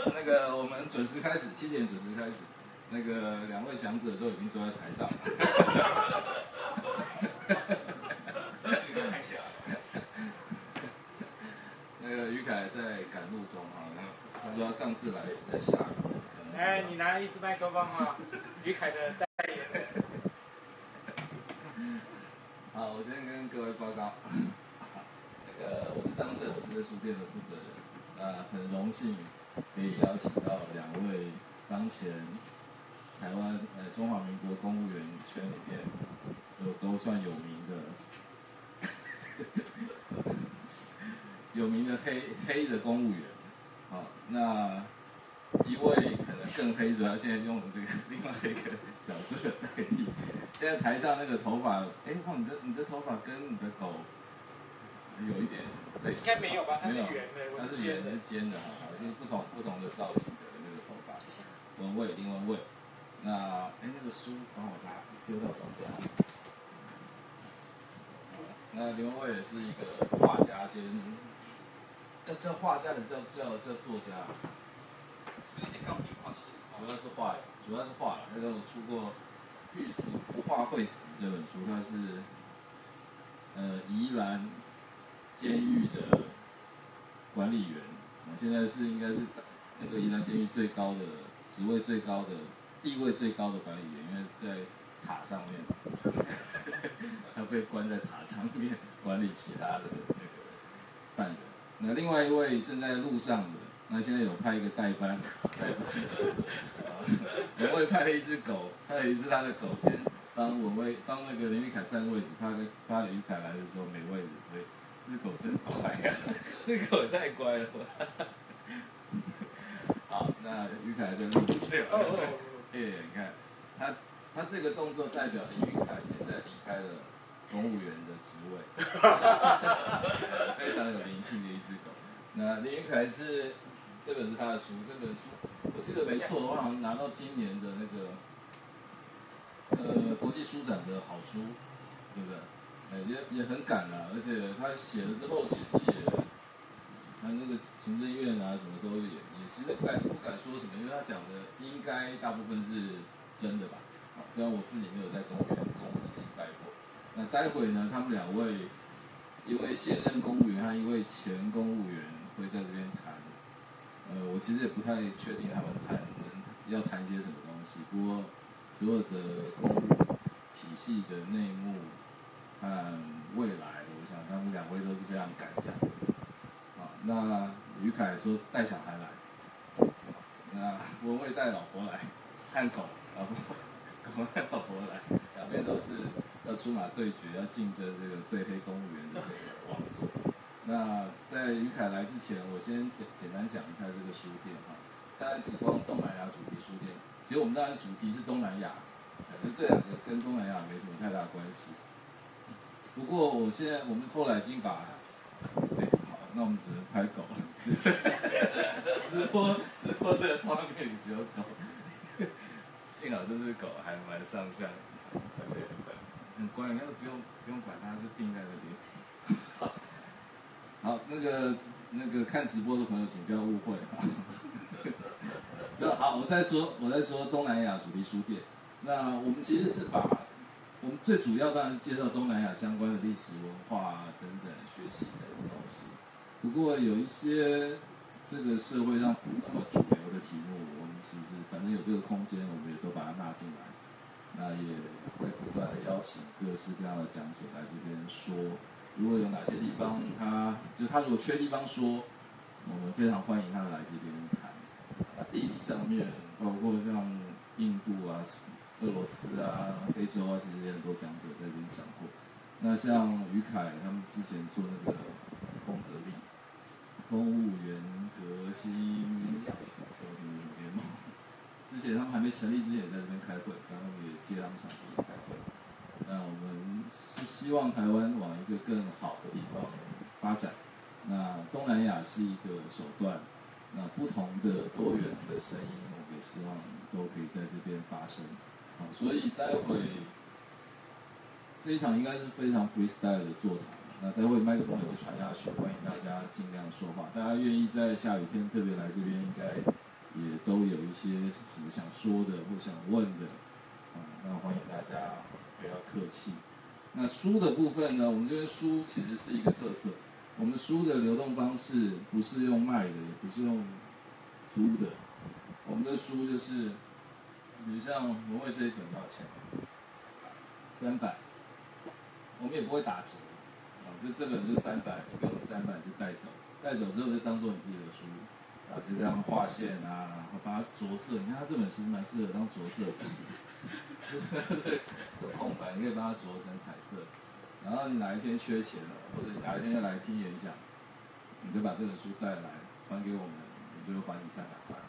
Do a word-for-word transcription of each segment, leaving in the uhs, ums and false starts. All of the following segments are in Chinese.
那个我们准时开始，七点准时开始。那个两位讲者都已经坐在台上了。 太小了。 那个于凯在赶路中啊，他说他上次来也在下雨。 哎，你拿一支麦克风啊，于凯的代言人。 好，我先跟各位报告。那个我是张震，我是这书店的负责人。呃，很荣幸可以邀请到两位当前台湾呃中华民国公务员圈里面就都算有名的有名的黑黑的公务员。好，那一位可能更黑，主要现在用的这个另外一个角色代替。现在台上那个头发，哎，哇，你的你的头发跟你的狗有一点类似。 应该没有吧？它是圆的，我是圆的，是尖的，哈，就是不同不同的造型的那个头发。文蔚，林文蔚。那哎，那个书帮我拿丢到总家。那林文蔚也是一个画家兼，要叫画家的叫叫叫作家。主要是画，主要是画。那个我出过《狱卒不画会死》这本书，它是呃宜兰监狱的管理员，我现在是应该是那个宜兰监狱最高的职位最高的地位最高的管理员，因为在塔上面，他被关在塔上面管理其他的那个犯人。那另外一位正在路上的，那现在有派一个代班，代班。文蔚派了一只狗，派了一只他的狗先帮文蔚帮那个林玉凯占位置，怕怕林玉凯来的时候没位置，所以这只狗真乖呀、啊，这个狗也太乖了吧。好，那于凯在录对吧？哎，你看他他这个动作代表林玉凯现在离开了公务员的职位，非常有灵性的一只狗。那林玉凯是这本是他的书，这本书我记得没错，我好像拿到今年的那个呃国际书展的好书，对不对？呃也也很赶啦，而且他写了之后，其实也他那个行政院啊什么都也也其实不敢不敢说什么，因为他讲的应该大部分是真的吧。好，虽然我自己没有在公务员公务体系待过。那待会呢，他们两位一位现任公务员和一位前公务员会在这边谈。呃，我其实也不太确定他们谈要谈些什么东西，不过所有的公务体系的内幕和未来，我想他们两位都是非常敢讲的。好，那于凯说带小孩来，那文蔚带老婆来，和狗，老婆狗带老婆来，两边都是要出马对决，要竞争这个最黑公务员的这个王座。那在于凯来之前，我先简简单讲一下这个书店哈，灿烂时光东南亚主题书店。其实我们当然主题是东南亚，就这两个跟东南亚没什么太大关系。不过我现在我们后来已经把，哎，好，那我们只能拍狗了，直直播直播的画面里只有狗，幸好这只狗还蛮上相，而且很乖，你看都不用不用管它，就定在那边。好，那个那个看直播的朋友，请不要误会哈。就好，我在说我在说东南亚主题书店。那我们其实是把我们最主要当然是介绍东南亚相关的历史文化等等学习的东西。不过有一些这个社会上不那么主流的题目，我们其实反正有这个空间，我们也都把它纳进来。那也会不断的邀请各式各样的讲者来这边说。如果有哪些地方他，就他如果缺地方说，我们非常欢迎他来这边谈。那地理上面，包括像印度啊、俄罗斯啊、非洲啊，其实也很多讲者在这边讲过。那像于凯他们之前做那个公格力、公务员革新什么什么联盟，之前他们还没成立之前也在这边开会，然后也接他们场地开会。那我们是希望台湾往一个更好的地方发展。那东南亚是一个手段，那不同的多元的声音，我们也希望都可以在这边发生。好，所以待会这一场应该是非常 freestyle 的座谈。那待会麦克风也会传下去，欢迎大家尽量说话。大家愿意在下雨天特别来这边，应该都有一些什么想说的或想问的，啊，那欢迎大家不要客气。那书的部分呢，我们这边书其实是一个特色，我们书的流动方式不是用卖的，也不是用租的，我们的书就是，比如像文蔚这一本多少钱？三百，我们也不会打折，啊，就这本就三百，给我们三百就带走，带走之后就当做你自己的书。啊，就这样画线啊，然后把它着色。你看它这本其实蛮适合当着色笔，就是是有空白，你可以把它着成彩色。然后你哪一天缺钱了，或者你哪一天要来听演讲，你就把这本书带来还给我们，我们就还你三百块。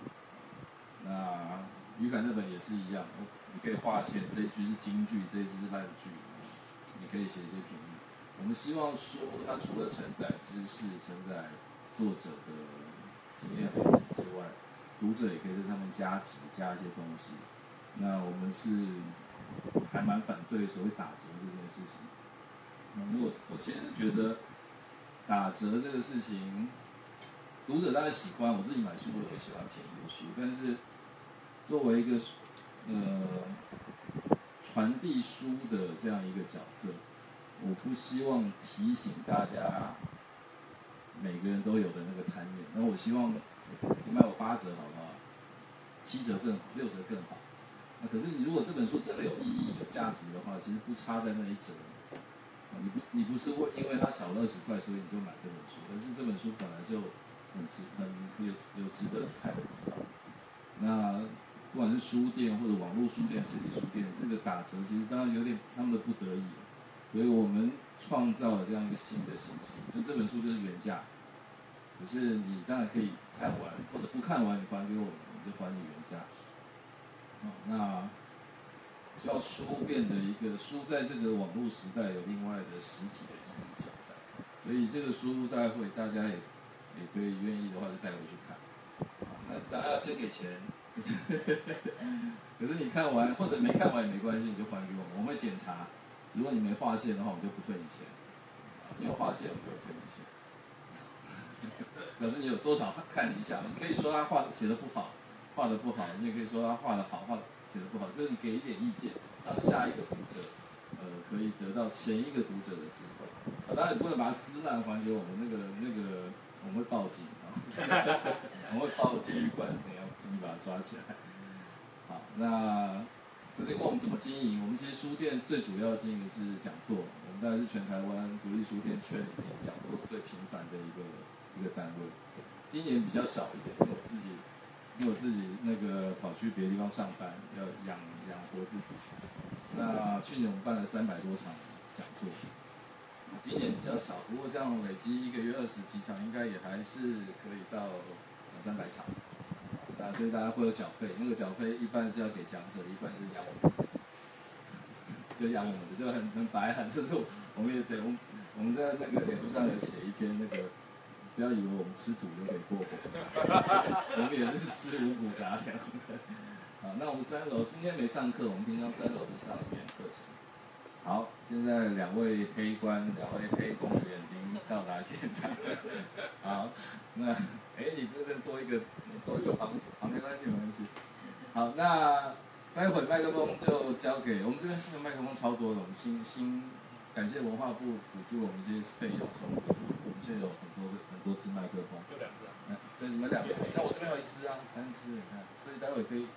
那于凯那本也是一样，你可以画线，这一句是金句，这一句是烂句，你可以写一些评语。我们希望书它除了承载知识、承载作者的经验累积之外，读者也可以在上面加值，加一些东西。那我们是还蛮反对所谓打折这件事情。嗯，我我其实是觉得打折这个事情，读者当然喜欢，我自己买书我也喜欢便宜的书，但是作为一个呃传递书的这样一个角色，我不希望提醒大家。每个人都有的那个贪念，那我希望你卖我八折好不好？七折更好，六折更好。那可是你如果这本书真的有意义、有价值的话，其实不差在那一折。你不你不是为因为它少了二十块，所以你就买这本书，而是这本书本来就很值很有有值得看的地方。那不管是书店或者网络书店、实体书店，这个打折其实当然有点他们的不得已，所以我们创造了这样一个新的形式，就这本书就是原价。可是你当然可以看完，或者不看完你还给我们，我们就还你原价。哦，那希望书变得一个书在这个网络时代有另外的实体的意义所在，所以这个书大概会大家也也可以愿意的话就带回去看。那当然要先给钱，可是可是你看完或者没看完也没关系，你就还给我们，我们会检查。如果你没划线的话，我们就不退你钱；你有划线，我们就会退你钱。表示你有多少看一下，你可以说他画写的不好，画的不好，你也可以说他画的好，画写的不好，就是你给一点意见，让下一个读者，呃，可以得到前一个读者的智慧。啊，当然你不能把它撕烂还给我们，那个那个我们会报警啊，我们会报监狱官，怎样进去把它抓起来。好，那可是我们怎么经营？我们其实书店最主要经营的是讲座，我们大概是全台湾独立书店圈里面讲座最频繁的一个。一个单位，今年比较少一点，因为我自己，因为我自己那个跑去别的地方上班，要养养活自己。那去年我们办了三百多场讲座，今年比较少，不过这样累积一个月二十几场，应该也还是可以到两三百场。啊，所以大家会有缴费，那个缴费一半是要给讲者，一半是养我们自己，就养我们的，就很很白很深入。我们也得，我们我们在那个脸书上有写一篇那个。不要以为我们吃土就可以过活，我们也是吃五谷杂粮的。好，那我们三楼今天没上课，我们平常三楼是上语言课程。好，现在两位黑官，两位黑公员已经到达现场。好，那哎，你这边多一个多一个旁好，没关系没关系。好，那待会麦克风就交给我们这边新的麦克风超多的，我们新新感谢文化部补助我们这些费用，从补助我们现在有很多很多支麦克风。 就两只。 嗯，对，你们两只，像我这边有一只啊，三只，你看，所以待会可以。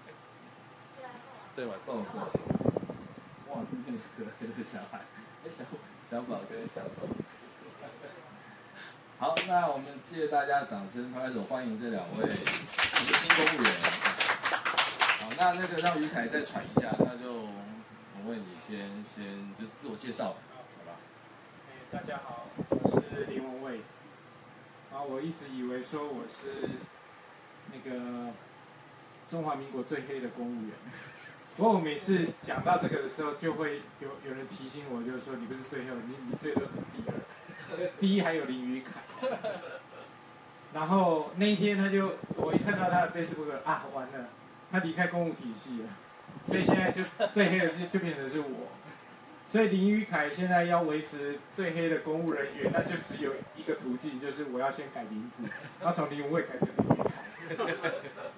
对吧？够够。哇，这边可爱的小孩，哎，小小宝跟小狗。好，那我们谢谢大家掌声，拍拍手欢迎这两位新公务员。好，那那个让于凯再喘一下，那就我问你先先就自我介绍，好吧？ 哎，大家好，我是林文蔚。啊，我一直以为说我是那个中华民国最黑的公务员。不过我每次讲到这个的时候，就会有有人提醒我，就是说你不是最后，你你最多是第二，第一还有林于凯。然后那一天他就，我一看到他的 Facebook 啊，完了，他离开公务体系了，所以现在就最黑的就就变成是我。所以林于凯现在要维持最黑的公务人员，那就只有一个途径，就是我要先改名字，然后从林文蔚改成林于凯。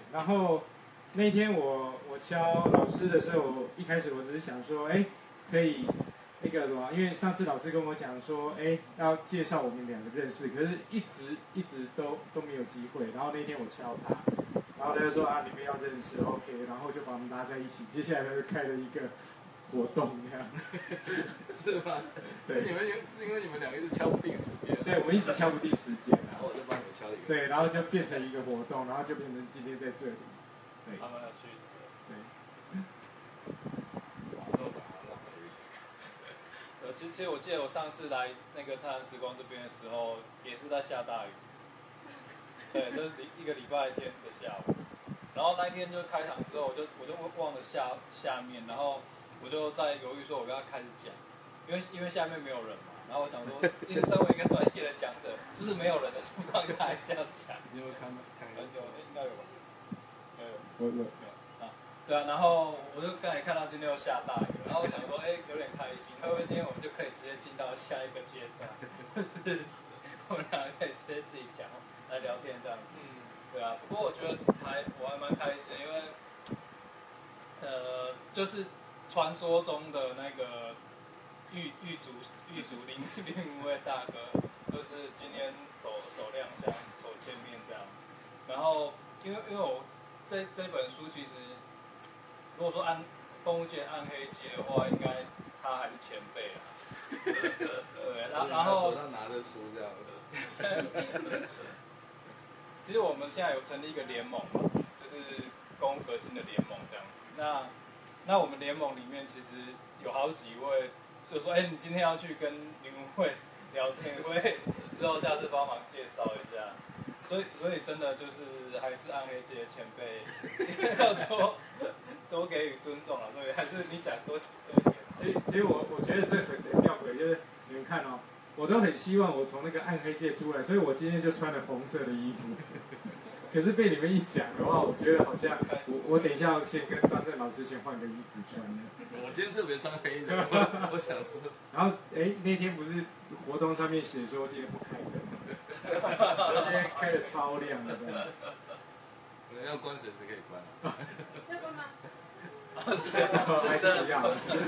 然后那天我我敲老师的时候，一开始我只是想说，哎，可以那个什么，因为上次老师跟我讲说，哎，要介绍我们两个认识，可是一直一直都都没有机会。然后那天我敲他，然后他就说啊，你们要认识 ，OK， 然后就把我们拉在一起。接下来他就开了一个活动，这样。 是吗？是你们是因为你们两个一直敲不定时间。 对，我们一直敲不定时间， 然后我就帮你们敲了一个。 对，然后就变成一个活动，然后就变成今天在这里。对。 他们要去。 对。 呃，其实其实我记得我上次来那个灿烂时光这边的时候，也是在下大雨。对，就是一个礼拜天的下午。然后那一天就开场之后，我就我就忘了下下面，然后我就在犹豫说我要开始讲，因为因为下面没有人嘛。然后我想说，因为身为一个专业的讲者，就是没有人的情况下还是要讲。 你有没有看吗？看很久，应该有吧？有有。 我有。 啊，对啊，然后我就刚才看到今天又下大雨，然后我想说，哎，有点开心，会不会今天我们就可以直接进到下一个阶段，就是我们两个可以直接自己讲来聊天这样。嗯，对啊，不过我觉得还我还蛮开心，因为呃，就是传说中的那个狱狱卒狱卒林另一位大哥，就是今天首首亮相首见面这样，然后因为因为我这这本书其实。如果说暗动物界暗黑界的话，应该他还是前辈啦。对，然然后手上拿着书这样的。 其实我们现在有成立一个联盟嘛，就是公共革新的联盟这样子。那那我们联盟里面其实有好几位，就说哎、欸，你今天要去跟林文慧聊天，会之后下次帮忙介绍一下。所以所以真的就是还是暗黑界的前辈，要多。多给予尊重了，所以还是你讲多多一点。 所以，所以我我觉得这很很吊诡，就是你们看哦，我都很希望我从那个暗黑界出来，所以我今天就穿了红色的衣服。可是被你们一讲的话，我觉得好像我我等一下要先跟张正老师先换个衣服穿了。 我今天特别穿黑的，我, 我想说。 然后哎，那天不是活动上面写说今天不开灯吗？今天开的超亮的。 要关随时可以关。 要关吗？ 还是不要。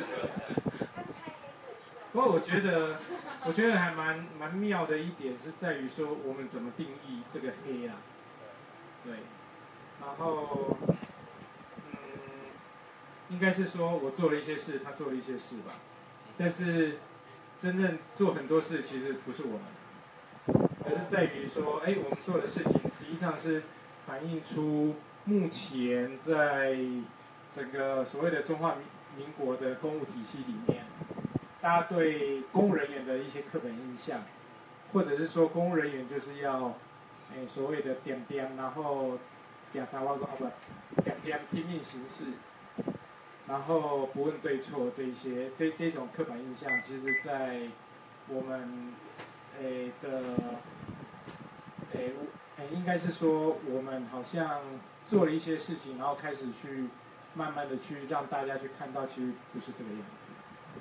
不过我觉得，我觉得还蛮蛮妙的一点是在于说，我们怎么定义这个黑啊？对。然后，嗯，应该是说我做了一些事，他做了一些事吧。但是，真正做很多事其实不是我们，而是在于说，哎，我们做的事情实际上是反映出目前在整个所谓的中华民国的公务体系里面，大家对公务人员的一些刻板印象，或者是说公务人员就是要，哎，所谓的点点，然后讲啥话说啊不，点点拼命行事，然后不问对错这一些，这这种刻板印象，其实在我们，诶的，诶，诶应该是说我们好像做了一些事情，然后开始去。慢慢的去让大家去看到，其实不是这个样子。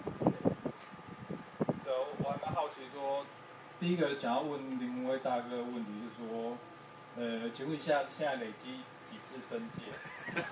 对，我还蛮好奇说，第一个想要问林文威大哥的问题是说，呃，请问一下，现在累积几次申诫？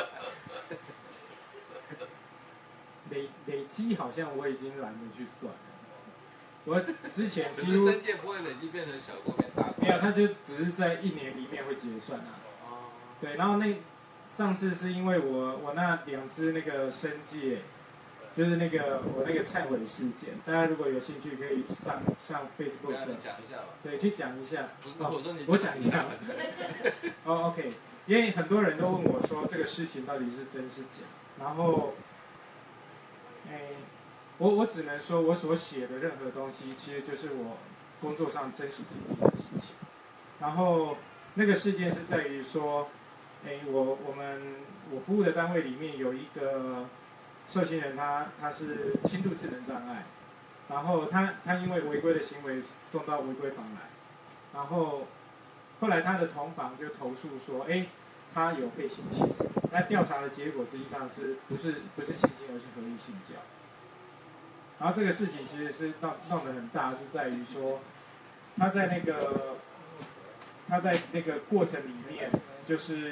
累累积好像我已经懒得去算了。我之前几乎申诫不会累积变成小过变大过。 没有，他就只是在一年里面会结算啊。哦。对，然后那。上次是因为我我那两只那个申诫，就是那个我那个忏悔事件，大家如果有兴趣可以上上 Facebook 讲一下吧。 对，去讲一下。 不是，我说你。 我讲一下。哦 ，OK， 因为很多人都问我说这个事情到底是真是假，然后，哎，我我只能说我所写的任何东西，其实就是我工作上真实经历的事情。然后那个事件是在于说。哎，我我们我服务的单位里面有一个受刑人他，他他是轻度智能障碍，然后他他因为违规的行为送到违规房来，然后后来他的同房就投诉说，哎，他有被性侵，那调查的结果实际上是不是不是性侵，而是合意性交。然后这个事情其实是闹闹得很大，是在于说他在那个他在那个过程里面。就是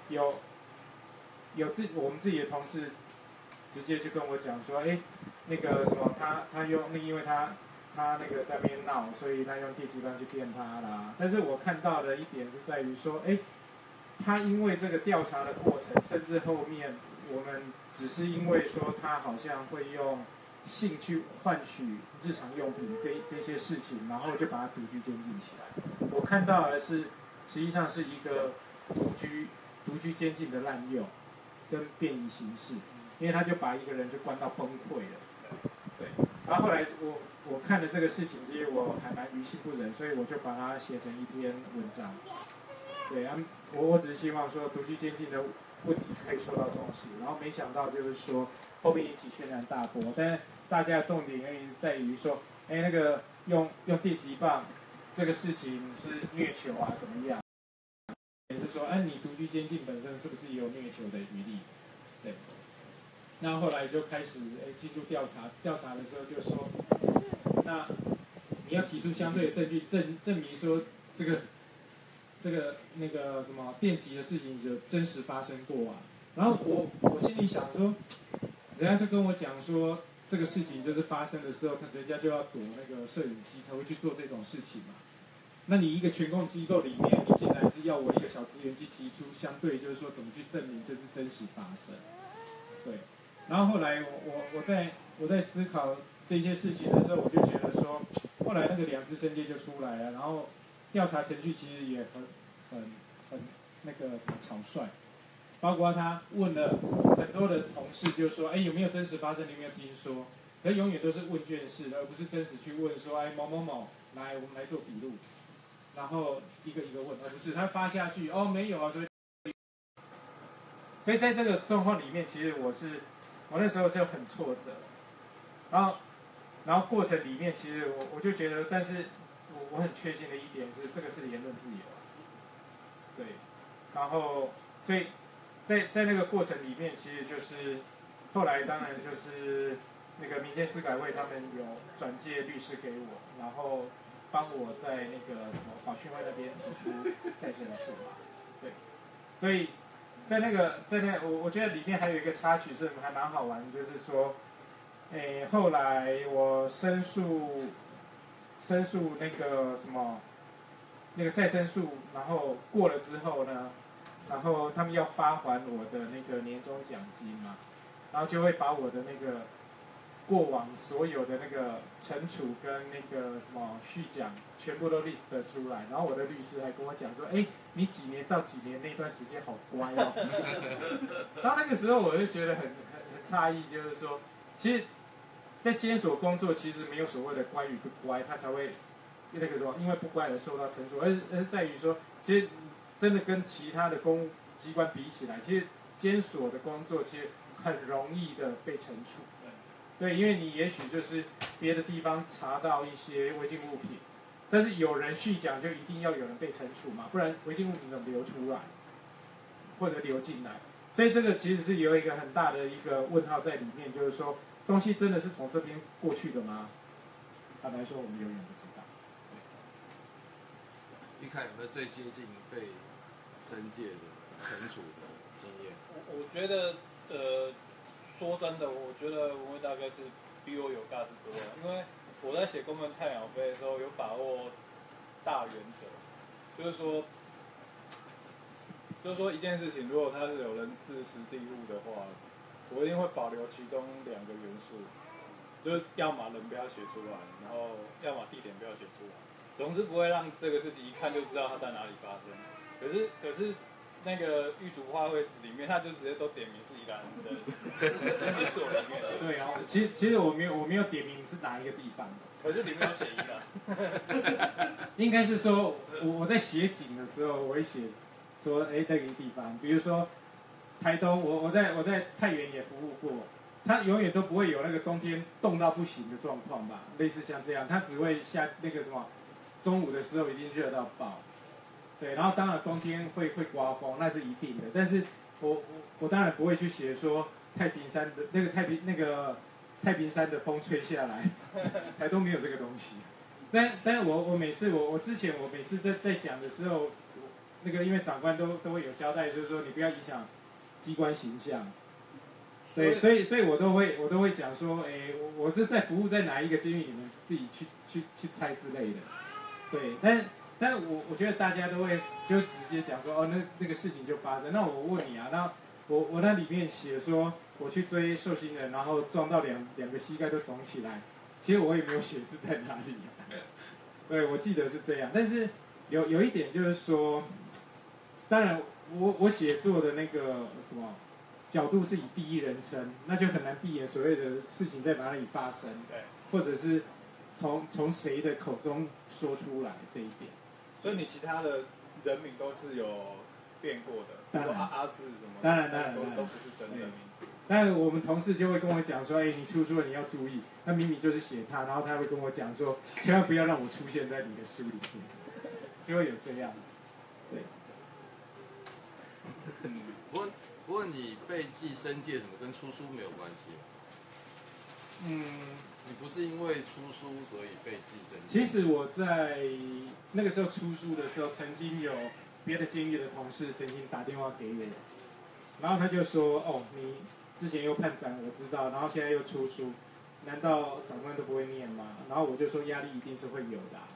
有有自我们自己的同事直接就跟我讲说，哎，那个什么，他他用那因为他他那个在那边闹，所以他用电击棒去电他啦。但是我看到的一点是在于说，哎，他因为这个调查的过程，甚至后面我们只是因为说他好像会用性去换取日常用品这这些事情，然后就把他独居监禁起来。我看到的是，实际上是一个独居独居监禁的滥用跟变异形式，因为他就把一个人就关到崩溃了。对，然后后来我我看了这个事情，其实我还蛮于心不忍，所以我就把它写成一篇文章。对啊，我我只是希望说独居监禁的问题可以受到重视，然后没想到就是说后面引起轩然大波，但是大家的重点原因在于说，哎，那个用用电击棒这个事情是虐囚啊，怎么样？也是说，哎，你独居监禁本身是不是也有虐囚的余地？对。那后来就开始哎进入调查，调查的时候就说，那你要提出相对的证据证证明说这个这个那个什么电击的事情有真实发生过啊。然后我我心里想说，人家就跟我讲说，这个事情就是发生的时候，他人家就要躲那个摄影机才会去做这种事情嘛。那你一个全控机构里面，你竟然是要我一个小职员去提出相对，就是说怎么去证明这是真实发生？对。然后后来我我我在我在思考这些事情的时候，我就觉得说，后来那个两只生界就出来了，然后调查程序其实也很很很那个什么草率，包括他问了很多的同事，就说，哎，有没有真实发生？你有没有听说？可永远都是问卷式的，而不是真实去问说，哎，某某某，来，我们来做笔录，然后一个一个问，而不是他发下去，哦，没有啊，所以所以在这个状况里面，其实我是。我那时候就很挫折，然后，然后过程里面，其实我我就觉得，但是我我很确信的一点是，这个是言论自由，对，然后所以在在那个过程里面，其实就是后来当然就是那个民间司改会他们有转介律师给我，然后帮我在那个什么保训会那边提出再申诉嘛，对，所以。在那个，在那，我我觉得里面还有一个插曲是还蛮好玩的，就是说，诶，后来我申诉，申诉那个什么，那个再申诉，然后过了之后呢，然后他们要发还我的那个年终奖金嘛，然后就会把我的那个过往所有的那个惩处跟那个什么续奖全部都 list 出来，然后我的律师还跟我讲说，哎，你几年到几年那段时间好乖哦。然后那个时候我就觉得很很很诧异，就是说，其实，在监所工作其实没有所谓的乖与不乖，他才会那个什么，因为不乖而受到惩处，而而是在于说，其实真的跟其他的公机关比起来，其实监所的工作其实很容易的被惩处。对，因为你也许就是别的地方查到一些违禁物品，但是有人续奖就一定要有人被惩处嘛，不然违禁物品怎么流出来，或者流进来？所以这个其实是有一个很大的一个问号在里面，就是说东西真的是从这边过去的吗？坦白说，我们永远不知道。 一开有没有最接近被申诫的惩处的经验？ 我我觉得呃。说真的，我觉得文蔚大概是比我有价值多了，因为我在写公文菜鸟费的时候有把握大原则，就是说，就是说一件事情，如果它是有人事实地物的话，我一定会保留其中两个元素，就是要么人不要写出来，然后要么地点不要写出来，总之不会让这个事情一看就知道它在哪里发生。可是，可是。那个狱主话会史里面，他就直接都点名是宜兰的民所里面的。 对啊，其实其实我没有我没有点名是哪一个地方的， 可是里面有写宜兰。 应该是说我我在写景的时候，我会写说哎那个地方，比如说台东，我我在我在太原也服务过，它永远都不会有那个冬天冻到不行的状况吧，类似像这样，它只会下那个什么中午的时候已经热到爆。对，然后当然冬天会会刮风，那是一定的。但是我我我当然不会去写说太平山的那个太平那个太平山的风吹下来，台东没有这个东西。但但是我我每次我我之前我每次在在讲的时候， 那个因为长官都都会有交代，就是说你不要影响机关形象。对，所以所以我都会我都会讲说，哎，我我是在服务在哪一个监狱，你们自己去去去猜之类的。对，但但我我觉得大家都会就直接讲说，哦，那那个事情就发生。那我问你啊，那我我那里面写说我去追受刑人，然后撞到两两个膝盖都肿起来，其实我也没有写是在哪里、啊。对，我记得是这样，但是有有一点就是说，当然我我写作的那个什么。角度是以第一人称，那就很难避免所谓的事情在哪里发生， 对， 或者是从从谁的口中说出来这一点。 所以你其他的人名都是有变过的，比如说阿阿字什么的， 当然当然都都不是真的名字。 但我们同事就会跟我讲说，哎，你出书了你要注意，那明明就是写他，然后他会跟我讲说，千万不要让我出现在你的书里面，就会有这样子，对。 嗯，不过。不过你被记申诫什么跟出书没有关系吗？ 嗯， 你不是因为出书所以被记申诫？ 其实我在那个时候出书的时候，曾经有别的监狱的同事曾经打电话给我，然后他就说：“哦，你之前又判斩，我知道，然后现在又出书，难道长官都不会念吗？”然后我就说：“压力一定是会有的、啊。”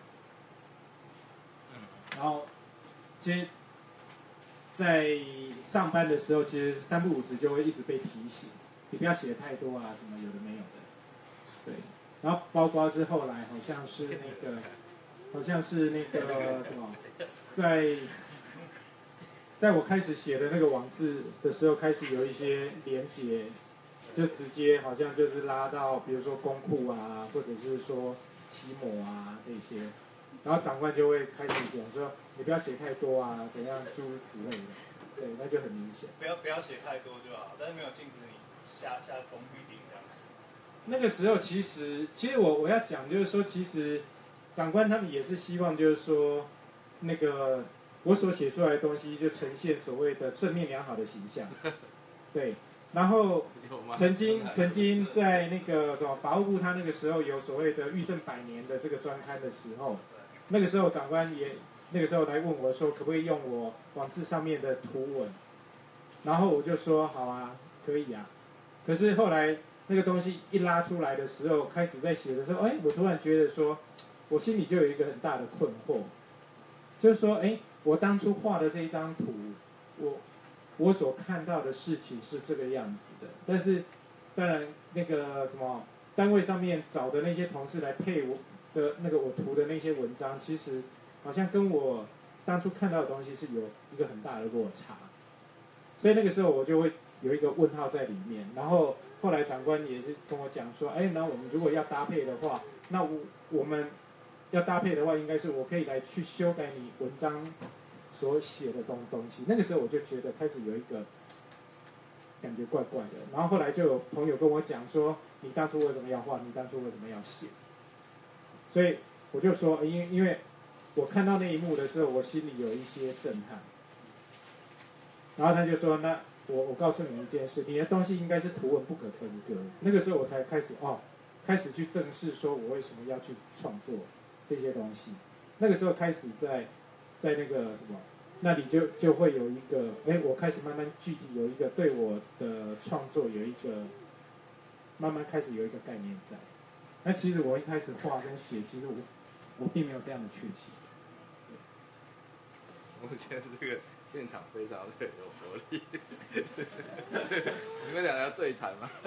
然后，其实。在上班的时候，其实三不五时就会一直被提醒，你不要写太多啊，什么有的没有的。对，然后包括是后来好像是那个，好像是那个什么，在在我开始写的那个网志的时候，开始有一些连结，就直接好像就是拉到，比如说公库啊，或者是说期末啊这些。然后长官就会开始讲说，你不要写太多啊，怎样诸如此类的，对，那就很明显。 不要不要写太多就好，但是没有禁止你下下工预定这样。 那个时候其实，其实我我要讲就是说，其实长官他们也是希望就是说，那个我所写出来的东西就呈现所谓的正面良好的形象，对。然后曾经曾经在那个什么法务部，他那个时候有所谓的狱政百年的这个专刊的时候。那个时候长官也那个时候来问我说，可不可以用我网志上面的图文，然后我就说好啊，可以啊。可是后来那个东西一拉出来的时候，开始在写的时候，哎，我突然觉得说，我心里就有一个很大的困惑，就是说，哎，我当初画的这一张图，我我所看到的事情是这个样子的，但是当然那个什么单位上面找的那些同事来配我。的那个我涂的那些文章，其实好像跟我当初看到的东西是有一个很大的落差，所以那个时候我就会有一个问号在里面。然后后来长官也是跟我讲说，哎，那我们如果要搭配的话，那我我们要搭配的话，应该是我可以来去修改你文章所写的这种东西。那个时候我就觉得开始有一个感觉怪怪的。然后后来就有朋友跟我讲说，你当初为什么要画？你当初为什么要写？所以我就说，因为因为我看到那一幕的时候，我心里有一些震撼。然后他就说，那我我告诉你一件事，你的东西应该是图文不可分割。那个时候我才开始哦，开始去正视说我为什么要去创作这些东西。那个时候开始在在那个什么那里就就会有一个，哎，我开始慢慢具体有一个对我的创作有一个慢慢开始有一个概念在。那其实我一开始画跟写，其实我我并没有这样的确信。 我觉得这个现场非常的有活力，你们两个要对谈吗？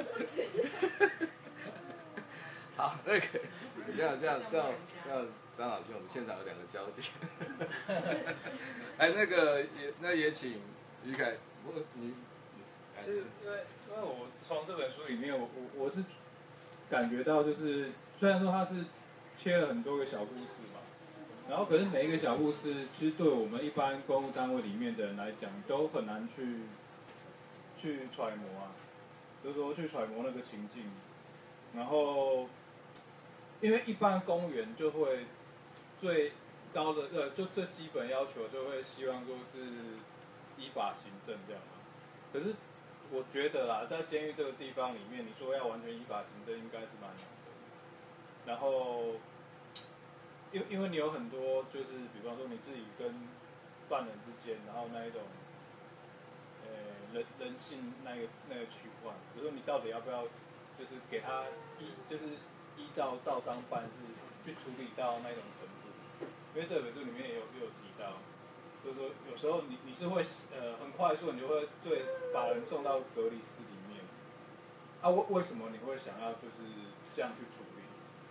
好，那个这样这样这样这样，张老师，我们现场有两个焦点。哎，那个也那也请于凯，不过你是因为因为我从这本书里面，我我我是感觉到就是，虽然说它是切了很多个小故事嘛，然后可是每一个小故事，其实对我们一般公务单位里面的人来讲，都很难去去揣摩啊，就是说去揣摩那个情境，然后因为一般公务员就会最高的呃，就最基本要求就会希望说是依法行政这样嘛，可是。我觉得啦，在监狱这个地方里面，你说要完全依法行政，应该是蛮难的。然后，因因为你有很多，就是比方说你自己跟办人之间，然后那一种，呃，人人性那个那个区块，比如说你到底要不要，就是给他依就是依照照章办事去处理到那种程度，因为这本书里面也有也有提到。就是说，有时候你你是会呃很快速，你就会对把人送到隔离室里面。啊，为为什么你会想要就是这样去处理？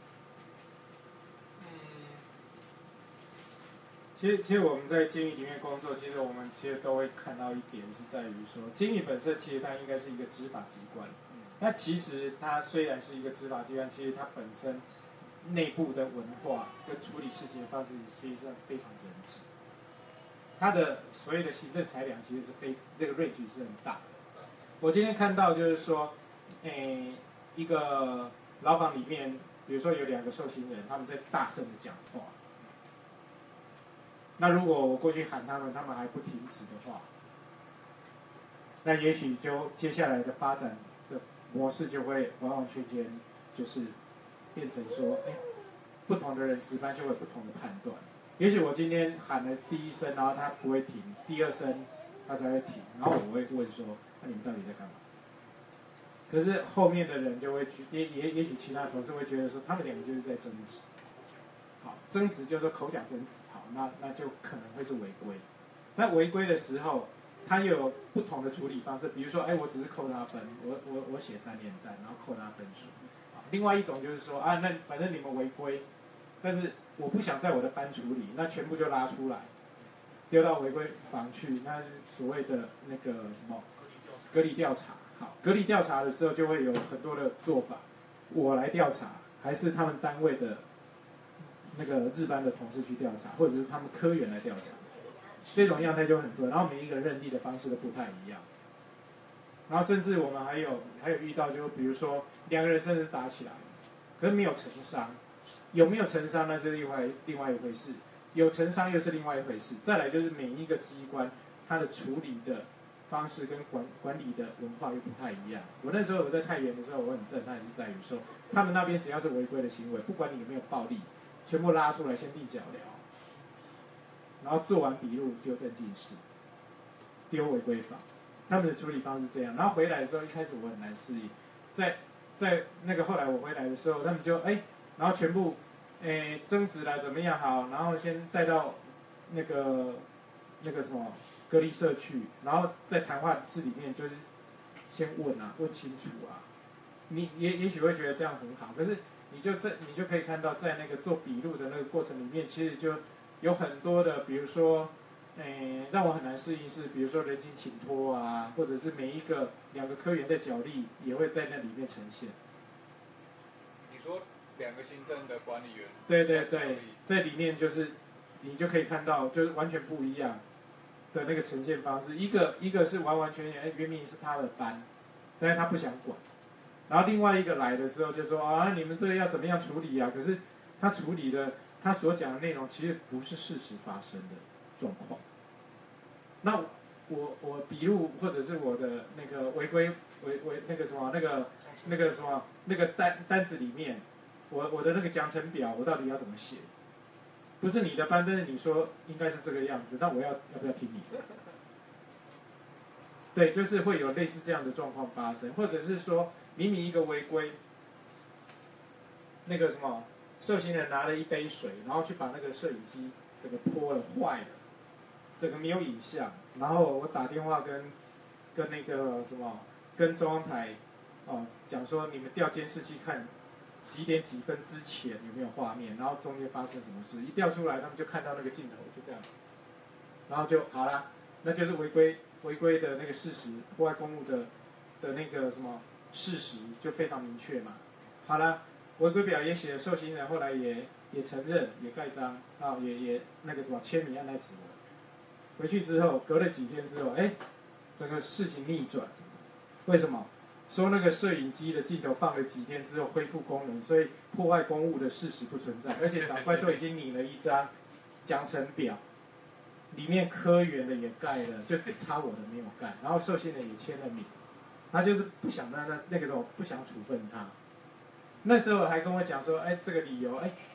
嗯，其实其实我们在监狱里面工作，其实我们其实都会看到一点是在于说，监狱本身其实它应该是一个执法机关。那其实它虽然是一个执法机关，其实它本身内部的文化跟处理事情的方式，其实是非常人治。它的所谓的行政裁量其实是非这个 range 是很大的。我今天看到就是说，诶，一个牢房里面，比如说有两个受刑人，他们在大声的讲话。那如果我过去喊他们，他们还不停止的话，那也许就接下来的发展的模式就会完完全全就是变成说，哎，不同的人值班就会有不同的判断。也许我今天喊了第一声，然后他不会停，第二声他才会停，然后我会问说，那、啊、你们到底在干嘛？可是后面的人就会也也也许其他同事会觉得说，他们两个就是在争执。好，争执就是口角争执，好，那那就可能会是违规。那违规的时候，他又有不同的处理方式，比如说，哎，我只是扣他分，我我我写三连单，然后扣他分数。另外一种就是说，啊，那反正你们违规，但是我不想在我的班处理，那全部就拉出来，丢到违规房去，那所谓的那个什么隔离调查。好，隔离调查的时候就会有很多的做法，我来调查，还是他们单位的那个日班的同事去调查，或者是他们科员来调查，这种样态就很多，然后每一个人认定的方式都不太一样。然后甚至我们还有还有遇到，就比如说两个人真的是打起来了，可是没有成伤，有没有成伤那是另外另外一回事，有成伤又是另外一回事。再来就是每一个机关它的处理的方式跟管管理的文化又不太一样。我那时候我在太原的时候，我很震撼是在于说，他们那边只要是违规的行为，不管你有没有暴力，全部拉出来先定脚镣，然后做完笔录丢镇静室，丢违规房。他们的处理方式这样，然后回来的时候，一开始我很难适应，在在那个后来我回来的时候，他们就哎，然后全部哎争执了怎么样好，然后先带到那个那个什么隔离社区，然后在谈话室里面就是先问啊，问清楚啊，你也也许会觉得这样很好，可是你就在你就可以看到，在那个做笔录的那个过程里面，其实就有很多的，比如说。诶，让我很难适应是，比如说人情请托啊，或者是每一个两个科员在角力，也会在那里面呈现。 你说两个行政的管理员？ 对对对，在里面就是你就可以看到，就是完全不一样的那个呈现方式。一个一个是完完全全，哎，明明是他的班，但是他不想管。然后另外一个来的时候就说啊，你们这个要怎么样处理啊？可是他处理的，他所讲的内容其实不是事实发生的状况。那我我笔录或者是我的那个违规违违那个什么那个那个什么那个单单子里面，我我的那个奖惩表我到底要怎么写？不是你的班，但是你说应该是这个样子，那我要要不要听你的？对，就是会有类似这样的状况发生，或者是说明明一个违规，那个什么受刑人拿了一杯水，然后去把那个摄影机整个泼了坏了。整个没有影像，然后我打电话跟跟那个什么，跟中央台哦讲说你们调监视器看几点几分之前有没有画面，然后中间发生什么事，一调出来他们就看到那个镜头就这样，然后就好啦，那就是违规违规的那个事实，破坏公务的的那个什么事实就非常明确嘛。好啦，违规表也写了，受刑人后来也也承认，也盖章啊，也也那个什么签名按在指纹。回去之后，隔了几天之后，哎，整个事情逆转。为什么？说那个摄影机的镜头放了几天之后恢复功能，所以破坏公务的事实不存在，而且长官都已经拟了一张奖惩表，里面科员的也盖了，就只差我的没有盖，然后受刑人也签了名，他就是不想让那那个时候不想处分他。那时候还跟我讲说，哎，这个理由，哎，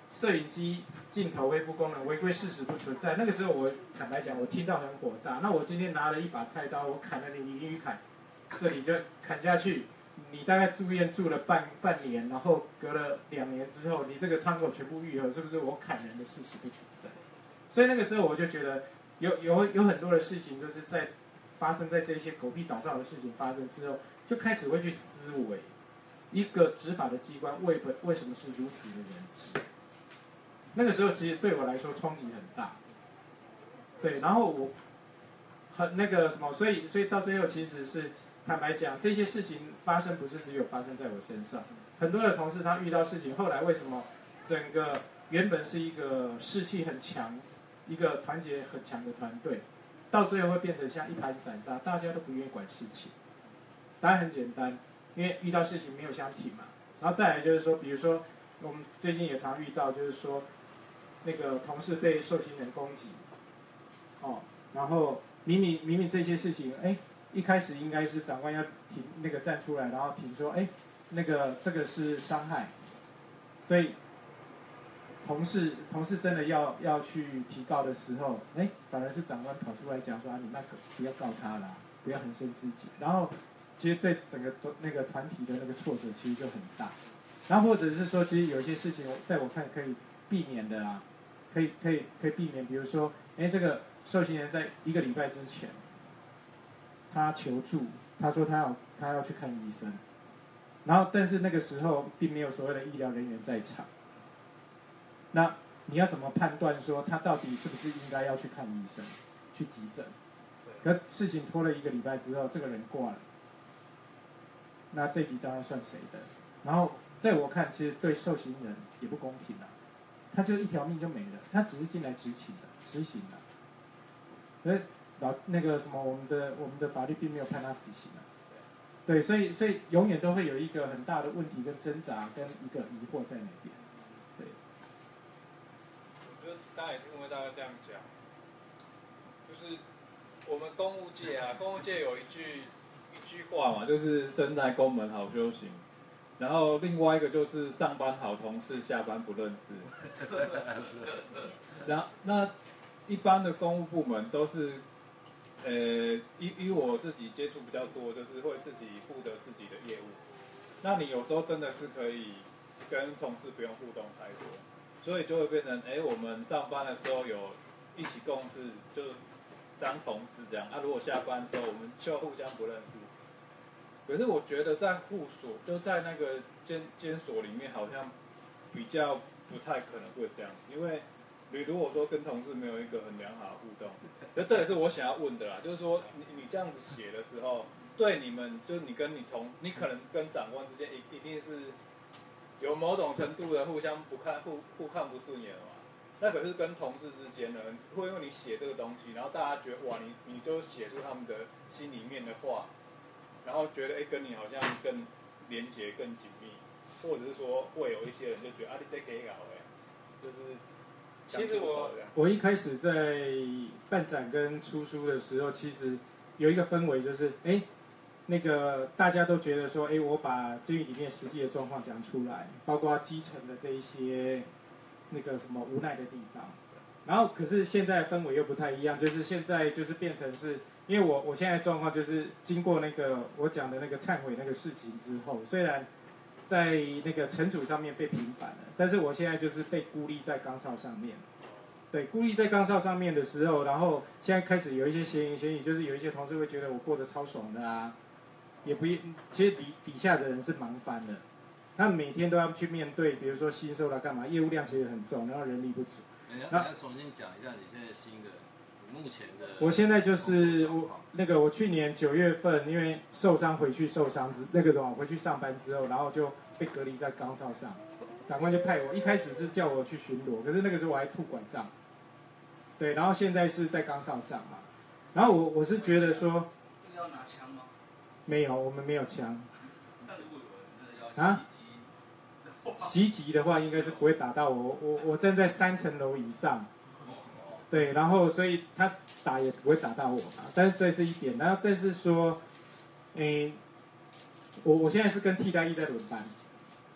摄影机镜头恢复功能违规事实不存在。那个时候我坦白讲，我听到很火大。那我今天拿了一把菜刀，我砍了你林宇凯，这里就砍下去。你大概住院住了半半年，然后隔了两年之后，你这个伤口全部愈合，是不是我砍人的事实不存在？所以那个时候我就觉得有有有很多的事情，就是在发生在这些狗屁倒灶的事情发生之后，就开始会去思维，一个执法的机关为本为什么是如此的人治？那个时候其实对我来说冲击很大，对，然后我很那个什么，所以所以到最后其实是。坦白讲，这些事情发生不是只有发生在我身上，很多的同事他遇到事情，后来为什么整个原本是一个士气很强、一个团结很强的团队，到最后会变成像一盘散沙，大家都不愿意管事情。答案很简单，因为遇到事情没有相挺嘛。然后再来就是说，比如说我们最近也常遇到，就是说那个同事被受刑人攻击，哦，然后明明明明这些事情，哎。一开始应该是长官要停那个站出来，然后停说，哎，那个这个是伤害，所以同事同事真的要要去提告的时候，哎，反而是长官跑出来讲说，啊，你那个不要告他啦，不要横生枝节，然后其实对整个那个团体的那个挫折其实就很大，然后或者是说，其实有一些事情在我看可以避免的啊，可以可以可以避免，比如说，哎，这个受刑人在一个礼拜之前。他求助，他说他要他要去看医生，然后但是那个时候并没有所谓的医疗人员在场，那你要怎么判断说他到底是不是应该要去看医生，去急诊？可事情拖了一个礼拜之后，这个人挂了，那这笔账要算谁的？然后在我看，其实对受刑人也不公平啊，他就一条命就没了，他只是进来执行的，执行的，所以。老那个什么，我们的我们的法律并没有判他死刑啊，对，所以所以永远都会有一个很大的问题跟挣扎跟一个疑惑在那边，对。 我觉得大家也听过大家这样讲，就是我们公务界啊，公务界有一句一句话嘛，就是生在公门好修行，然后另外一个就是上班好同事，下班不认识。然后那一般的公务部门都是。呃，以以我自己接触比较多，就是会自己负责自己的业务。那你有时候真的是可以跟同事不用互动太多，所以就会变成，哎，我们上班的时候有一起共事，就当同事这样。啊，如果下班之后，我们就互相不认识。可是我觉得在护所，就在那个监监所里面，好像比较不太可能会这样，因为。你如果说跟同事没有一个很良好的互动，那这也是我想要问的啦，就是说你你这样子写的时候，对你们就是你跟你同，你可能跟长官之间一一定是有某种程度的互相不看互互看不顺眼嘛。那可是跟同事之间呢，会因为你写这个东西，然后大家觉得哇，你你就写出他们的心里面的话，然后觉得哎跟你好像更连结更紧密，或者是说会有一些人就觉得啊你在给搞哎，就是。 其实我我一开始在办展跟出书的时候，其实有一个氛围就是，哎，那个大家都觉得说，哎，我把监狱里面实际的状况讲出来，包括基层的这一些那个什么无奈的地方。然后可是现在氛围又不太一样，就是现在就是变成是，因为我我现在状况就是经过那个我讲的那个忏悔那个事情之后，虽然。在那个惩处上面被平反了，但是我现在就是被孤立在岗哨上面。对，孤立在岗哨上面的时候，然后现在开始有一些闲言闲语，就是有一些同事会觉得我过得超爽的啊，也不，其实底底下的人是忙翻了，他每天都要去面对，比如说新收了干嘛，业务量其实很重，然后人力不足。 你要你要重新讲一下你现在新的。目前的， 我现在就是我那个我去年九月份因为受伤回去受伤之那个什么回去上班之后，然后就被隔离在岗哨上，长官就派我，一开始是叫我去巡逻，可是那个时候我还吐拐杖，对，然后现在是在岗哨上嘛，然后我我是觉得说， 要拿枪吗？ 没有，我们没有枪。 那如果有人真的要啊？袭击的话应该是不会打到我，我我站在三层楼以上。对，然后所以他打也不会打到我嘛，但是这是一点。然后但是说，诶，我我现在是跟替代役在轮班，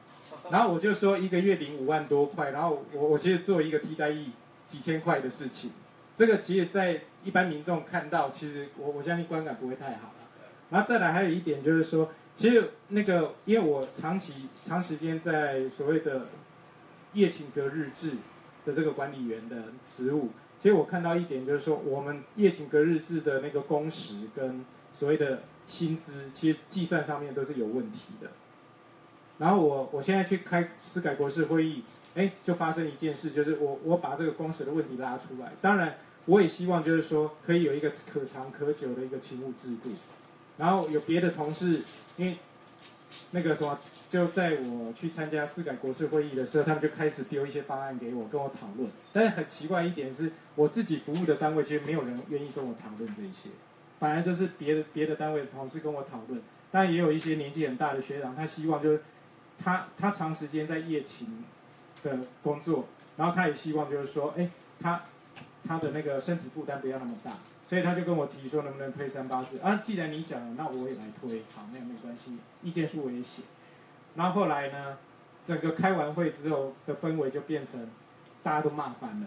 然后我就说一个月领五万多块，然后我我其实做一个替代役几千块的事情，这个其实在一般民众看到，其实我我相信观感不会太好了。然后再来还有一点就是说，其实那个因为我长期长时间在所谓的夜勤隔日制的这个管理员的职务，其实我看到一点就是说，我们夜勤隔日制的那个工时跟所谓的薪资，其实计算上面都是有问题的。然后我我现在去开司改国事会议，哎，就发生一件事，就是我我把这个工时的问题拉出来。当然，我也希望就是说可以有一个可长可久的一个勤务制度。然后有别的同事，因为那个什么，就在我去参加司改国事会议的时候，他们就开始丢一些方案给我，跟我讨论。但是很奇怪一点是，我自己服务的单位其实没有人愿意跟我讨论这一些，反而都是别的别的单位的同事跟我讨论。当然也有一些年纪很大的学长，他希望就是他他长时间在夜勤的工作，然后他也希望就是说，哎，他他的那个身体负担不要那么大。所以他就跟我提说能不能推三八制啊？既然你讲了，那我也来推，好，那也没关系，意见书我也写。然后后来呢，整个开完会之后的氛围就变成大家都骂翻了。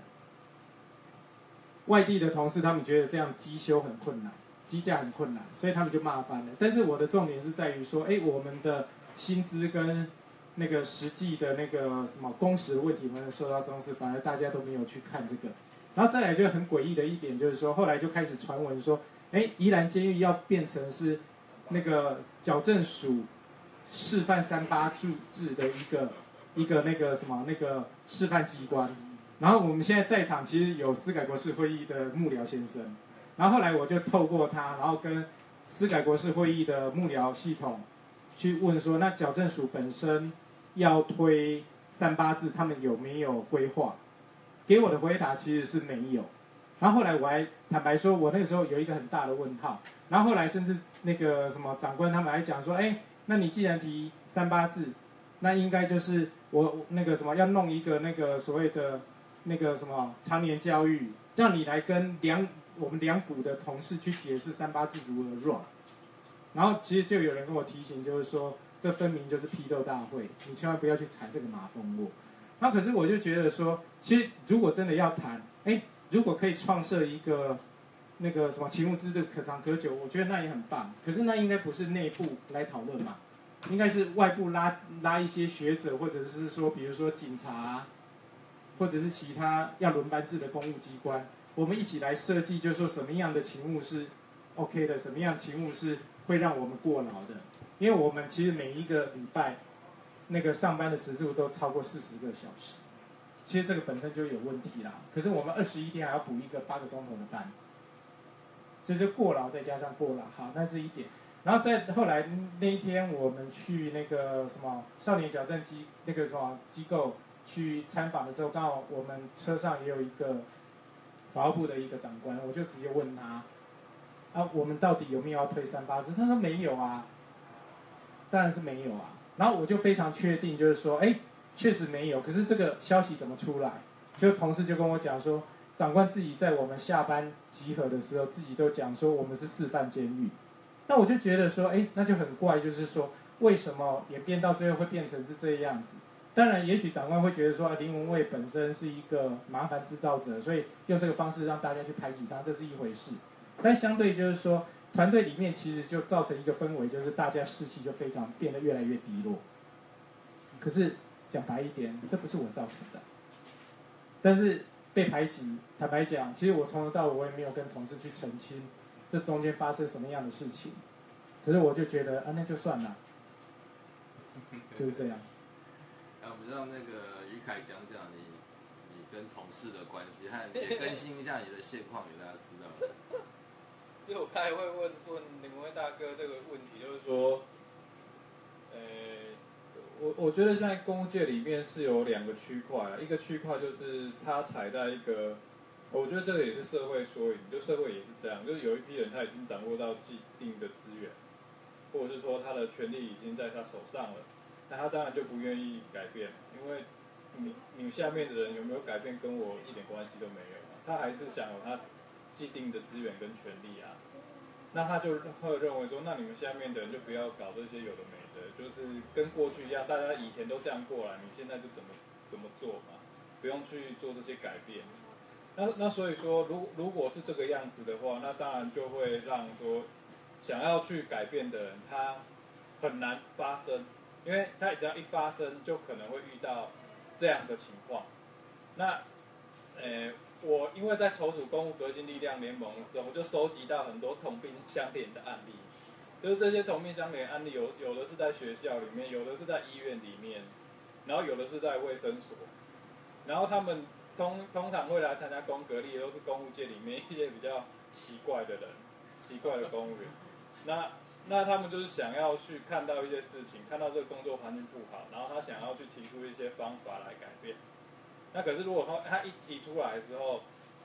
外地的同事他们觉得这样绩修很困难，绩价很困难，所以他们就骂翻了。但是我的重点是在于说，哎，我们的薪资跟那个实际的那个什么工时的问题没有受到重视，反而大家都没有去看这个。然后再来就很诡异的一点就是说，后来就开始传闻说，哎，宜兰监狱要变成是那个矫正署示范三八制的一个一个那个什么那个示范机关。然后我们现在在场其实有司改国事会议的幕僚先生，然后后来我就透过他，然后跟司改国事会议的幕僚系统去问说，那矫正署本身要推三八制，他们有没有规划？给我的回答其实是没有，然后后来我还坦白说，我那个时候有一个很大的问号，然后后来甚至那个什么长官他们还讲说，哎，那你既然提三八制，那应该就是我那个什么要弄一个那个所谓的那个什么常年教育，让你来跟两我们两股的同事去解释三八制如何 run， 然后其实就有人跟我提醒，就是说这分明就是批斗大会，你千万不要去踩这个马蜂窝。那可是我就觉得说，其实如果真的要谈，哎，如果可以创设一个那个什么勤务制度可长可久，我觉得那也很棒。可是那应该不是内部来讨论嘛，应该是外部拉拉一些学者，或者是说，比如说警察，或者是其他要轮班制的公务机关，我们一起来设计，就是说什么样的勤务是 OK 的，什么样的勤务是会让我们过劳的。因为我们其实每一个礼拜那个上班的时数都超过四十个小时，其实这个本身就有问题啦。可是我们二十一天还要补一个八个钟头的班，就是过劳再加上过劳，好，那是一点。然后再后来那一天我们去那个什么少年矫正机那个什么机构去参访的时候，刚好我们车上也有一个法务部的一个长官，我就直接问他，啊，我们到底有没有要推三八制？他说没有啊，当然是没有啊。然后我就非常确定，就是说，哎，确实没有。可是这个消息怎么出来？就同事就跟我讲说，长官自己在我们下班集合的时候，自己都讲说我们是示范监狱。那我就觉得说，哎，那就很怪，就是说为什么演变到最后会变成是这样子？当然，也许长官会觉得说林文蔚本身是一个麻烦制造者，所以用这个方式让大家去排挤他，这是一回事。但相对就是说，团队里面其实就造成一个氛围，就是大家士气就非常变得越来越低落。可是讲白一点，这不是我造成的。但是被排挤，坦白讲，其实我从头到尾我也没有跟同事去澄清这中间发生什么样的事情。可是我就觉得啊，那就算了，就是这样。 那我们让那个于凯讲讲你你跟同事的关系，和也更新一下你的现况给大家知道。 所以我开会问问林文蔚大哥这个问题，就是说，呃， 我我觉得在公务界里面是有两个区块啊，一个区块就是他踩在一个，我觉得这个也是社会缩影，就社会也是这样，就是有一批人他已经掌握到既定的资源，或者是说他的权利已经在他手上了，那他当然就不愿意改变，因为你你下面的人有没有改变跟我一点关系都没有啊，他还是想有他既定的资源跟权利啊。 那他就会认为说，那你们下面的人就不要搞这些有的没的，就是跟过去一样，大家以前都这样过来，你现在就怎么怎么做嘛，不用去做这些改变。那那所以说，如如果是这个样子的话，那当然就会让说想要去改变的人，他很难发生，因为他只要一发生，就可能会遇到这样的情况。那，呃，我因为在筹组公务革新力量联盟的时候，我就收集到很多同病相怜的案例。就是这些同病相怜案例有，有的是在学校里面，有的是在医院里面，然后有的是在卫生所，然后他们通通常会来参加公革力，都是公务界里面一些比较奇怪的人，奇怪的公务员。那那他们就是想要去看到一些事情，看到这个工作环境不好，然后他想要去提出一些方法来改变。那可是如果他他一提出来之后，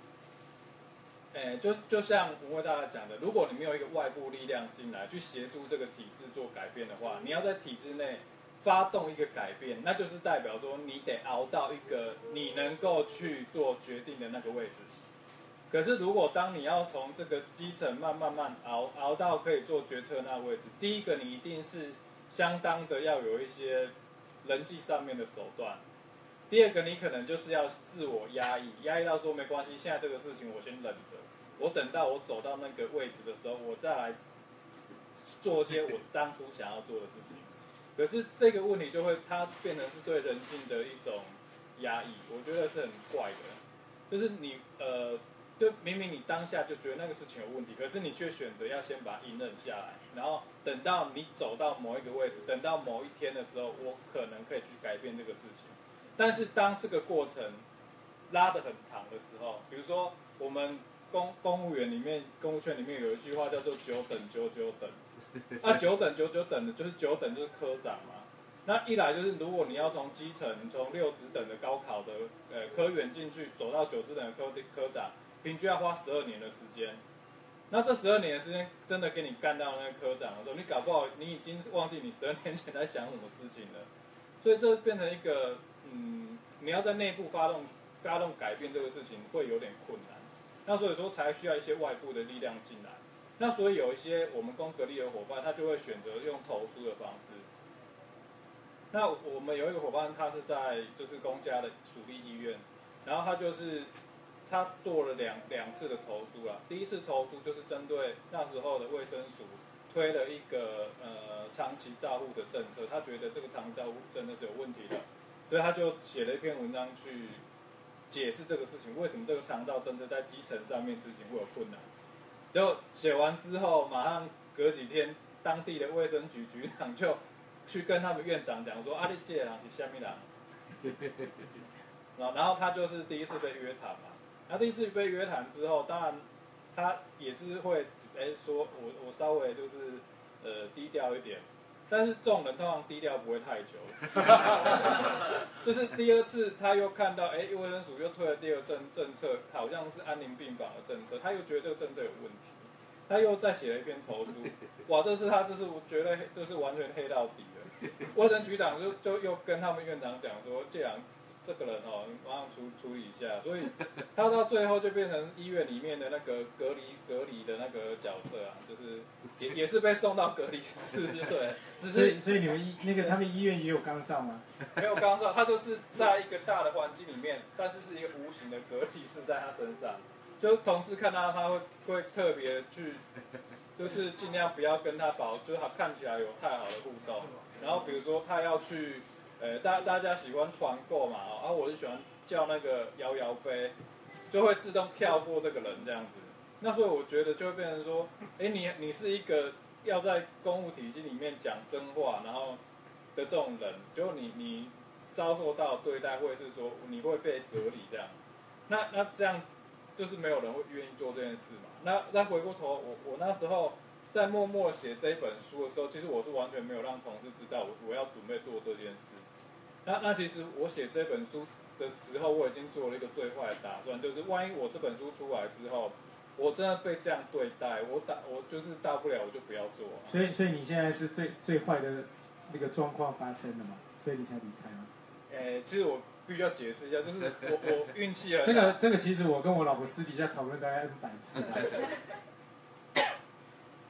哎，就就像吴慧大家讲的，如果你没有一个外部力量进来去协助这个体制做改变的话，你要在体制内发动一个改变，那就是代表说你得熬到一个你能够去做决定的那个位置。可是如果当你要从这个基层慢慢慢熬熬到可以做决策那个位置，第一个你一定是相当的要有一些人际上面的手段。第二个，你可能就是要自我压抑，压抑到说没关系，现在这个事情我先忍着，我等到我走到那个位置的时候，我再来做些我当初想要做的事情。可是这个问题就会，它变成是对人性的一种压抑，我觉得是很怪的。就是你呃，就明明你当下就觉得那个事情有问题，可是你却选择要先把它隐忍下来，然后等到你走到某一个位置，等到某一天的时候，我可能可以去改变这个事情。但是当这个过程拉得很长的时候，比如说我们公公务员里面，公务圈里面有一句话叫做九等九九等，那、啊、九等九九等的就是九等就是科长嘛。那一来就是如果你要从基层从六职等的高考的呃科员进去，走到九职等的科科长，平均要花十二年的时间。那这十二年的时间真的给你干到那个科长的时候，你搞不好你已经忘记你十二年前在想什么事情了。所以这变成一个。嗯，你要在内部发动发动改变这个事情会有点困难，那所以说才需要一些外部的力量进来。那所以有一些我们公革力的伙伴，他就会选择用投书的方式。那我们有一个伙伴，他是在就是公家的属立医院，然后他就是他做了两两次的投书啦。第一次投书就是针对那时候的卫生署推了一个呃长期照护的政策，他觉得这个长期照护真的是有问题的。所以他就写了一篇文章去解释这个事情，为什么这个长照政策在基层上面执行会有困难。就写完之后，马上隔几天，当地的卫生局局长就去跟他们院长讲说：“啊，你这个人是什么人？”然后，然后他就是第一次被约谈嘛。那第一次被约谈之后，当然他也是会哎说我我稍微就是呃低调一点。但是这种人通常低调不会太久，就是第二次他又看到，哎，卫生署又推了第二政政策，好像是安宁病房的政策，他又觉得这个政策有问题，他又再写了一篇投书，哇，这是他这是我觉得就是完全黑到底了。卫生局长就就又跟他们院长讲说，这样这个人哦，你马上处处理一下，所以他到最后就变成医院里面的那个隔离隔离的那个角色啊，就是也也是被送到隔离室，对，只所以是所以你们医那个他们医院也有岗哨吗？ 没有岗哨，他就是在一个大的环境里面，但是是一个无形的隔离室在他身上，就同事看到他会会特别去，就是尽量不要跟他保，就是他看起来有太好的互动，然后比如说他要去。呃，大大家喜欢团购嘛，然后我就喜欢叫那个摇摇杯，就会自动跳过这个人这样子。那所以我觉得就会变成说，哎，你你是一个要在公务体系里面讲真话，然后的这种人，就你你遭受到对待会是说你会被隔离这样。那那这样就是没有人会愿意做这件事嘛。那那回过头，我我那时候。在默默写这一本书的时候，其实我是完全没有让同事知道我我要准备做这件事。那那其实我写这本书的时候，我已经做了一个最坏的打算，就是万一我这本书出来之后，我真的被这样对待，我打我就是大不了我就不要做。 所以所以你现在是最最坏的那个状况发生了嘛？所以你才离开吗？ 诶，其实我必须要解释一下，就是我我运气很好。 这个这个其实我跟我老婆私底下讨论大概 N 百次。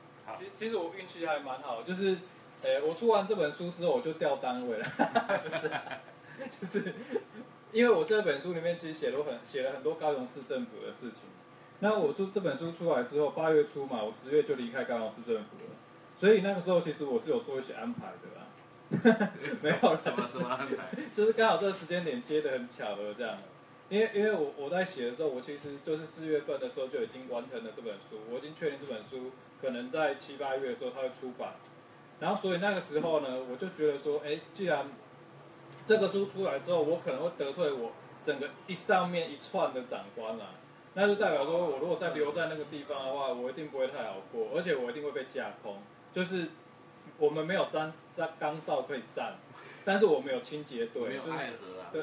其实我运气还蛮好，就是，呃，我出完这本书之后我就调单位了，不是、啊，就是因为我这本书里面其实写了很写了很多高雄市政府的事情。那我出这本书出来之后，八月初嘛，我十月就离开高雄市政府了，所以那个时候其实我是有做一些安排的啦。没有什么什么安排？ 就是刚好这个时间点接得很巧合这样。因为因为我我在写的时候，我其实就是四月份的时候就已经完成了这本书，我已经确定这本书可能在七八月的时候它会出版。然后所以那个时候呢，我就觉得说，哎，既然这个书出来之后，我可能会得罪我整个一上面一串的长官啦。那就代表说，我如果再留在那个地方的话，我一定不会太好过，而且我一定会被架空。就是我们没有站站岗哨可以站，但是我们有清洁队， 没有爱河啊。 对。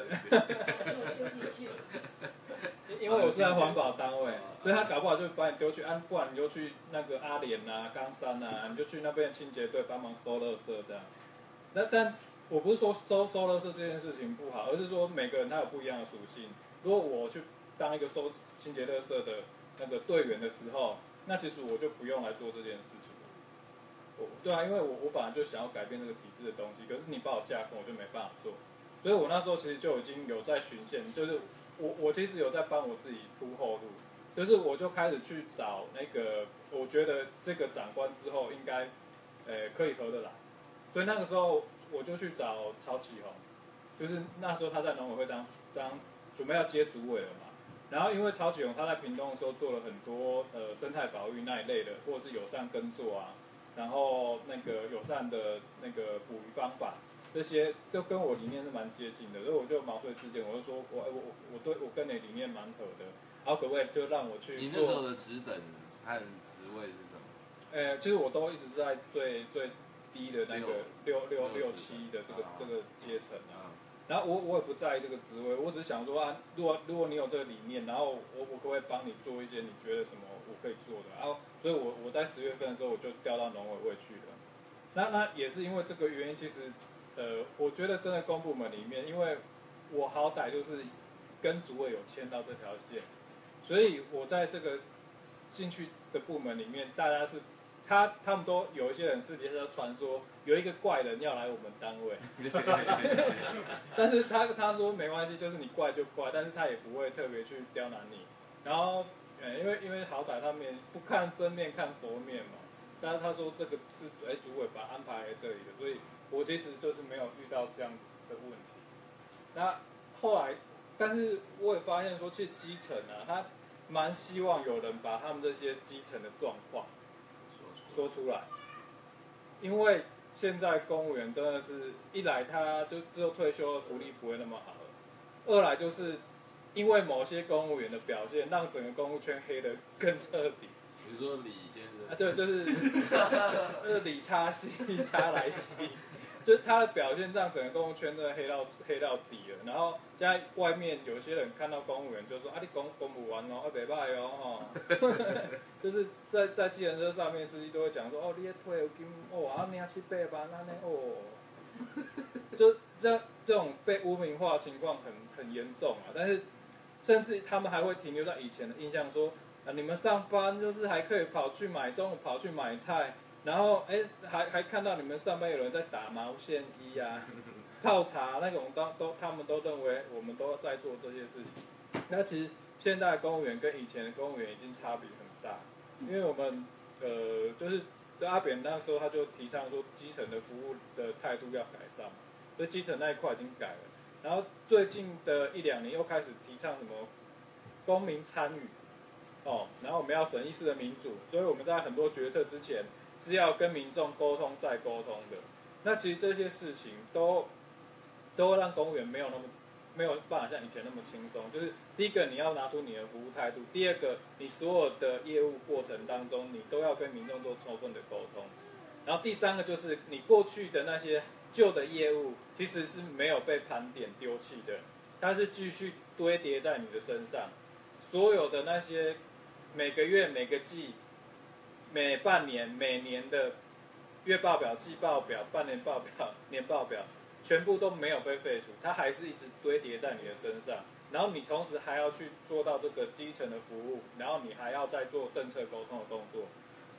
因为我是在环保单位，所以他搞不好就把你丢去，啊，不然你就去那个阿莲啊、冈山啊，你就去那边清洁队帮忙收垃圾这样。那但我不是说收收垃圾这件事情不好，而是说每个人他有不一样的属性。如果我去当一个收清洁垃圾的那个队员的时候，那其实我就不用来做这件事情了。我对啊，因为我我本来就想要改变这个体制的东西，可是你把我架空，我就没办法做。所以我那时候其实就已经有在循线，就是我我其实有在帮我自己铺后路，就是我就开始去找那个我觉得这个长官之后应该，呃可以合得来，所以那个时候我就去找曹启宏，就是那时候他在农委会当当准备要接主委了嘛。然后因为曹启宏他在屏东的时候做了很多呃生态保育那一类的，或者是友善耕作啊，然后那个友善的那个捕鱼方法，这些就跟我理念是蛮接近的，所以我就毛遂自荐，我就说我我我对我跟你理念蛮合的，然后可不可以就让我去做？ 你那时候的职等和职位是什么？ 呃，其实我都一直在最最低的那个六六六七的这个、啊、这个阶层啊。然后我我也不在意这个职位，我只是想说啊，如果如果你有这个理念，然后我我可不可以帮你做一些你觉得什么我可以做的？然后所以我我在十月份的时候我就调到农委会去了。那那也是因为这个原因，其实呃，我觉得真的公部门里面，因为我好歹就是跟主委有牵到这条线，所以我在这个进去的部门里面，大家是。他他们都有一些人私底下传说有一个怪人要来我们单位，但是他他说没关系，就是你怪就怪，但是他也不会特别去刁难你。然后，呃，因为因为好歹他们不看真面看佛面嘛，但是他说这个是哎主委把安排在这里的，所以我其实就是没有遇到这样的问题。那后来，但是我也发现说，其实基层啊，他蛮希望有人把他们这些基层的状况说出来，因为现在公务员真的是一来他就之后退休的福利不会那么好了，二来就是因为某些公务员的表现，让整个公务圈黑得更彻底。 比如说李先生啊， 对，就是就是李插西插来西，就是他的表现让整个公务圈真的黑到黑到底了。然后现在外面有些人看到公务员就说啊，你公公务员哦，啊袂歹哦吼，就是在在计程车上面司机都会讲说哦，你的退休金哦啊领七八万安尼哦，就这这种被污名化的情况很很严重啊。但是甚至他们还会停留在以前的印象说。啊，你们上班就是还可以跑去买，中午跑去买菜，然后哎，还还看到你们上班有人在打毛线衣啊、泡茶那种都都，他们都认为我们都在做这些事情。那其实现在的公务员跟以前的公务员已经差别很大，因为我们呃就是阿扁那时候他就提倡说基层的服务的态度要改善，所以基层那一块已经改了。然后最近的一两年又开始提倡什么公民参与。哦，然后我们要审议式的民主，所以我们在很多决策之前是要跟民众沟通再沟通的。那其实这些事情都都会让公务员没有那么没有办法像以前那么轻松。就是第一个你要拿出你的服务态度，第二个你所有的业务过程当中你都要跟民众做充分的沟通，然后第三个就是你过去的那些旧的业务其实是没有被盘点丢弃的，它是继续堆叠在你的身上，所有的那些。每个月、每个季、每半年、每年的月报表、季报表、半年报表、年报表，全部都没有被废除，它还是一直堆叠在你的身上。然后你同时还要去做到这个基层的服务，然后你还要再做政策沟通的动作。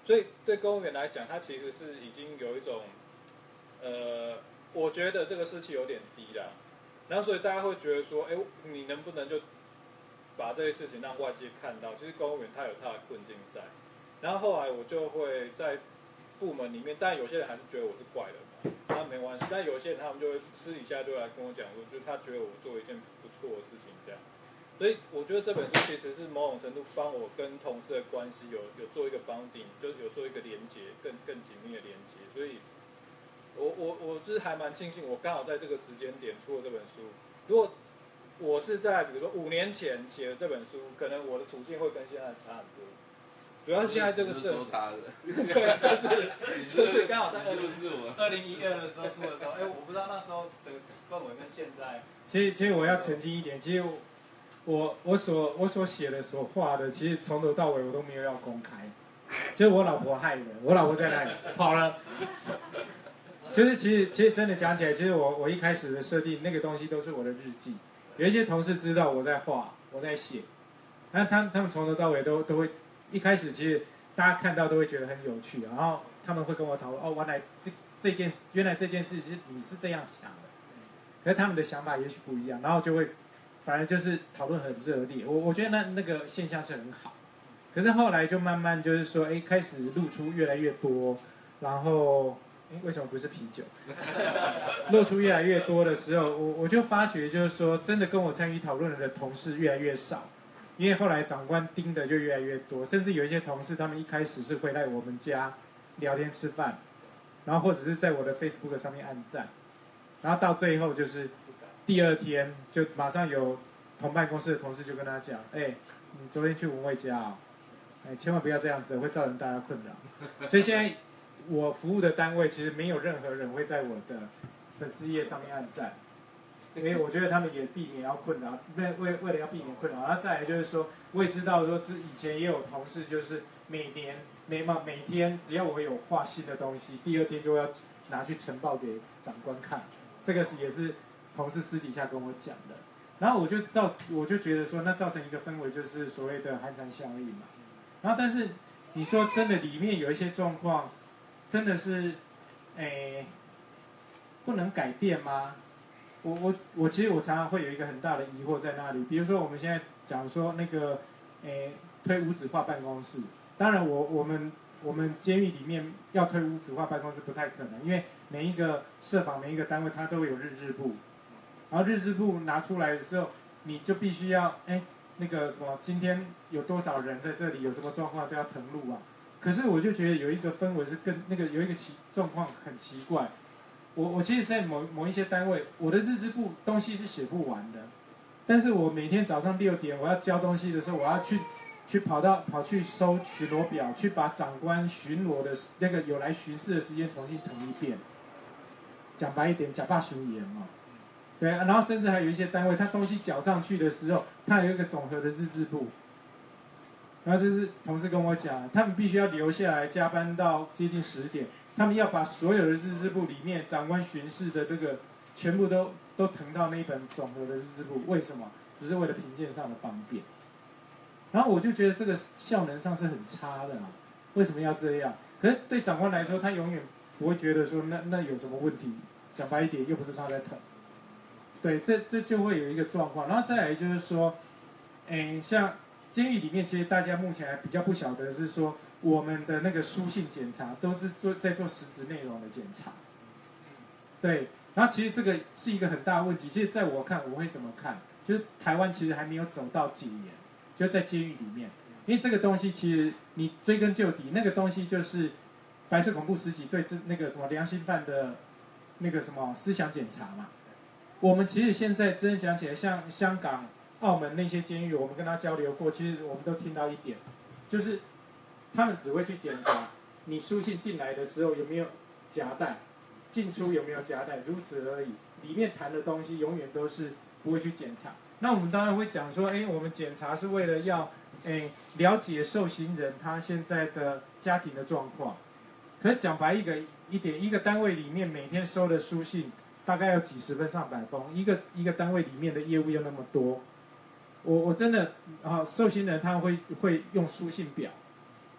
所以对公务员来讲，他其实是已经有一种，呃，我觉得这个士气有点低啦。然后所以大家会觉得说，哎，你能不能就把这些事情让外界看到？其实公务员他有他的困境在。然后后来我就会在部门里面，但有些人还是觉得我是怪人嘛，那没关系。但有些人他们就会私底下就来跟我讲说，就是他觉得我做一件不错的事情这样。所以我觉得这本书其实是某种程度帮我跟同事的关系有有做一个bonding，就有做一个连接，更更紧密的连接。所以我我我就是还蛮庆幸，我刚好在这个时间点出了这本书。如果我是在比如说五年前写的这本书，可能我的处境会跟现在差很多。主要是现在这个就是说他的， 对，就是就是刚好在二零是不是我？ 二零一二的时候出的时候，哎，我不知道那时候的氛围跟现在。 其实其实我要澄清一点，其实我我所我所写的所画的，其实从头到尾我都没有要公开，就是我老婆害的，我老婆在那里跑了。就是其实其实真的讲起来，其实我我一开始的设定那个东西都是我的日记，有一些同事知道我在画，我在写，那他们他们从头到尾都都会。一开始其实大家看到都会觉得很有趣，然后他们会跟我讨论哦，原来这这件原来这件事是你是这样想的，可是他们的想法也许不一样，然后就会反而就是讨论很热烈。我我觉得那那个现象是很好，可是后来就慢慢就是说，哎，开始露出越来越多，然后哎为什么不是啤酒？露出越来越多的时候，我我就发觉就是说，真的跟我参与讨论的同事越来越少。因为后来长官盯的就越来越多，甚至有一些同事，他们一开始是会来我们家聊天吃饭，然后或者是在我的 Facebook 上面按赞，然后到最后就是第二天就马上有同办公室的同事就跟他讲，哎，你昨天去文蔚家啊、哦，哎，千万不要这样子，会造成大家困扰。所以现在我服务的单位其实没有任何人会在我的粉丝页上面按赞。因为我觉得他们也避免要困扰，为为为了要避免困扰，然后再来就是说，我也知道说，之以前也有同事就是每年每每每天只要我有画新的东西，第二天就要拿去呈报给长官看，这个是也是同事私底下跟我讲的，然后我就造我就觉得说，那造成一个氛围就是所谓的寒蝉效应嘛，然后但是你说真的里面有一些状况，真的是，诶，不能改变吗？我我我其实我常常会有一个很大的疑惑在那里，比如说我们现在讲说那个，诶推无纸化办公室，当然我我们我们监狱里面要推无纸化办公室不太可能，因为每一个社访每一个单位它都有日志部，然后日志部拿出来的时候，你就必须要哎那个什么今天有多少人在这里，有什么状况都要誊录啊。可是我就觉得有一个氛围是更那个有一个奇状况很奇怪。我我其实，在某某一些单位，我的日志部东西是写不完的，但是我每天早上六点我要交东西的时候，我要去去跑到跑去收巡逻表，去把长官巡逻的那个有来巡视的时间重新誊一遍。讲白一点，假霸巡严嘛，对啊，然后甚至还有一些单位，他东西缴上去的时候，他有一个总和的日志部。然后这是同事跟我讲，他们必须要留下来加班到接近十点。他们要把所有的日志部里面长官巡视的这个全部都都誊到那一本总和的日志部，为什么？只是为了评鉴上的方便。然后我就觉得这个效能上是很差的啊，为什么要这样？可是对长官来说，他永远不会觉得说那那有什么问题。讲白一点，又不是他在誊。对，这这就会有一个状况。然后再来就是说，哎，像监狱里面，其实大家目前还比较不晓得是说。我们的那个书信检查都是做在做实质内容的检查，对，然后其实这个是一个很大的问题。其实在我看，我会怎么看？就是台湾其实还没有走到戒严，就在监狱里面，因为这个东西其实你追根究底，那个东西就是白色恐怖时期对这那个什么良心犯的那个什么思想检查嘛。我们其实现在真的讲起来，像香港、澳门那些监狱，我们跟他交流过，其实我们都听到一点，就是。他们只会去检查你书信进来的时候有没有夹带，进出有没有夹带，如此而已。里面谈的东西永远都是不会去检查。那我们当然会讲说，哎，我们检查是为了要，哎，了解受刑人他现在的家庭的状况。可是讲白一个一点，一个单位里面每天收的书信大概有几十封上百封，一个一个单位里面的业务又那么多，我我真的啊，受刑人他会会用书信表。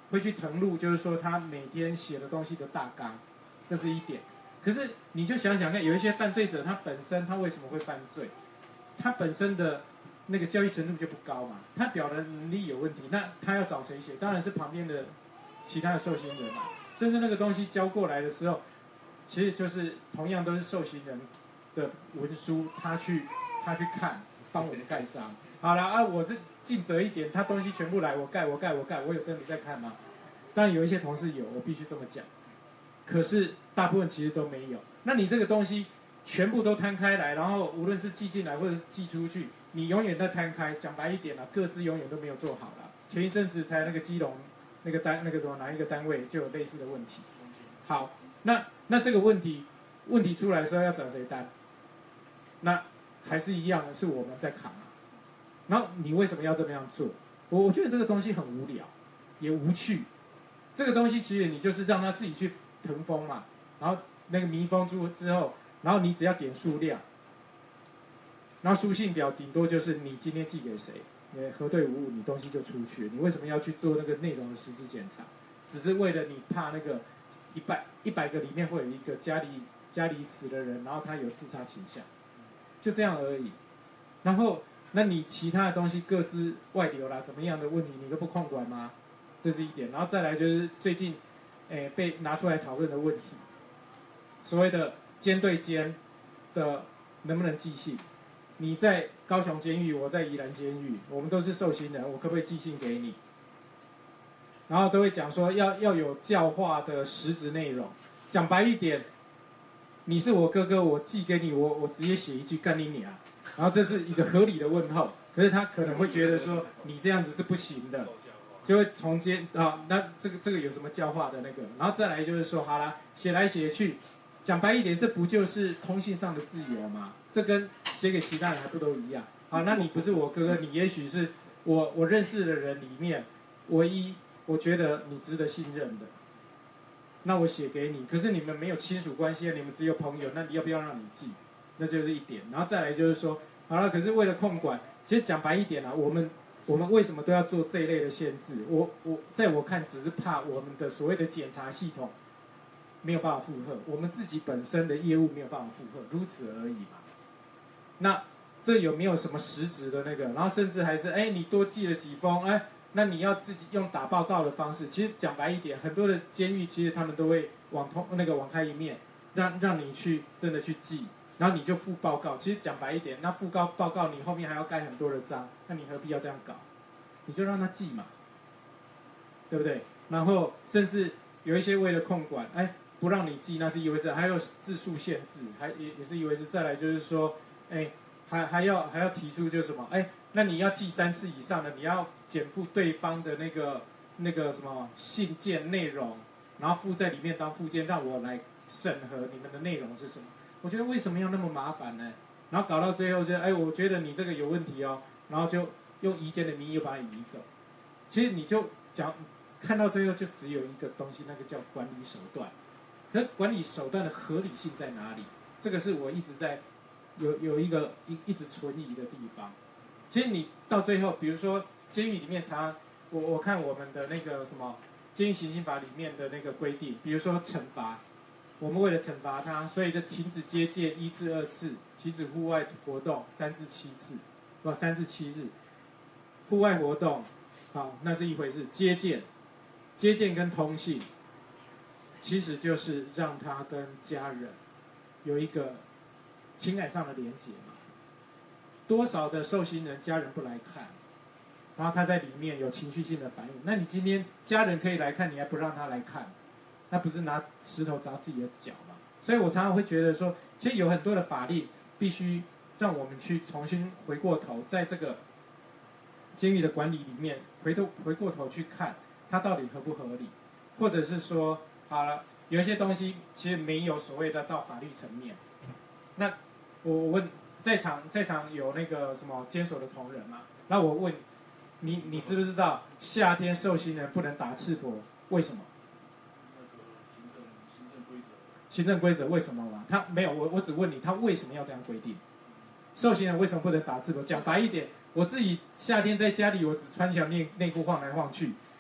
会去誊录，就是说他每天写的东西的大纲，这是一点。可是你就想想看，有一些犯罪者他本身他为什么会犯罪？他本身的那个教育程度就不高嘛，他表达能力有问题，那他要找谁写？当然是旁边的其他的受刑人嘛。甚至那个东西交过来的时候，其实就是同样都是受刑人的文书，他去他去看，帮我们盖章。好了啊，我这尽责一点，他东西全部来，我盖我盖我盖，我有真的在看吗？当然有一些同事有，我必须这么讲。可是大部分其实都没有。那你这个东西全部都摊开来，然后无论是寄进来或者是寄出去，你永远在摊开。讲白一点啦，各自永远都没有做好了。前一阵子才那个基隆那个单那个什么哪一个单位就有类似的问题。好，那那这个问题问题出来的时候要找谁担？那还是一样的，是我们在扛啊。然后你为什么要这么样做？我我觉得这个东西很无聊，也无趣。这个东西其实你就是让他自己去腾封嘛，然后那个密封住之后，然后你只要点数量，然后书信表顶多就是你今天寄给谁，你核对无误，你东西就出去。你为什么要去做那个内容的实质检查？只是为了你怕那个一百一百个里面会有一个家里家里死的人，然后他有自杀倾向，就这样而已。然后那你其他的东西各自外流啦，怎么样的问题你都不控管吗？这是一点。然后再来就是最近，诶被拿出来讨论的问题，所谓的监对监的能不能寄信？你在高雄监狱，我在宜兰监狱，我们都是受刑人，我可不可以寄信给你？然后都会讲说要要有教化的实质内容。讲白一点，你是我哥哥，我寄给你，我我直接写一句干你娘，然后这是一个合理的问候。可是他可能会觉得说你这样子是不行的，就会从监啊，那这个这个有什么教化的那个？然后再来就是说，好啦，写来写去，讲白一点，这不就是通信上的自由吗？这跟写给其他人还不都一样？好，那你不是我哥哥，你也许是我我认识的人里面唯一我觉得你值得信任的，那我写给你。可是你们没有亲属关系，你们只有朋友，那你要不要让你寄？那就是一点。然后再来就是说，好了，可是为了控管，其实讲白一点啊，我们我们为什么都要做这一类的限制？我我在我看，只是怕我们的所谓的检查系统没有办法负荷，我们自己本身的业务没有办法负荷，如此而已嘛。那这有没有什么实质的那个？然后甚至还是，哎，你多寄了几封，哎，那你要自己用打报告的方式。其实讲白一点，很多的监狱其实他们都会网通那个网开一面，让让你去真的去寄，然后你就附报告。其实讲白一点，那附告报告你后面还要盖很多的章，那你何必要这样搞？你就让他寄嘛，对不对？然后甚至有一些为了控管，哎，不让你寄，那是一回事；还有字数限制，还也也是一回事。再来就是说，哎，还还要还要提出就是什么，哎，那你要寄三次以上的，你要减负对方的那个那个什么信件内容，然后附在里面当附件，让我来审核你们的内容是什么。我觉得为什么要那么麻烦呢？然后搞到最后就，哎，我觉得你这个有问题哦，然后就用移监的名义又把你移走。其实你就讲看到最后就只有一个东西，那个叫管理手段。可是管理手段的合理性在哪里？这个是我一直在有有一个一一直存疑的地方。其实你到最后，比如说监狱里面常常，我我看我们的那个什么监狱行刑法里面的那个规定，比如说惩罚，我们为了惩罚他，所以就停止接见一至二次，停止户外活动三至七次，不三至七日。户外活动，好，那是一回事。接见，接见跟通信，其实就是让他跟家人有一个情感上的连结嘛。多少的受刑人家人不来看，然后他在里面有情绪性的反应，那你今天家人可以来看，你还不让他来看，那不是拿石头砸自己的脚吗？所以我常常会觉得说，其实有很多的法律必须让我们去重新回过头，在这个监狱的管理里面，回头回过头去看它到底合不合理，或者是说，好了，有一些东西其实没有所谓的到法律层面。那我问在场在场有那个什么监所的同仁嘛？那我问你，你知不知道夏天受刑人不能打赤膊？为什么？ 行政行政规则。 行政规则为什么嘛？他没有，我我只问你，他为什么要这样规定？受刑人为什么不能打赤膊？讲白一点，我自己夏天在家里，我只穿一条内内裤晃来晃去，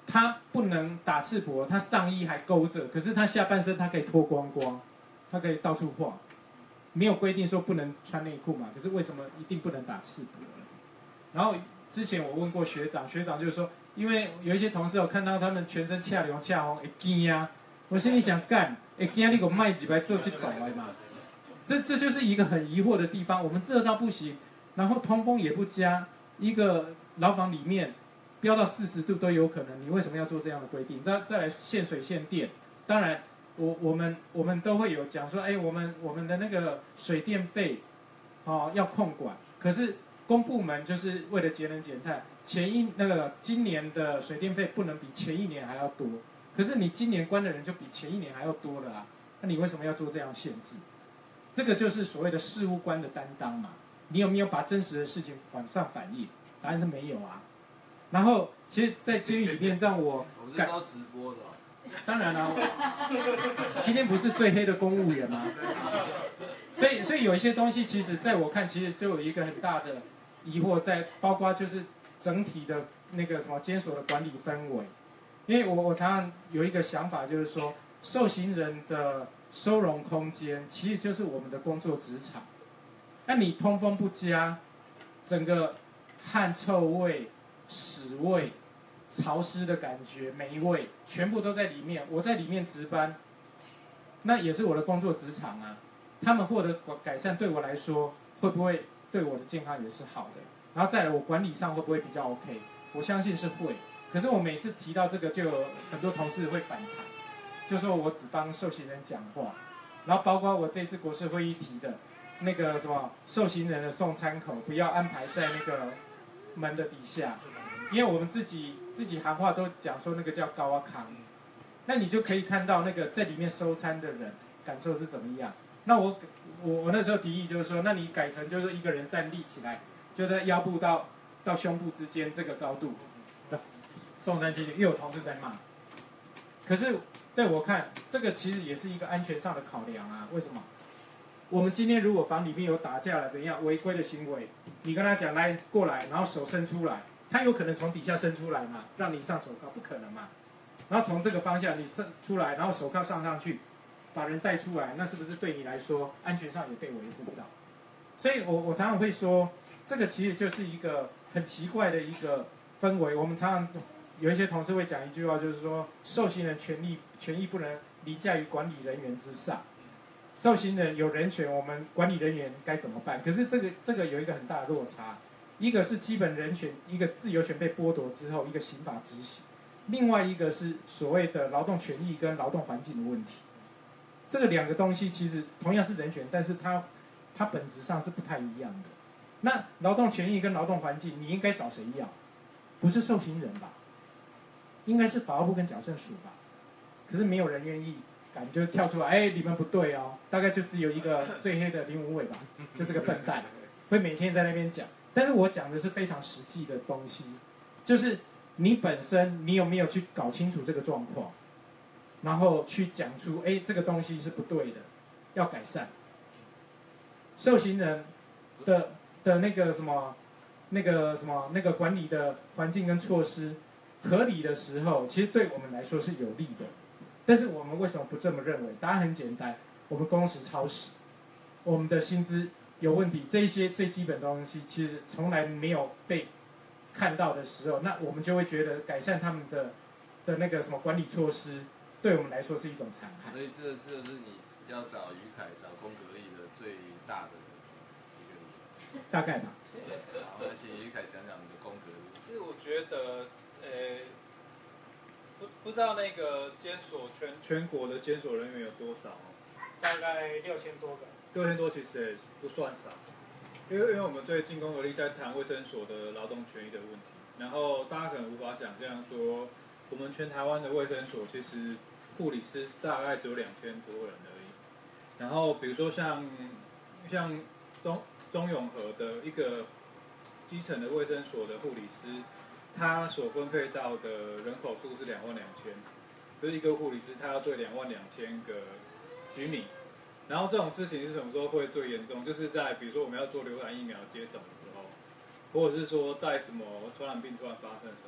他不能打赤膊，他上衣还勾着，可是他下半身他可以脱光光，他可以到处晃，没有规定说不能穿内裤嘛，可是为什么一定不能打赤膊？然后之前我问过学长，学长就是说，因为有一些同事有看到他们全身恰凉恰红，会惊啊，我心里想干，会惊你给我卖几百做去搞来嘛？这这就是一个很疑惑的地方，我们这到不行，然后通风也不加，一个牢房里面飙到四十度都有可能，你为什么要做这样的规定？再再来限水限电，当然我我们我们都会有讲说，哎，我们我们的那个水电费，哦要控管，可是公部门就是为了节能减碳，前一那个今年的水电费不能比前一年还要多，可是你今年关的人就比前一年还要多了啊，那你为什么要做这样限制？这个就是所谓的事务官的担当嘛。你有没有把真实的事情往上反映？答案是没有啊。然后，其实，在监狱里面让我， 我们这都直播的、哦。 当然了、啊，今天不是最黑的公务员吗？所以，所以有一些东西，其实在我看，其实就有一个很大的疑惑在，包括就是整体的那个什么监所的管理氛围。因为我我常常有一个想法，就是说，受刑人的收容空间其实就是我们的工作职场。那你通风不佳，整个汗臭味、屎味、潮湿的感觉、霉味，全部都在里面。我在里面值班，那也是我的工作职场啊。他们获得改善，对我来说会不会对我的健康也是好的？然后再来，我管理上会不会比较 OK？ 我相信是会。可是我每次提到这个，就有很多同事会反弹，就说我只帮受刑人讲话，然后包括我这次国事会议提的那个什么受刑人的送餐口不要安排在那个门的底下，因为我们自己自己行话都讲说那个叫高啊康，那你就可以看到那个在里面收餐的人感受是怎么样。那我我我那时候提议就是说，那你改成就是一个人站立起来，就在腰部到到胸部之间这个高度，送餐进去，又有同事在骂。可是在我看，这个其实也是一个安全上的考量啊。为什么？我们今天如果房里面有打架了怎样违规的行为，你跟他讲来过来，然后手伸出来，他有可能从底下伸出来嘛，让你上手铐，不可能嘛。然后从这个方向你伸出来，然后手铐上上去，把人带出来，那是不是对你来说安全上也被维护到？所以我我常常会说，这个其实就是一个很奇怪的一个氛围。我们常常有一些同事会讲一句话，就是说受刑人权利权益不能凌驾于管理人员之上。受刑人有人权，我们管理人员该怎么办？可是这个这个有一个很大的落差，一个是基本人权，一个自由权被剥夺之后，一个刑法执行，另外一个是所谓的劳动权益跟劳动环境的问题。这个两个东西其实同样是人权，但是它它本质上是不太一样的。那劳动权益跟劳动环境，你应该找谁要？不是受刑人吧？应该是法务部跟矫正署吧？可是没有人愿意。就跳出来，哎，你们不对哦，大概就只有一个最黑的林文伟吧，就这个笨蛋，会每天在那边讲。但是我讲的是非常实际的东西，就是你本身你有没有去搞清楚这个状况，然后去讲出，哎，这个东西是不对的，要改善。受刑人的的那个什么，那个什么那个管理的环境跟措施合理的时候，其实对我们来说是有利的。但是我们为什么不这么认为？答案很简单，我们工时超时，我们的薪资有问题，这一些最基本的东西其实从来没有被看到的时候，那我们就会觉得改善他们的的那个什么管理措施，对我们来说是一种残害。 所以这就是你要找于凯、找龚格力的最大的一个理由。 大概吧。 好，那请于凯讲讲你的龚格力。 其实我觉得，呃。不不知道那个监所全全国的监所人员有多少哦？ 大概六千多个。 六千多其实也不算少，因为因为我们最近龚格力在谈卫生所的劳动权益的问题，然后大家可能无法想象说，我们全台湾的卫生所其实护理师大概只有两千多人而已。然后比如说像像中中永和的一个基层的卫生所的护理师。他所分配到的人口数是两万两千，就是一个护理师，他要对两万两千个居民。然后这种事情是什么时候会最严重？就是在比如说我们要做流感疫苗接种的时候，或者是说在什么传染病突然发生的时候，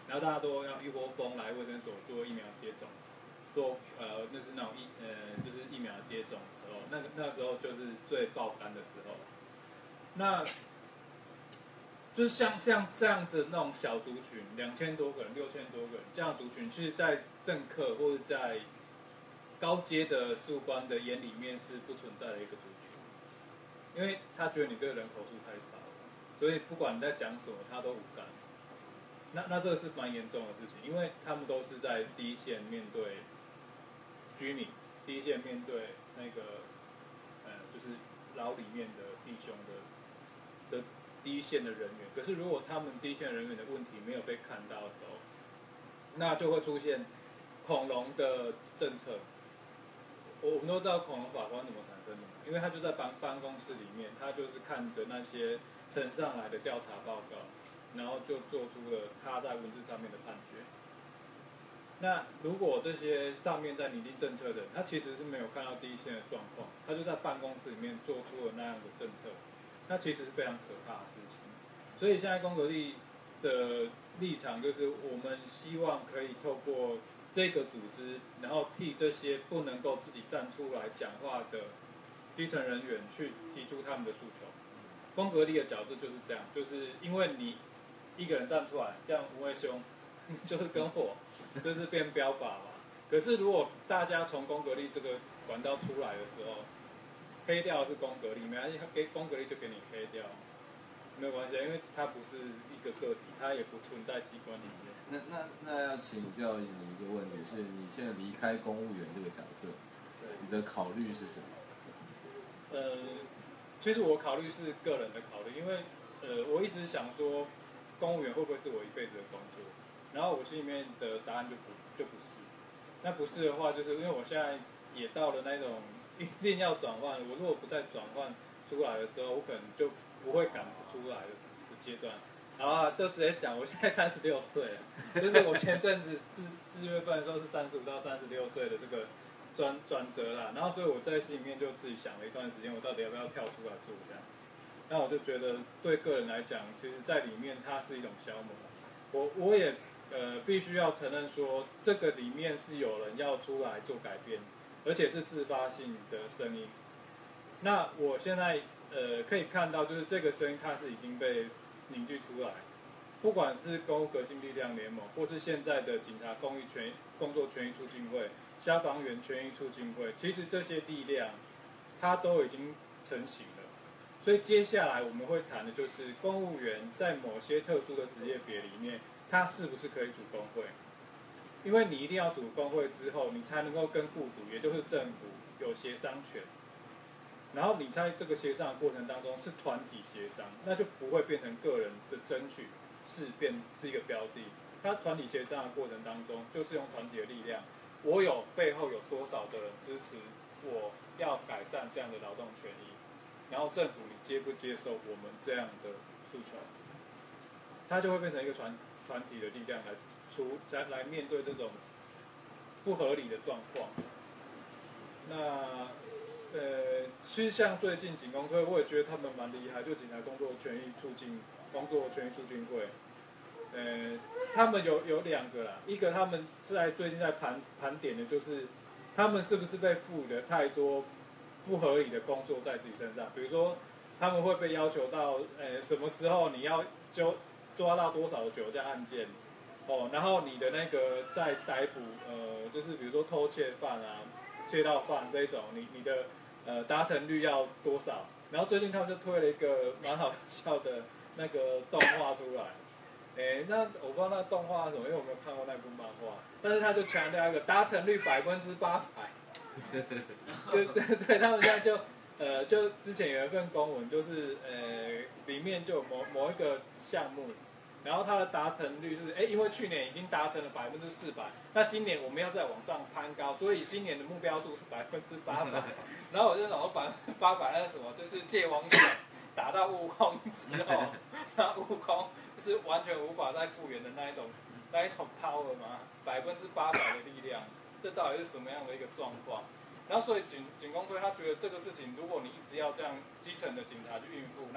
然后大家都要一窝蜂来卫生所做疫苗接种，做呃那是那种疫呃就是疫苗接种的时候，那个那时候就是最爆肝的时候。那就是像像这样子那种小族群，两千多个人、六千多个人这样的族群，其实在政客或者在高阶的事务官的眼里面是不存在的一个族群，因为他觉得你这个人口数太少了，所以不管你在讲什么，他都无感。那那这个是蛮严重的事情，因为他们都是在第一线面对居民，第一线面对那个呃就是牢里面的弟兄的的第一线的人员。可是如果他们第一线人员的问题没有被看到的时候，那就会出现恐龙的政策。我我们都知道恐龙法官怎么产生的嘛，因为他就在办办公室里面，他就是看着那些呈上来的调查报告，然后就做出了他在文字上面的判决。那如果这些上面在拟定政策的人，他其实是没有看到第一线的状况，他就在办公室里面做出了那样的政策，那其实是非常可怕的事情。所以现在公格力的立场就是，我们希望可以透过这个组织，然后替这些不能够自己站出来讲话的基层人员去提出他们的诉求。公格力的角色就是这样，就是因为你一个人站出来，像吴伟兄，就是跟我，就是变标靶嘛。可是如果大家从公格力这个管道出来的时候，黑掉的是公格力，没关系，给公格力就给你黑掉，没有关系，因为它不是一个个体，它也不存在机关里面。 那那那要请教你一个问题，是你现在离开公务员这个角色，你的考虑是什么？ 呃，其实我考虑是个人的考虑，因为呃，我一直想说，公务员会不会是我一辈子的工作？然后我心里面的答案就不就不是。那不是的话，就是因为我现在也到了那种一定要转换，我如果不再转换出来的时候，我可能就不会赶出来的阶段。好啊，就直接讲，我现在三十六岁了，就是我前阵子四四月份的时候是三十五到三十六岁的这个转转折啦，然后所以我在心里面就自己想了一段时间，我到底要不要跳出来做这样。那我就觉得对个人来讲，其实在里面它是一种消磨。我我也呃必须要承认说，这个里面是有人要出来做改变，而且是自发性的声音。那我现在呃可以看到，就是这个声音它是已经被凝聚出来，不管是公务革新力量联盟，或是现在的警察公益权工作权益促进会、消防员权益促进会，其实这些力量它都已经成型了。所以接下来我们会谈的就是公务员在某些特殊的职业别里面，他是不是可以组工会？因为你一定要组工会之后，你才能够跟雇主，也就是政府有协商权。然后你在这个协商的过程当中是团体协商，那就不会变成个人的争取，是变是一个标的。它团体协商的过程当中，就是用团体的力量，我有背后有多少的人支持我要改善这样的劳动权益，然后政府你接不接受我们这样的诉求，它就会变成一个团团体的力量来出来来面对这种不合理的状况。那呃，其实像最近警工会，我也觉得他们蛮厉害，就警察工作权益促进工作权益促进会，呃，他们有有两个啦，一个他们在最近在盘盘点的就是他们是不是被赋予了太多不合理的工作在自己身上，比如说他们会被要求到，呃，什么时候你要就抓到多少的酒驾案件，哦，然后你的那个在逮捕，呃，就是比如说偷窃犯啊。窃盗犯这一种，你你的呃达成率要多少？然后最近他们就推了一个蛮好笑的那个动画出来，哎，那我不知道那动画是什么，因为我没有看过那部漫画，但是他就强调一个达成率百分之八百，就对对，他们现在就呃就之前有一份公文，就是呃里面就有某某一个项目。然后它的达成率是，哎，因为去年已经达成了百分之四百，那今年我们要再往上攀高，所以今年的目标数是百分之八百。然后我就想说，百分之八百那是什么？就是借王奖打到悟空之后，那悟空是完全无法再复原的那一种那一种 power 吗？百分之八百的力量，这到底是什么样的一个状况？然后所以警警工会他觉得这个事情，如果你一直要这样基层的警察去应付，然后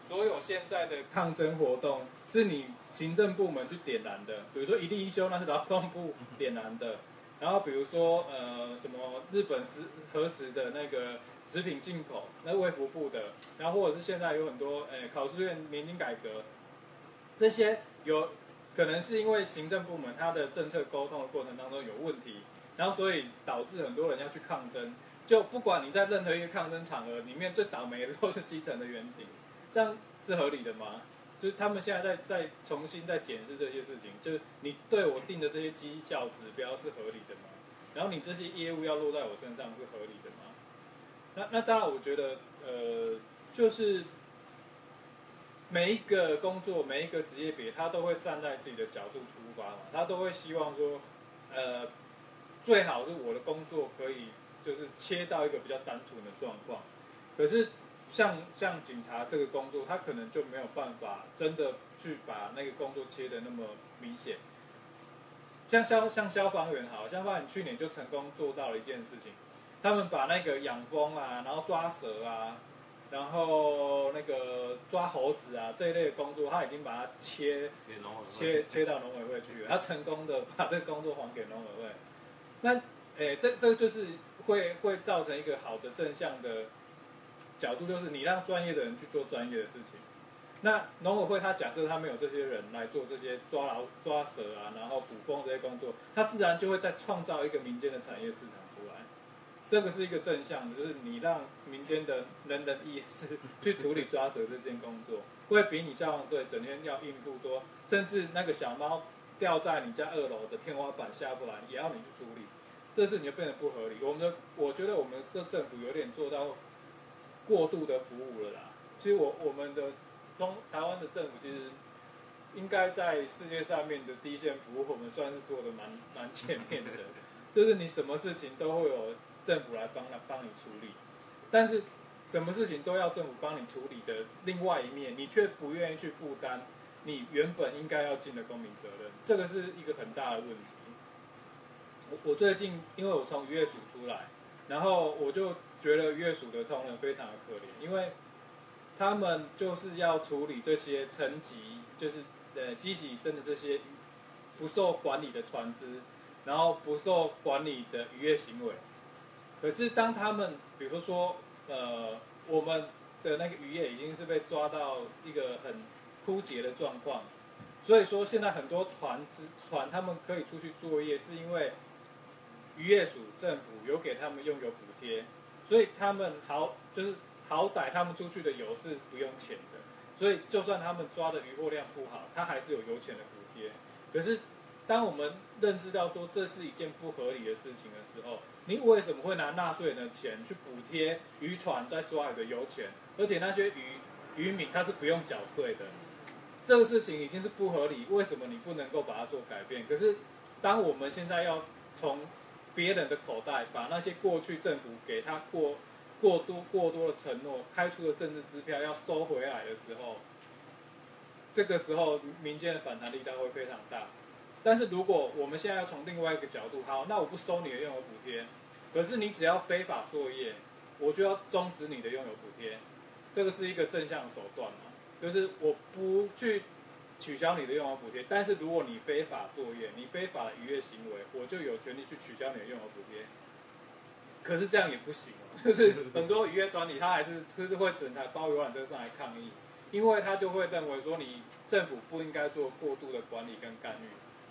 所有现在的抗争活动是你行政部门去点燃的，比如说一例一休那是劳动部点燃的，然后比如说呃什么日本食核食的那个食品进口，那卫福部的，然后或者是现在有很多呃考试院年金改革，这些有可能是因为行政部门它的政策沟通的过程当中有问题，然后所以导致很多人要去抗争。就不管你在任何一个抗争场合里面，最倒霉的都是基层的员警，这样是合理的吗？就是他们现在在在重新在检视这些事情，就是你对我定的这些绩效指标是合理的吗？然后你这些业务要落在我身上是合理的吗？那那当然，我觉得呃，就是每一个工作、每一个职业别，他都会站在自己的角度出发嘛，他都会希望说，呃，最好是我的工作可以就是切到一个比较单纯的状况。可是像像警察这个工作，他可能就没有办法真的去把那个工作切得那么明显。像消像消防员好，消防员去年就成功做到了一件事情，他们把那个养蜂啊，然后抓蛇啊，然后那个抓猴子啊这一类的工作，他已经把它切切切到农委会去了，他成功的把这个工作还给农委会。那诶，这这就是会会造成一个好的正向的角度，就是你让专业的人去做专业的事情。那农委会他假设他没有这些人来做这些抓老抓蛇啊，然后捕蜂这些工作，他自然就会再创造一个民间的产业市场出来。这个是一个正向的，就是你让民间的人人义士去处理抓蛇这件工作，会比你消防队整天要应付说，甚至那个小猫掉在你家二楼的天花板下不来，也要你去处理，这事情就变得不合理。我们的我觉得我们的政府有点做到过度的服务了啦。其实我我们的中台湾的政府其实应该在世界上面的第一线服务，我们算是做的蛮蛮前面的，就是你什么事情都会有政府来帮来帮你处理，但是什么事情都要政府帮你处理的另外一面，你却不愿意去负担你原本应该要尽的公民责任，这个是一个很大的问题。我我最近因为我从渔业署出来，然后我就觉得渔业署的同仁非常的可怜，因为他们就是要处理这些层级，就是呃机器以身的这些不受管理的船只，然后不受管理的渔业行为。可是当他们比如说呃我们的那个渔业已经是被抓到一个很枯竭的状况，所以说现在很多船只船他们可以出去作业，是因为渔业署政府有给他们用油补贴，所以他们好就是好歹他们出去的油是不用钱的，所以就算他们抓的渔获量不好，他还是有油钱的补贴。可是当我们认知到说这是一件不合理的事情的时候，你为什么会拿纳税人的钱去补贴渔船在抓鱼的油钱，而且那些渔渔民他是不用缴税的？这个事情已经是不合理，为什么你不能够把它做改变？可是当我们现在要从别人的口袋把那些过去政府给他过过多过多的承诺开出的政治支票要收回来的时候，这个时候民间的反弹力道会非常大。但是如果我们现在要从另外一个角度，好，那我不收你的用油补贴，可是你只要非法作业，我就要终止你的用油补贴，这个是一个正向的手段嘛，就是我不去取消你的用油补贴，但是如果你非法作业，你非法的渔业行为，我就有权利去取消你的用油补贴。可是这样也不行哦，就是很多渔业团体他还是就是会整台包游览车上来抗议，因为他就会认为说你政府不应该做过度的管理跟干预。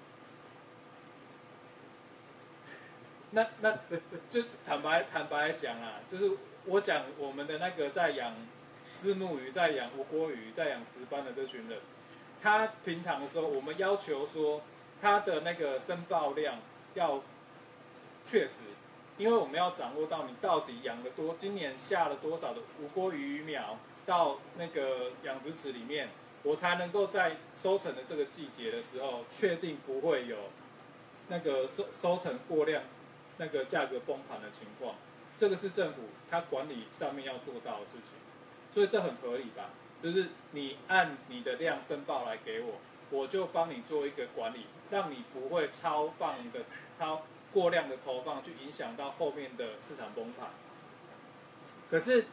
那那就坦白坦白讲啦，就是我讲我们的那个在养虱目鱼、在养无锅鱼、在养石斑的这群人，他平常的时候，我们要求说他的那个申报量要确实，因为我们要掌握到你到底养了多，今年下了多少的无锅鱼鱼苗到那个养殖池里面，我才能够在收成的这个季节的时候，确定不会有那个收收成过量。那个价格崩盘的情况，这个是政府它管理上面要做到的事情，所以这很合理吧？就是你按你的量申报来给我，我就帮你做一个管理，让你不会超放的超过量的投放，去影响到后面的市场崩盘。可是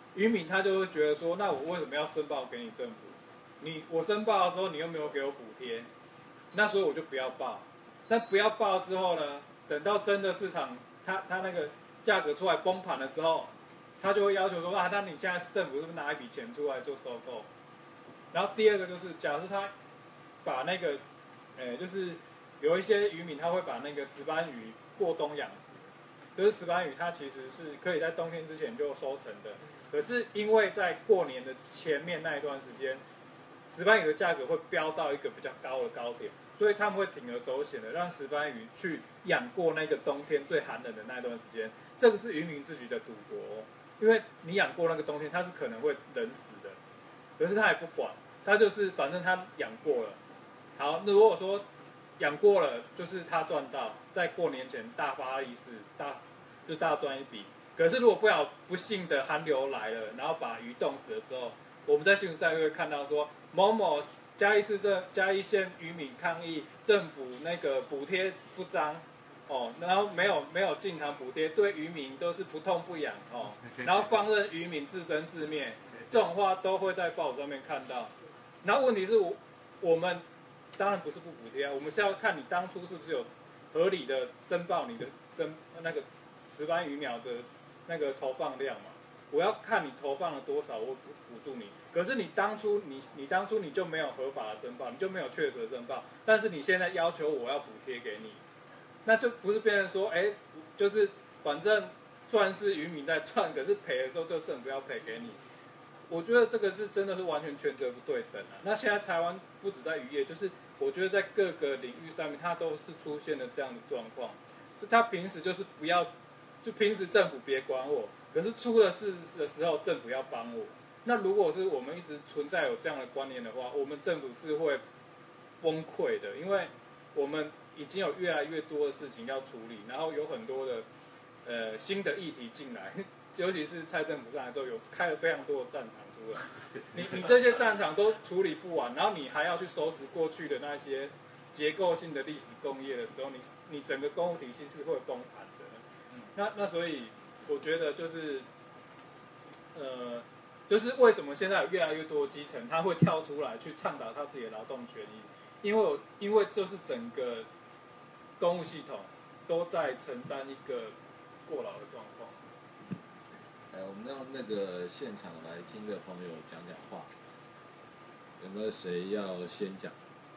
渔民他就会觉得说，那我为什么要申报给你政府？你我申报的时候你又没有给我补贴，那所以我就不要报。但不要报之后呢，等到真的市场它它那个价格出来崩盘的时候，他就会要求说啊，那你现在政府是不是拿一笔钱出来做收购？然后第二个就是，假如他把那个，呃，就是有一些渔民他会把那个石斑鱼过冬养殖，就是石斑鱼它其实是可以在冬天之前就收成的，可是因为在过年的前面那一段时间，石斑鱼的价格会飙到一个比较高的高点，所以他们会铤而走险的让石斑鱼去养过那个冬天最寒冷的那一段时间，这个是渔民自己的赌博哦。因为你养过那个冬天，它是可能会冷死的，可是他也不管，他就是反正他养过了。好，那如果说养过了，就是他赚到，在过年前大发利市，大就大赚一笔。可是如果不小不幸的寒流来了，然后把鱼冻死了之后，我们在新闻上会看到说某某嘉义市政嘉义县渔民抗议政府那个补贴不彰。哦，然后没有没有进场补贴，对渔民都是不痛不痒哦，然后放任渔民自生自灭，这种话都会在报纸上面看到。然后问题是我我们当然不是不补贴啊，我们是要看你当初是不是有合理的申报你的申那个石斑鱼苗的那个投放量嘛，我要看你投放了多少，我补补助你。可是你当初你你当初你就没有合法的申报，你就没有确实的申报，但是你现在要求我要补贴给你。那就不是变成说，哎，就是反正赚是渔民在赚，可是赔的时候就政府要赔给你。我觉得这个是真的是完全权责不对等啊。那现在台湾不止在渔业，就是我觉得在各个领域上面，它都是出现了这样的状况。就他平时就是不要，就平时政府别管我，可是出了事的时候政府要帮我。那如果是我们一直存在有这样的观念的话，我们政府是会崩溃的，因为我们已经有越来越多的事情要处理，然后有很多的呃新的议题进来，尤其是蔡政府上来之后，有开了非常多的战场出来。你你这些战场都处理不完，然后你还要去收拾过去的那些结构性的历史工业的时候，你你整个公务体系是会崩盘的。那那所以我觉得就是呃，就是为什么现在有越来越多的基层他会跳出来去倡导他自己的劳动权益，因为我因为就是整个公务系统都在承担一个过劳的状况。 哎，我们让那个现场来听的朋友讲讲话，有没有谁要先讲？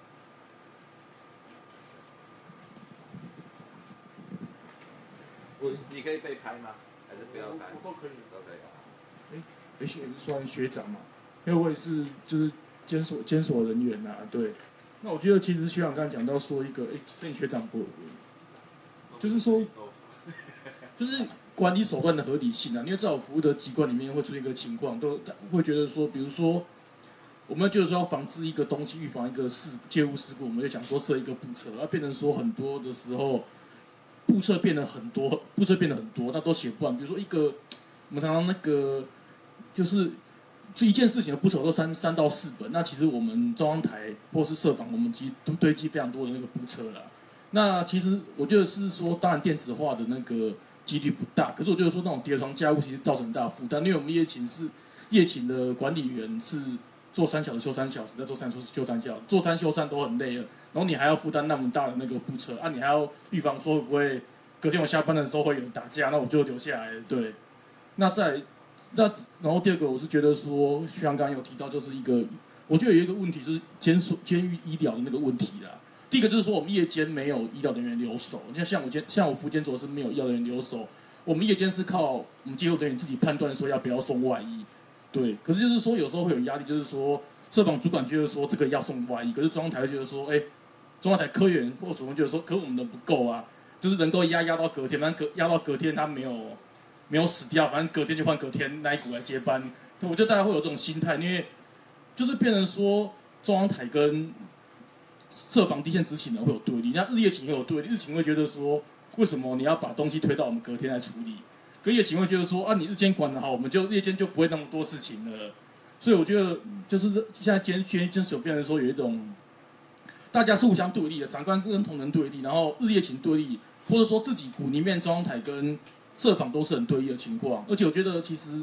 我你可以被拍吗？还是不要拍？ 都可以， 都可以啊。 哎，也许算学长嘛，因为我也是就是监所监所人员呐、啊，对。那我觉得其实学长刚才讲到说一个，哎，这学长不，就是说，就是管理手段的合理性啊。因为在我服务的机关里面会出现一个情况，都会觉得说，比如说，我们觉得说要防治一个东西，预防一个事介入事故，我们就想说设一个布测，而变成说很多的时候，布测变得很多，布测变得很多，那都写不完。比如说一个，我们常常那个就是。就一件事情的布测都三三到四本，那其实我们中央台或是社访，我们其实都堆积非常多的那个布测啦。那其实我觉得是说，当然电子化的那个几率不大，可是我觉得说那种叠床架屋其实造成很大的负担，因为我们夜勤是夜勤的管理员是做三小时休三小时，再做三休休三小时，做三休三都很累了，然后你还要负担那么大的那个布测啊，你还要预防说会不会隔天我下班的时候会有人打架，那我就留下来了。对，那在。那然后第二个，我是觉得说，徐阳刚刚有提到，就是一个，我觉得有一个问题就是监所监狱医疗的那个问题啦。第一个就是说，我们夜间没有医疗人员留守，像像我监像我福监所是没有医疗人员留守，我们夜间是靠我们接护人员自己判断说要不要送外医，对。可是就是说有时候会有压力，就是说社访主管觉得说这个要送外医，可是中央台觉得说，哎，中央台科员或主任觉得说，可我们的不够啊，就是能够压压到隔天，反正隔压到隔天他没有。没有死掉，反正隔天就换隔天那一股来接班。我觉得大家会有这种心态，因为就是变成说中央台跟社防第一线执行人会有对立，那日夜勤会有对立，日勤会觉得说为什么你要把东西推到我们隔天来处理，可夜勤会觉得说啊你日间管得好，我们就夜间就不会那么多事情了。所以我觉得就是现在监监监所变成说有一种大家是互相对立的，长官跟同仁对立，然后日夜勤对立，或者说自己股里面中央台跟社访都是很对立的情况，而且我觉得其实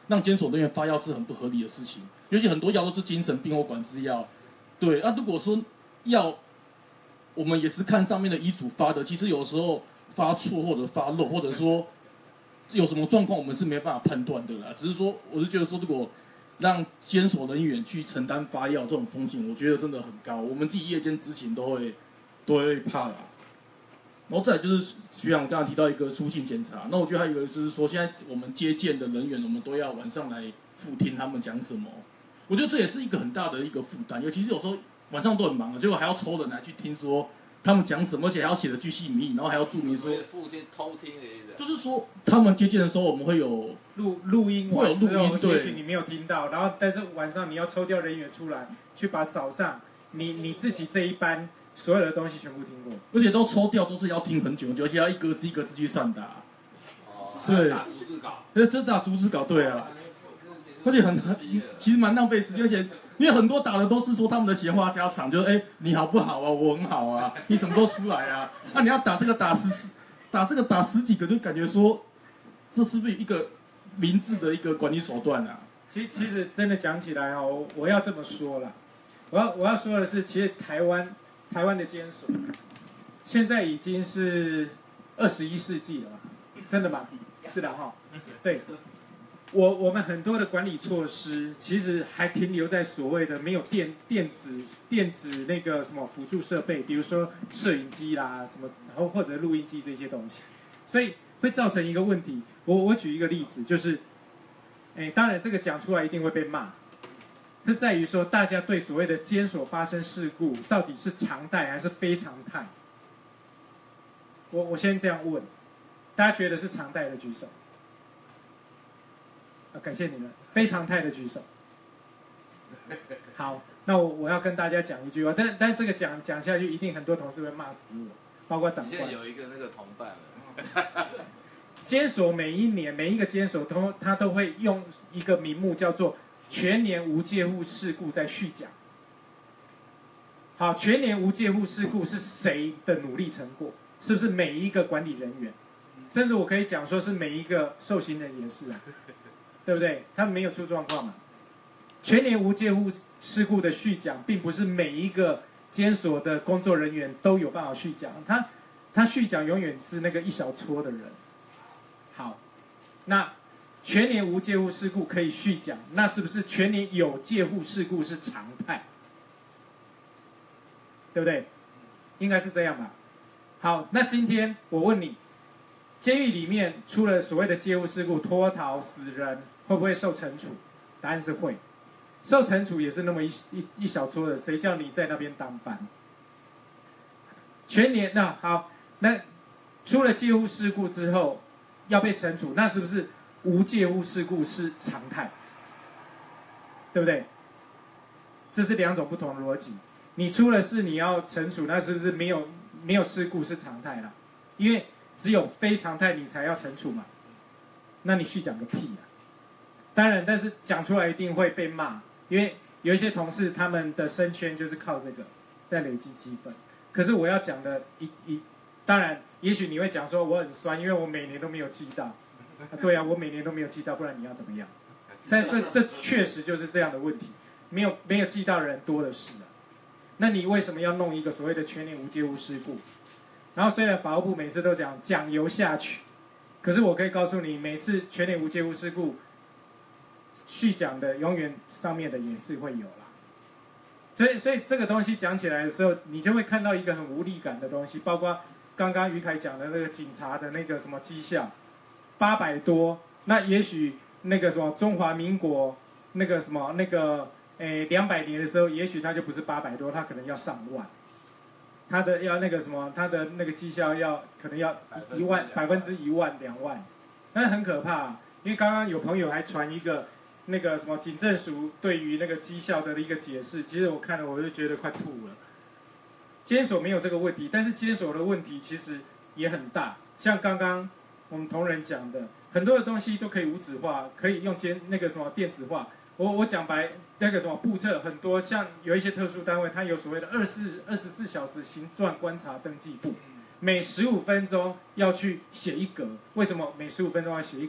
让监所人员发药是很不合理的事情，尤其很多药都是精神病或管制药。对，那、啊、如果说药，我们也是看上面的医嘱发的，其实有时候发错或者发漏，或者说有什么状况，我们是没办法判断的啦。只是说，我是觉得说，如果让监所人员去承担发药这种风险，我觉得真的很高，我们自己夜间执勤都会都会怕啦。然后再来就是学长刚刚提到一个书信检查，那我觉得还有一个就是说，现在我们接见的人员，我们都要晚上来复听他们讲什么。我觉得这也是一个很大的一个负担，尤其是有时候晚上都很忙了，结果还要抽人来去听说他们讲什么，而且还要写的巨细靡遗，然后还要注明说， 附近偷听的意思。 就是说他们接见的时候，我们会有录录音会有完之后， 录音，对， 也许你没有听到，然后但是晚上你要抽调人员出来，去把早上你你自己这一班所有的东西全部听过， 而且都抽调都是要听很久很久，而且要一个字一个字去善打。 哦， 对， 打逐字稿。 呃，这打逐字稿，对啊，而且很其实蛮浪费时间，而且因为很多打的都是说他们的闲话家常，就是哎、欸、你好不好啊，我很好啊，你什么都出来啊，那、啊、你要打这个打十打这个打十几个，就感觉说这是不是一个明智的一个管理手段啊？ 其其实真的讲起来哦，我要这么说啦，我要我要说的是，其实台湾台湾的监所现在已经是二十一世纪了嘛，真的吗？是的哈，对。我我们很多的管理措施，其实还停留在所谓的没有电电子电子那个什么辅助设备，比如说摄影机啦什么，然后或者录音机这些东西，所以会造成一个问题。我我举一个例子，就是，哎，当然这个讲出来一定会被骂，是在于说大家对所谓的监所发生事故到底是常态还是非常态。我我先这样问，大家觉得是常态的举手。啊，感谢你们，非常态的举手。好，那我我要跟大家讲一句话，但但这个讲讲下去，一定很多同事会骂死我，包括长官。 你现在有一个那个同伴了。 监所每一年每一个监所都他都会用一个名目叫做全年无戒护事故在续讲。好，全年无戒护事故是谁的努力成果？是不是每一个管理人员？甚至我可以讲说是每一个受刑人也是啊。对不对？他们没有出状况嘛？全年无戒护事故的续讲，并不是每一个监所的工作人员都有办法续讲，他他续讲永远是那个一小撮的人。好，那全年无戒护事故可以续讲，那是不是全年有戒护事故是常态？对不对？应该是这样吧。好，那今天我问你，监狱里面出了所谓的戒护事故，脱逃、死人，会不会受惩处？答案是会。受惩处也是那么一一一小撮的，谁叫你在那边当班？全年那好，那出了戒护事故之后要被惩处，那是不是无戒护事故是常态？对不对？这是两种不同的逻辑。你出了事你要惩处，那是不是没有没有事故是常态啦？因为只有非常态你才要惩处嘛，那你续讲个屁啊！当然，但是讲出来一定会被骂，因为有一些同事他们的升迁就是靠这个在累积积分。可是我要讲的一一，当然，也许你会讲说我很酸，因为我每年都没有记到。啊对啊，我每年都没有记到，不然你要怎么样？但这这确实就是这样的问题，没有没有记到的人多的是啊。那你为什么要弄一个所谓的全年无戒护事故？然后虽然法务部每次都讲讲由下去，可是我可以告诉你，每次全年无戒护事故续讲的，永远上面的也是会有啦。所以所以这个东西讲起来的时候，你就会看到一个很无力感的东西，包括刚刚于凯讲的那个警察的那个什么绩效，八百多，那也许那个什么中华民国那个什么那个诶两百年的时候，也许他就不是八百多，他可能要上万。他的要那个什么，他的那个绩效要可能要一万百分之一万两万，那很可怕、啊。因为刚刚有朋友还传一个那个什么警政署对于那个绩效的一个解释，其实我看了我就觉得快吐了。监所没有这个问题，但是监所的问题其实也很大。像刚刚我们同仁讲的，很多的东西都可以无纸化，可以用监那个什么电子化。我我讲白那个什么簿册很多，像有一些特殊单位，它有所谓的二四二十四小时行状观察登记簿，每十五分钟要去写一格。为什么每十五分钟要写一格？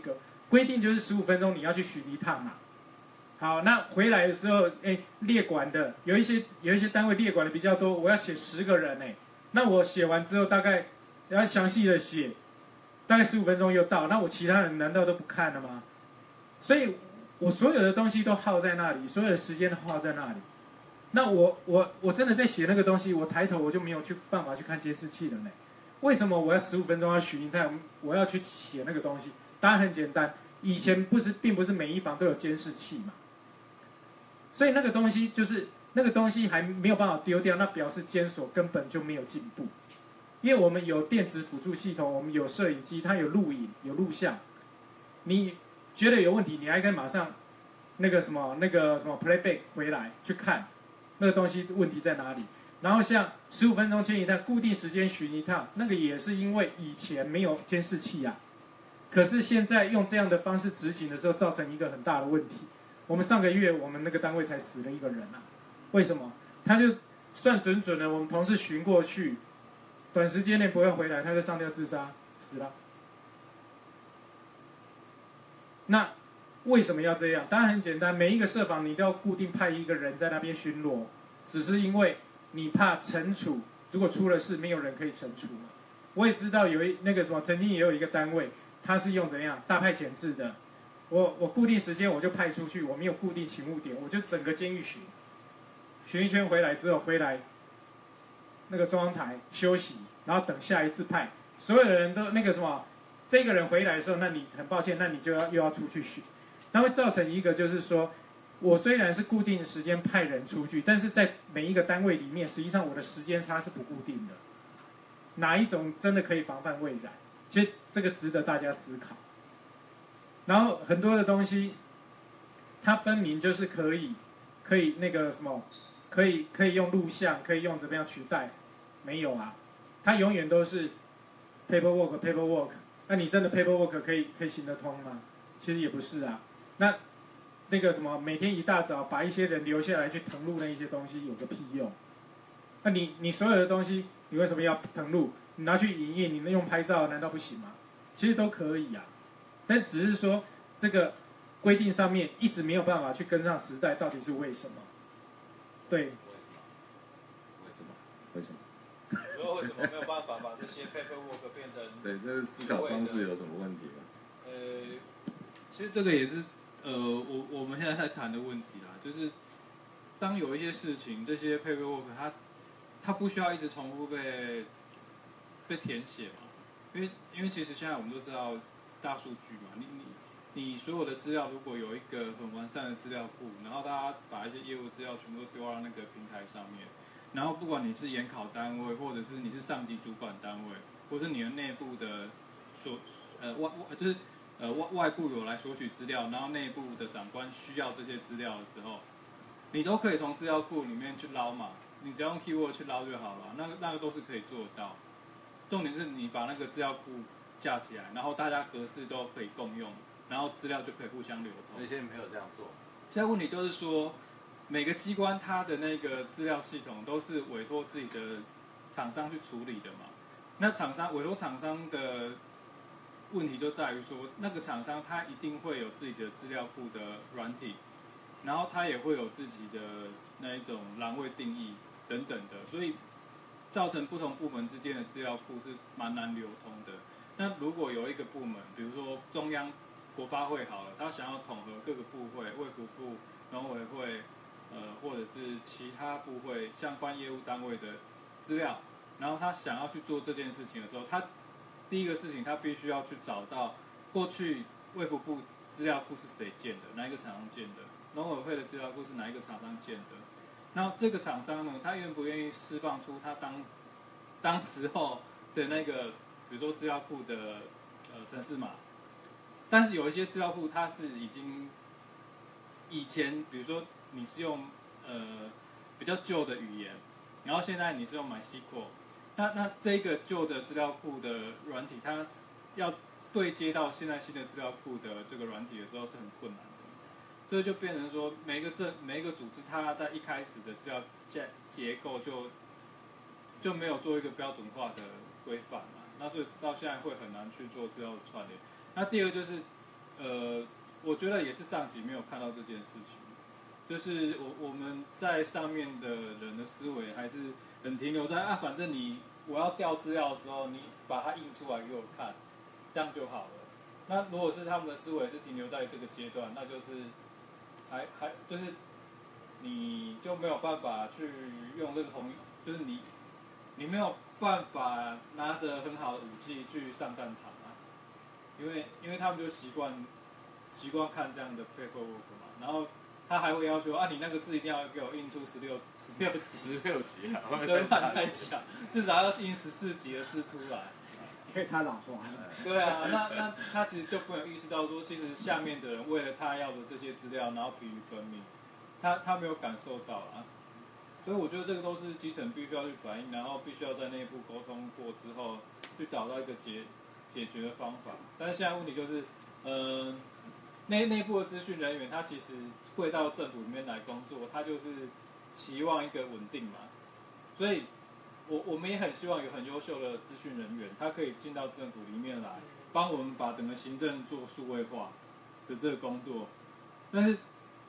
规定就是十五分钟你要去巡一趟嘛。好，那回来的时候，哎，列管的有一些有一些单位列管的比较多，我要写十个人哎，那我写完之后大概要详细的写，大概十五分钟又到，那我其他人难道都不看了吗？所以我所有的东西都耗在那里，所有的时间都耗在那里。那我我我真的在写那个东西，我抬头我就没有去办法去看监视器了呢。为什么我要十五分钟要巡一趟，我要去写那个东西？当然很简单，以前不是并不是每一房都有监视器嘛。所以那个东西就是那个东西还没有办法丢掉，那表示监所根本就没有进步。因为我们有电子辅助系统，我们有摄影机，它有录影、有录像。你觉得有问题，你还可以马上那个什么那个什么 playback 回来去看那个东西问题在哪里。然后像十五分钟签一趟，固定时间巡一趟，那个也是因为以前没有监视器啊。可是现在用这样的方式执行的时候，造成一个很大的问题。我们上个月我们那个单位才死了一个人啊，为什么？他就算准准的，我们同事巡过去，短时间内不会回来，他就上吊自杀死了。那为什么要这样？当然很简单，每一个社房你都要固定派一个人在那边巡逻，只是因为你怕惩处，如果出了事没有人可以惩处嘛。我也知道有一那个什么，曾经也有一个单位，他是用怎样大派遣制的。我我固定时间我就派出去，我没有固定勤务点，我就整个监狱巡，巡一圈回来之后回来，那个中央台休息，然后等下一次派，所有的人都那个什么，这个人回来的时候，那你很抱歉，那你就要又要出去巡，那会造成一个就是说，我虽然是固定时间派人出去，但是在每一个单位里面，实际上我的时间差是不固定的，哪一种真的可以防范未然？其实这个值得大家思考。然后很多的东西，它分明就是可以，可以那个什么，可以可以用录像，可以用怎么样取代，没有啊，它永远都是 paperwork paperwork。那你真的 paperwork 可以可以行得通吗？其实也不是啊。那那个什么，每天一大早把一些人留下来去誊录那一些东西，有个屁用？那你你所有的东西，你为什么要誊录？你拿去营业，你能用拍照，难道不行吗？其实都可以啊。但只是说这个规定上面一直没有办法去跟上时代，到底是为什么？对。 为什么？为什么？ 你说为什么没有办法把这些 paperwork 变成？ 对，这个思考方式有什么问题吗？ 呃，其实这个也是呃，我我们现在在谈的问题啦，就是当有一些事情，这些 paperwork 它它不需要一直重复被被填写嘛，因为因为其实现在我们都知道。大数据嘛，你你你所有的资料如果有一个很完善的资料库，然后大家把一些业务资料全部都丢到那个平台上面，然后不管你是研考单位，或者是你是上级主管单位，或是你的内部的所呃外外就是呃外外部有来索取资料，然后内部的长官需要这些资料的时候，你都可以从资料库里面去捞嘛，你只要用 keyword 去捞就好了，那个那个都是可以做得到。重点是你把那个资料库架起来，然后大家格式都可以共用，然后资料就可以互相流通。 有些人没有这样做。 现在问题就是说，每个机关它的那个资料系统都是委托自己的厂商去处理的嘛。那厂商委托厂商的问题就在于说，那个厂商他一定会有自己的资料库的软体，然后他也会有自己的那一种栏位定义等等的，所以造成不同部门之间的资料库是蛮难流通的。那如果有一个部门，比如说中央国发会好了，他想要统合各个部会，卫福部、农委会，呃，或者是其他部会相关业务单位的资料，然后他想要去做这件事情的时候，他第一个事情他必须要去找到过去卫福部资料库是谁建的，哪一个厂商建的，农委会的资料库是哪一个厂商建的，那这个厂商呢，他愿不愿意释放出他当当时候的那个？比如说资料库的呃程式码，但是有一些资料库它是已经以前，比如说你是用呃比较旧的语言，然后现在你是用 MySQL， 那那这个旧的资料库的软体，它要对接到现在新的资料库的这个软体的时候是很困难的，所以就变成说每一个政每一个组织它在一开始的资料结结构就就没有做一个标准化的规范嘛。那所以到现在会很难去做资料的串联。那第二就是， 呃，我觉得也是上级没有看到这件事情，就是我我们在上面的人的思维还是很停留在啊，反正你我要调资料的时候，你把它印出来给我看，这样就好了。那如果是他们的思维是停留在这个阶段，那就是还还就是你就没有办法去用这个同，就是你你没有办法拿着很好的武器去上战场啊，因为因为他们就习惯习惯看这样的 paperwork 嘛，然后他还会要求啊，你那个字一定要给我印出十六十六级， 十六级啊， 对，慢太小，至少要印十四级的字出来。 因为他老化了。 对啊，那那他其实就不能意识到说，其实下面的人为了他要的这些资料，然后疲于奔命，他他没有感受到啊。所以我觉得这个都是基层必须要去反映，然后必须要在内部沟通过之后，去找到一个解解决的方法。但是现在问题就是，呃，内内部的资讯人员他其实会到政府里面来工作，他就是期望一个稳定嘛，所以。我我们也很希望有很优秀的资讯人员，他可以进到政府里面来，帮我们把整个行政做数位化的这个工作。但是，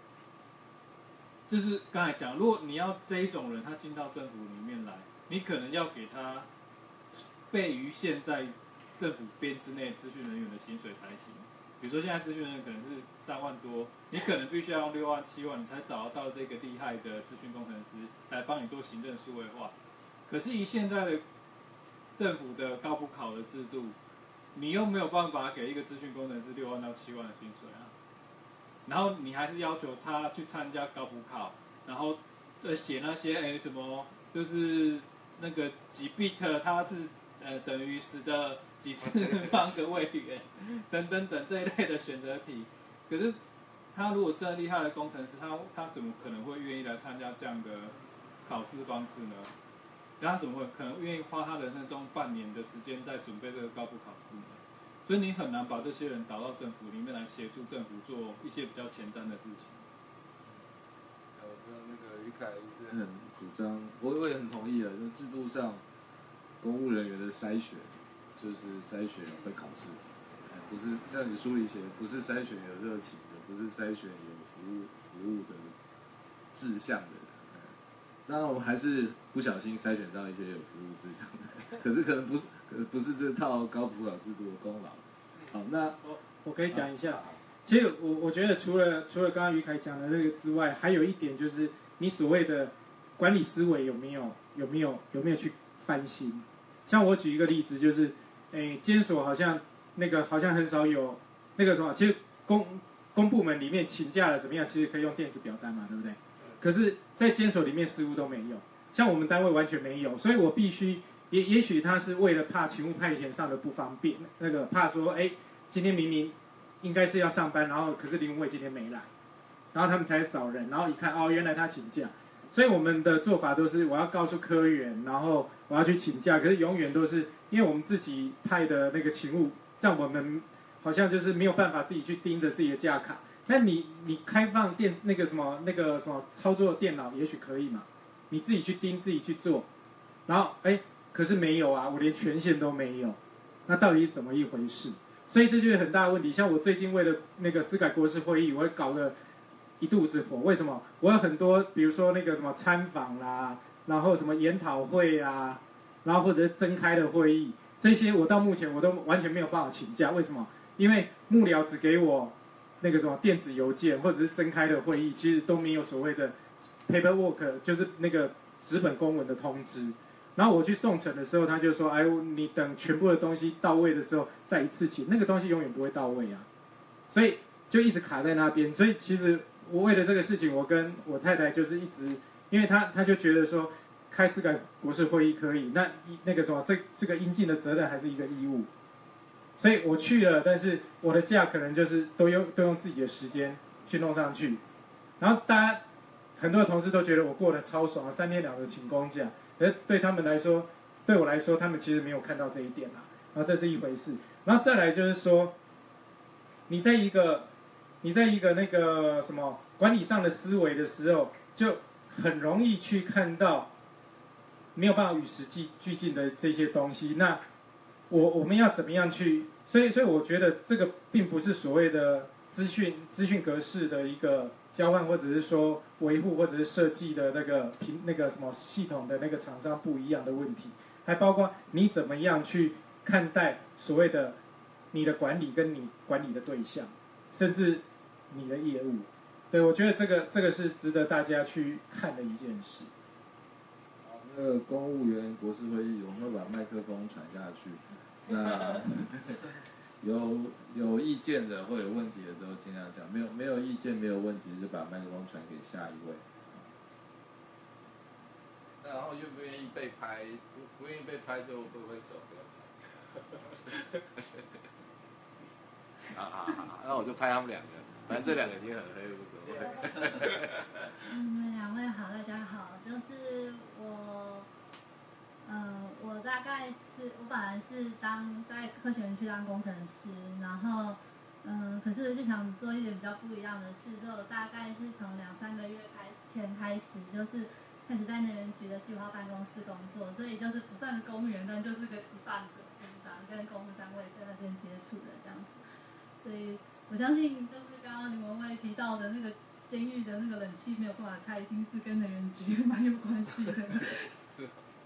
就是刚才讲，如果你要这一种人他进到政府里面来，你可能要给他倍于现在政府编制内资讯人员的薪水才行。比如说现在资讯人员可能是三万多，你可能必须要用六万七万，你才找得到这个厉害的资讯工程师来帮你做行政数位化。可是以现在的政府的高普考的制度，你又没有办法给一个资讯工程师六万到七万的薪水啊。然后你还是要求他去参加高普考，然后呃写那些哎什么，就是那个几 bit 它是呃等于十的几次方个位元等等等这一类的选择题。可是他如果真的厉害的工程师，他他怎么可能会愿意来参加这样的考试方式呢？他怎么会可能愿意花他人生中半年的时间在准备这个高普考试呢？所以你很难把这些人导到政府里面来协助政府做一些比较前瞻的事情。 我知道那个于凯是很主张，我我也很同意的，就制度上公务人员的筛选，就是筛选会考试，不是像你书里写，不是筛选有热情的，不是筛选有服务服务的志向的人。当然，我们还是不小心筛选到一些有服务志向的，可是可能不是，可能不是这套高普考制度的功劳。好，那我我可以讲一下，其实我我觉得除了除了刚刚于凯讲的这个之外，还有一点就是你所谓的管理思维有没有有没有有没有去翻新？像我举一个例子，就是诶，监所好像那个好像很少有那个什么，其实公公部门里面请假了怎么样，其实可以用电子表单嘛，对不对？可是，在监所里面似乎都没有，像我们单位完全没有，所以我必须也也许他是为了怕勤务派遣上的不方便，那个怕说，哎，今天明明应该是要上班，然后可是林文蔚今天没来，然后他们才找人，然后一看，哦，原来他请假，所以我们的做法都是我要告诉科员，然后我要去请假，可是永远都是因为我们自己派的那个勤务，让我们好像就是没有办法自己去盯着自己的假卡。那你你开放电那个什么那个什么操作电脑也许可以嘛，你自己去盯自己去做，然后哎可是没有啊，我连权限都没有，那到底是怎么一回事？所以这就是很大的问题。像我最近为了那个司改国事会议，我搞了一肚子火。为什么？我有很多比如说那个什么参访啦，然后什么研讨会啊，然后或者是增开的会议，这些我到目前我都完全没有办法请假。为什么？因为幕僚只给我那个什么电子邮件或者是增开的会议，其实都没有所谓的 paperwork， 就是那个纸本公文的通知。然后我去送审的时候，他就说：“哎，你等全部的东西到位的时候再一次请，那个东西永远不会到位啊。”所以就一直卡在那边。所以其实我为了这个事情，我跟我太太就是一直，因为她她就觉得说开司改国事会议可以，那那个什么是这个应尽的责任还是一个义务。所以我去了，但是我的假可能就是都用都用自己的时间去弄上去，然后大家很多的同事都觉得我过得超爽，三天两头请公假，而对他们来说，对我来说，他们其实没有看到这一点啊。然后这是一回事，然后再来就是说，你在一个你在一个那个什么管理上的思维的时候，就很容易去看到没有办法与时俱俱进的这些东西。那我我们要怎么样去所以所以我觉得这个并不是所谓的资讯资讯格式的一个交换，或者是说维护或者是设计的那个平那个什么系统的那个厂商不一样的问题，还包括你怎么样去看待所谓的你的管理跟你管理的对象，甚至你的业务。对，我觉得这个这个是值得大家去看的一件事。 那个公务员国事会议，我们会把麦克风传下去。那有有意见的或有问题的都尽量讲，没有没有意见没有问题就把麦克风传给下一位。然后愿不愿意被拍？不不愿意被拍就挥挥手，不要拍。好好好，那我就拍他们两个，反正这两个已经很黑，无所谓。 嗯，两位好，大家好，就是我，呃，我大概是我本来是当在科学园区当工程师，然后，嗯、呃，可是就想做一点比较不一样的事，所以我大概是从两三个月开前开始，就是开始在能源局的计划办公室工作，所以就是不算是公务员，但就是个一半的，就是这样跟公务单位在那边接触的这样子。所以我相信，就是刚刚林文蔚提到的那个监狱的那个冷气没有办法开，一定是跟能源局蛮有关系的。 是。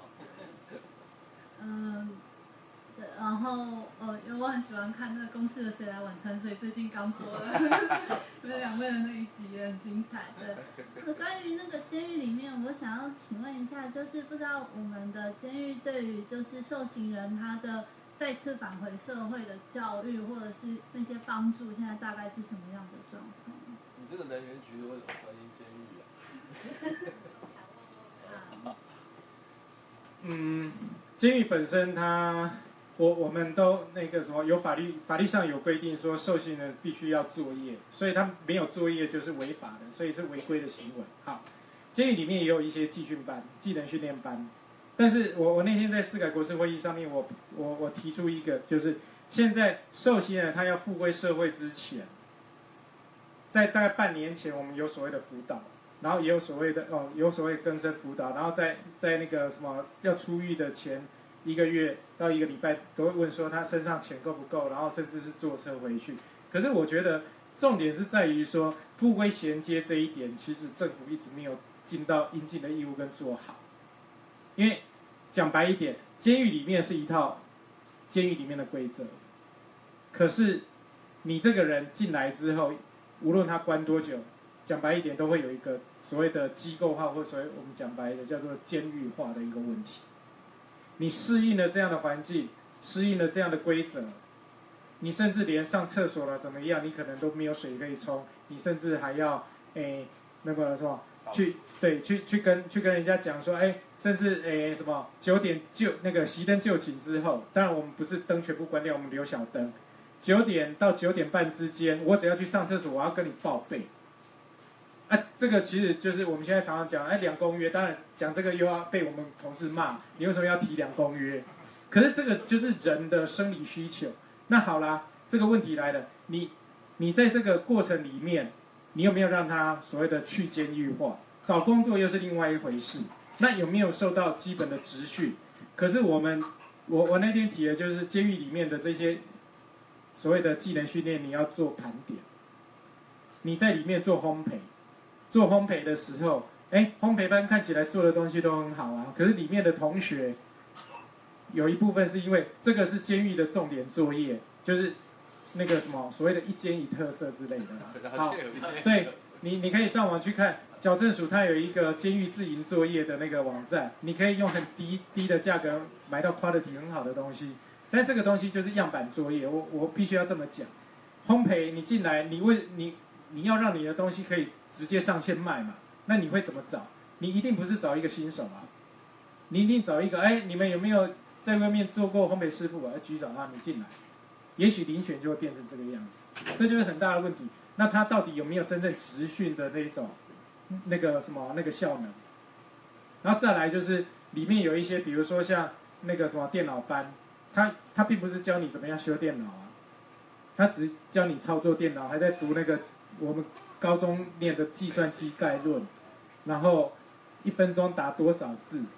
嗯，对，然后呃，因为我很喜欢看那个公视的《谁来晚餐》，所以最近刚播了，因为两位的那一集也很精彩。对，那个关于那个监狱里面，我想要请问一下，就是不知道我们的监狱对于就是受刑人他的再次返回社会的教育，或者是那些帮助，现在大概是什么样的状况？ 你这个能源局为什么关心监狱啊？ 嗯，监狱本身它，我我们都那个什么，有法律法律上有规定说受刑人必须要作业，所以他没有作业就是违法的，所以是违规的行为。好，监狱里面也有一些技训班、技能训练班。但是我我那天在司改国事会议上面，我我我提出一个，就是现在受刑人他要复归社会之前，在大概半年前，我们有所谓的辅导，然后也有所谓的哦，有所谓更生辅导，然后在在那个什么要出狱的前一个月到一个礼拜，都会问说他身上钱够不够，然后甚至是坐车回去。可是我觉得重点是在于说复归衔接这一点，其实政府一直没有尽到应尽的义务跟做好。因为讲白一点，监狱里面是一套监狱里面的规则，可是你这个人进来之后，无论他关多久，讲白一点都会有一个所谓的机构化，或所谓我们讲白的叫做监狱化的一个问题。你适应了这样的环境，适应了这样的规则，你甚至连上厕所了怎么样，你可能都没有水可以冲，你甚至还要诶那个什么去对去去跟去跟人家讲说，哎，甚至诶什么九点就那个熄灯就寝之后，当然我们不是灯全部关掉，我们留小灯。九点到九点半之间，我只要去上厕所，我要跟你报备。啊，这个其实就是我们现在常常讲，哎，两公约。当然讲这个又要被我们同事骂，你为什么要提两公约？可是这个就是人的生理需求。那好啦，这个问题来了，你你在这个过程里面，你有没有让他所谓的去监狱化？找工作又是另外一回事。那有没有受到基本的职训？可是我们，我我那天提的就是监狱里面的这些所谓的技能训练，你要做盘点。你在里面做烘焙，做烘焙的时候，哎，烘焙班看起来做的东西都很好啊，可是里面的同学有一部分是因为这个是监狱的重点作业，就是那个什么所谓的一监一特色之类的。好，对你你可以上网去看。矫正署它有一个监狱自营作业的那个网站，你可以用很低低的价格买到 quality 很好的东西，但这个东西就是样板作业，我我必须要这么讲。烘焙你进来，你为你你要让你的东西可以直接上线卖嘛，那你会怎么找？你一定不是找一个新手啊，你一定找一个，哎，你们有没有在外面做过烘焙师傅啊？举手啊，你进来，也许遴选就会变成这个样子，这就是很大的问题。那他到底有没有真正职训的那种？那个什么那个效能，然后再来就是里面有一些，比如说像那个什么电脑班，他他并不是教你怎么样修电脑啊，他只是教你操作电脑，还在读那个我们高中念的计算机概论，然后一分钟打多少字，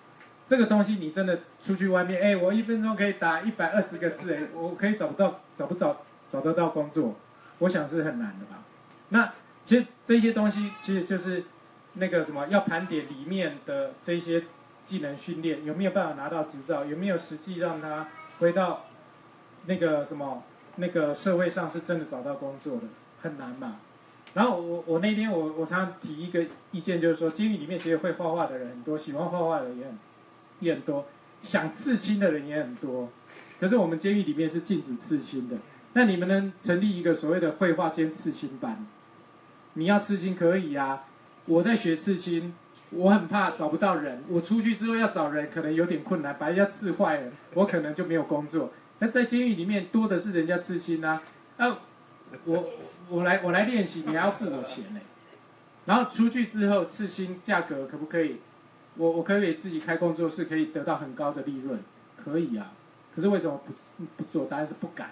这个东西你真的出去外面，哎，我一分钟可以打一百二十个字，哎，我可以找不到找不找找得到工作，我想是很难的吧。那其实这些东西其实就是那个什么，要盘点里面的这些技能训练有没有办法拿到执照，有没有实际让他回到那个什么那个社会上是真的找到工作的，很难嘛。然后我我那天我我常常提一个意见，就是说监狱里面其实会画画的人很多，喜欢画画的人也很也很多，想刺青的人也很多。可是我们监狱里面是禁止刺青的，那你们能成立一个所谓的绘画兼刺青班？你要刺青可以啊，我在学刺青，我很怕找不到人，我出去之后要找人可能有点困难，把人家刺坏了，我可能就没有工作。那在监狱里面多的是人家刺青啊，啊，我我来我来练习，你还要付我钱呢。然后出去之后刺青价格可不可以？我我可不可以自己开工作室，可以得到很高的利润？可以啊，可是为什么不不做？答案是不敢。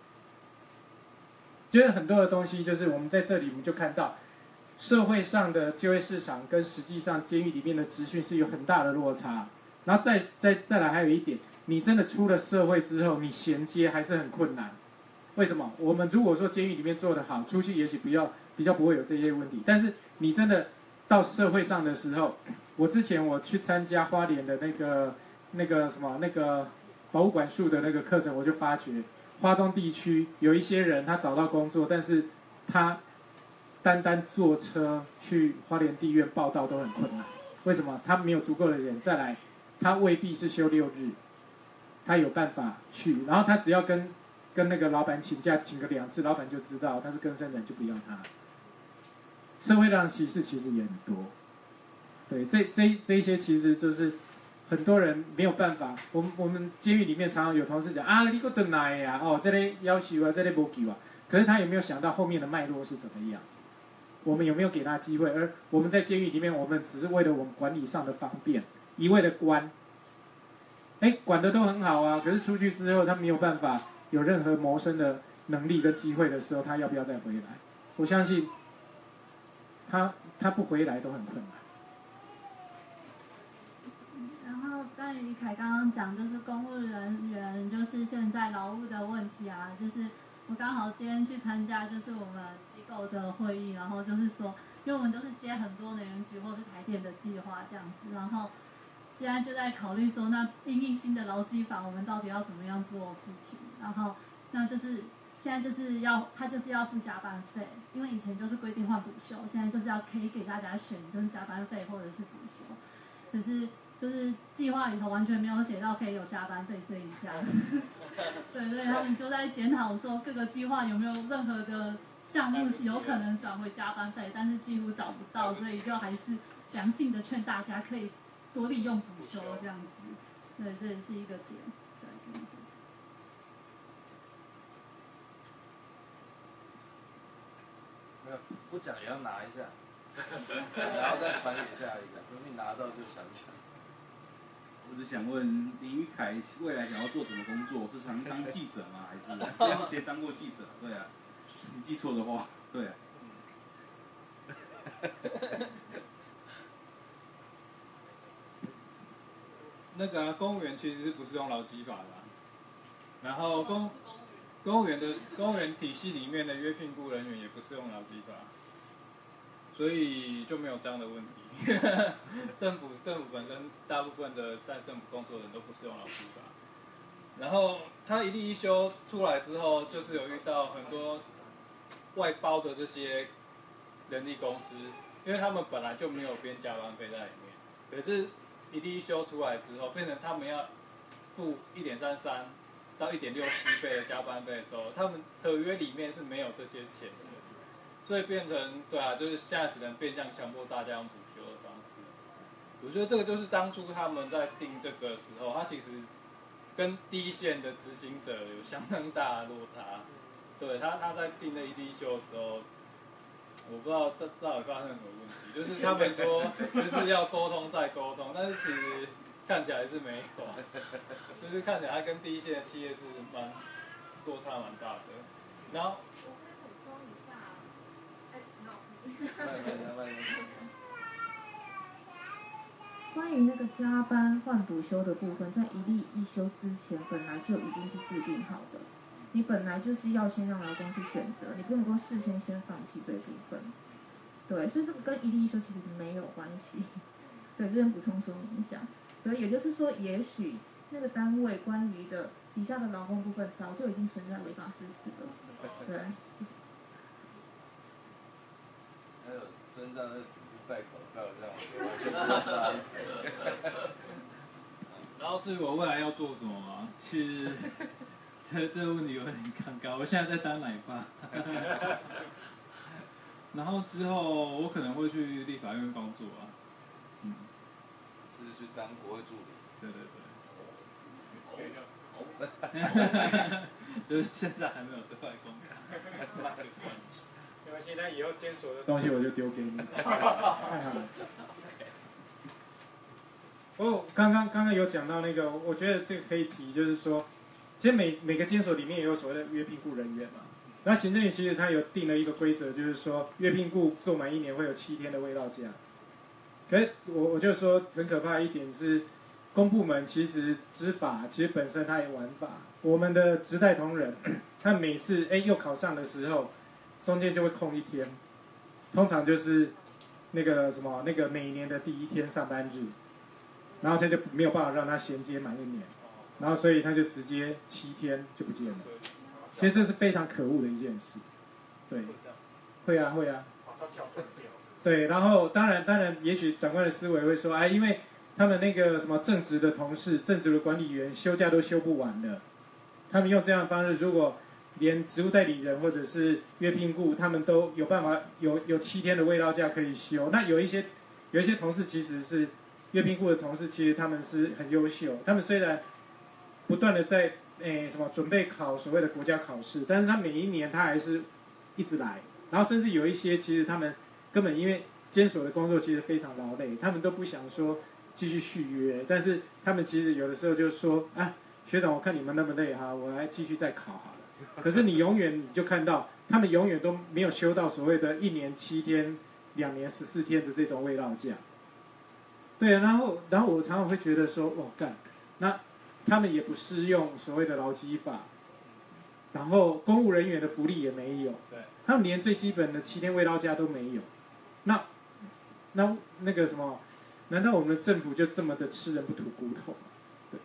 就是很多的东西，就是我们在这里我们就看到，社会上的就业市场跟实际上监狱里面的资讯是有很大的落差。然后再再再来还有一点，你真的出了社会之后，你衔接还是很困难。为什么？我们如果说监狱里面做得好，出去也许比较比较不会有这些问题。但是你真的到社会上的时候，我之前我去参加花莲的那个那个什么那个保护管束的那个课程，我就发觉花东地区有一些人他找到工作，但是他单单坐车去花莲地院报到都很困难。为什么？他没有足够的人。再来，他未必是休六日，他有办法去，然后他只要跟跟那个老板请假，请个两次，老板就知道他是更生人，就不要他。社会上歧视其实也很多，对，这这这一些其实就是很多人没有办法。我们我们监狱里面常常有同事讲啊，你个等来呀，哦，这类要求啊，这类不给啊，可是他有没有想到后面的脉络是怎么样？我们有没有给他机会？而我们在监狱里面，我们只是为了我们管理上的方便，一味的关，哎，管的都很好啊，可是出去之后，他没有办法有任何谋生的能力跟机会的时候，他要不要再回来？我相信他他不回来都很困难。 然后关于凯刚刚讲，就是公务人员就是现在劳务的问题啊，就是我刚好今天去参加就是我们机构的会议，然后就是说，因为我们就是接很多能源局或是台电的计划这样子，然后现在就在考虑说，那因应新的劳基法，我们到底要怎么样做事情？然后那就是现在就是要他就是要付加班费，因为以前就是规定换补休，现在就是要可以给大家选，就是加班费或者是补休，可是就是计划里头完全没有写到可以有加班费这一项。对对，他们就在检讨说各个计划有没有任何的项目是有可能转回加班费，但是几乎找不到，所以就还是良性的劝大家可以多利用补休这样子。对，这也是一个点。对。 没有，不讲也要拿一下，然后再传给下一个，说不定拿到就想讲。 我只想问林宇凯未来想要做什么工作？是想当记者吗？还是他以前当过记者？对啊，你记错的话，对啊。 那个、啊、公务员其实是不是用劳基法的、啊？然后公公务员的公务员体系里面的约聘雇人员也不是用劳基法，所以就没有这样的问题。政府政府本身大部分的在政府工作的人都不是用劳基法。然后他一例一休出来之后，就是有遇到很多外包的这些人力公司，因为他们本来就没有编加班费在里面，可是一例一休出来之后，变成他们要付一点三三到一点六七倍的加班费的时候，他们合约里面是没有这些钱的，所以变成对啊，就是现在只能变相强迫大家用补休的方式。我觉得这个就是当初他们在定这个时候，他其实跟第一线的执行者有相当大的落差。对他他在定那一例一休的时候，我不知道到到底发生什么问题，就是他们说就是要沟通再沟通，但是其实看起来是没有，就是看起来它跟第一线的企业是蛮落差蛮大的。然后， 我可以补充一下，哎， 慢慢慢慢。 关于那那个加班换补休的部分，在一例一休之前本来就已经是制定好的，你本来就是要先让劳工去选择，你不能够事先先放弃这一部分。对，所以这个跟一例一休其实没有关系。对，这边补充说明一下。所以也就是说，也许那个单位关于的底下的劳工部分早就已经存在违法事实了。对，谢谢。 还有尊长那只是戴口罩这样，我完全不知道意思。 然后至于我未来要做什么啊，其实这这个问题有点尴尬。我现在在当奶爸，然后之后我可能会去立法院工作啊，嗯， 是去当国会助理。 对对谁的？ 就是现在还没有对外公开。 没关系，那以后监所的东西我就丢给你。太好了。哦，刚刚刚刚有讲到那个，我觉得这个可以提，就是说，其实每每个监所里面也有所谓的约聘雇人员嘛。那行政院其实它有定了一个规则，就是说约聘雇做满一年会有七天的慰劳假。可是我我就说很可怕的一点是，公部门其实知法，其实本身它也玩法。我们的职代同仁，他每次哎又考上的时候，中间就会空一天，通常就是那个什么那个每年的第一天上班日，然后他就没有办法让他衔接满一年，然后所以他就直接七天就不见了。其实这是非常可恶的一件事，对，会啊会啊，对，然后当然当然，也许长官的思维会说，哎，因为他们那个什么正职的同事、正职的管理员休假都休不完了，他们用这样的方式，如果连职务代理人或者是约聘雇，他们都有办法有有七天的慰劳假可以休。那有一些有一些同事其实是约聘雇的同事，其实他们是很优秀，他们虽然不断的在诶什么准备考所谓的国家考试，但是他每一年他还是一直来，然后甚至有一些其实他们根本因为监所的工作其实非常劳累，他们都不想说继续续约，但是他们其实有的时候就说啊，学长我看你们那么累哈，我来继续再考好了。可是你永远你就看到他们永远都没有休到所谓的一年七天、两年十四天的这种慰劳假。对啊，然后然后我常常会觉得说，哇干，那他们也不适用所谓的劳基法，然后公务人员的福利也没有，他们连最基本的七天慰劳假都没有。那那那个什么，难道我们政府就这么的吃人不吐骨头吗？对。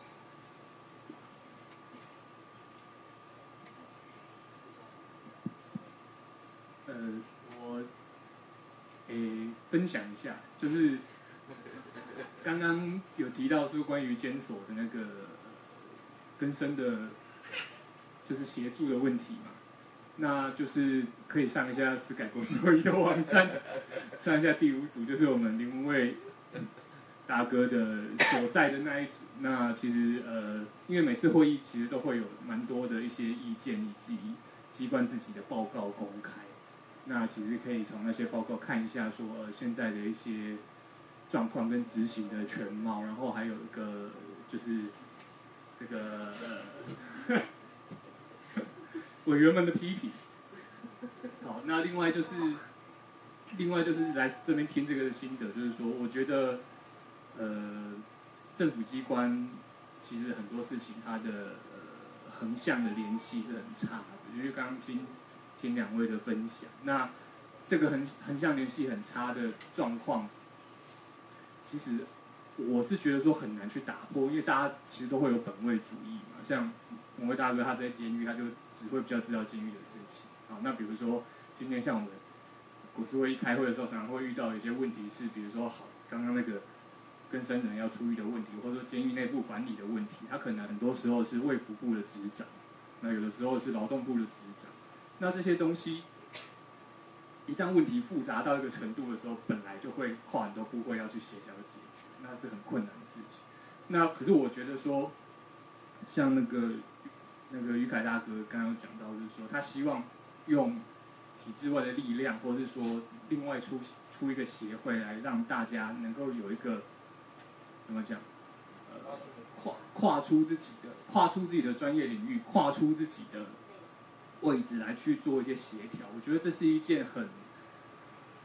呃，我诶分享一下，就是刚刚有提到说关于监所的那个更生的，就是协助的问题嘛，那就是可以上一下司改国是会议的网站，上一下第五组，就是我们林文蔚大哥的所在的那一组。那其实呃，因为每次会议其实都会有蛮多的一些意见以及机关自己的报告公开。那其实可以从那些报告看一下说，呃，现在的一些状况跟执行的全貌，然后还有一个就是这个呃委员们的批评。好，那另外就是另外就是来这边听这个心得，就是说，我觉得呃政府机关其实很多事情它的呃横向的联系是很差的，因为刚刚听。听两位的分享，那这个横横向联系很差的状况，其实我是觉得说很难去打破，因为大家其实都会有本位主义嘛。像某位大哥他在监狱，他就只会比较知道监狱的事情。好，那比如说今天像我们国是会议开会的时候，常常会遇到一些问题是，比如说好刚刚那个更生人要出狱的问题，或者说监狱内部管理的问题，他可能很多时候是卫福部的执掌，那有的时候是劳动部的执掌。那这些东西，一旦问题复杂到一个程度的时候，本来就会跨很多部会要去协调解决，那是很困难的事情。那可是我觉得说，像那个那个于凯大哥刚刚有讲到，就是说他希望用体制外的力量，或者是说另外出出一个协会来让大家能够有一个怎么讲，呃，跨跨出自己的跨出自己的专业领域，跨出自己的位置来去做一些协调，我觉得这是一件很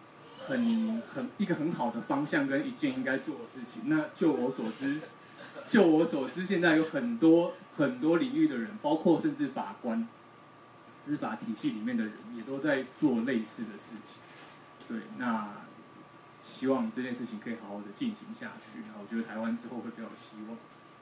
很很一个很好的方向跟一件应该做的事情。那就我所知，就我所知，现在有很多很多领域的人，包括甚至法官、司法体系里面的人，也都在做类似的事情。对，那希望这件事情可以好好的进行下去。那我觉得台湾之后会比较有希望。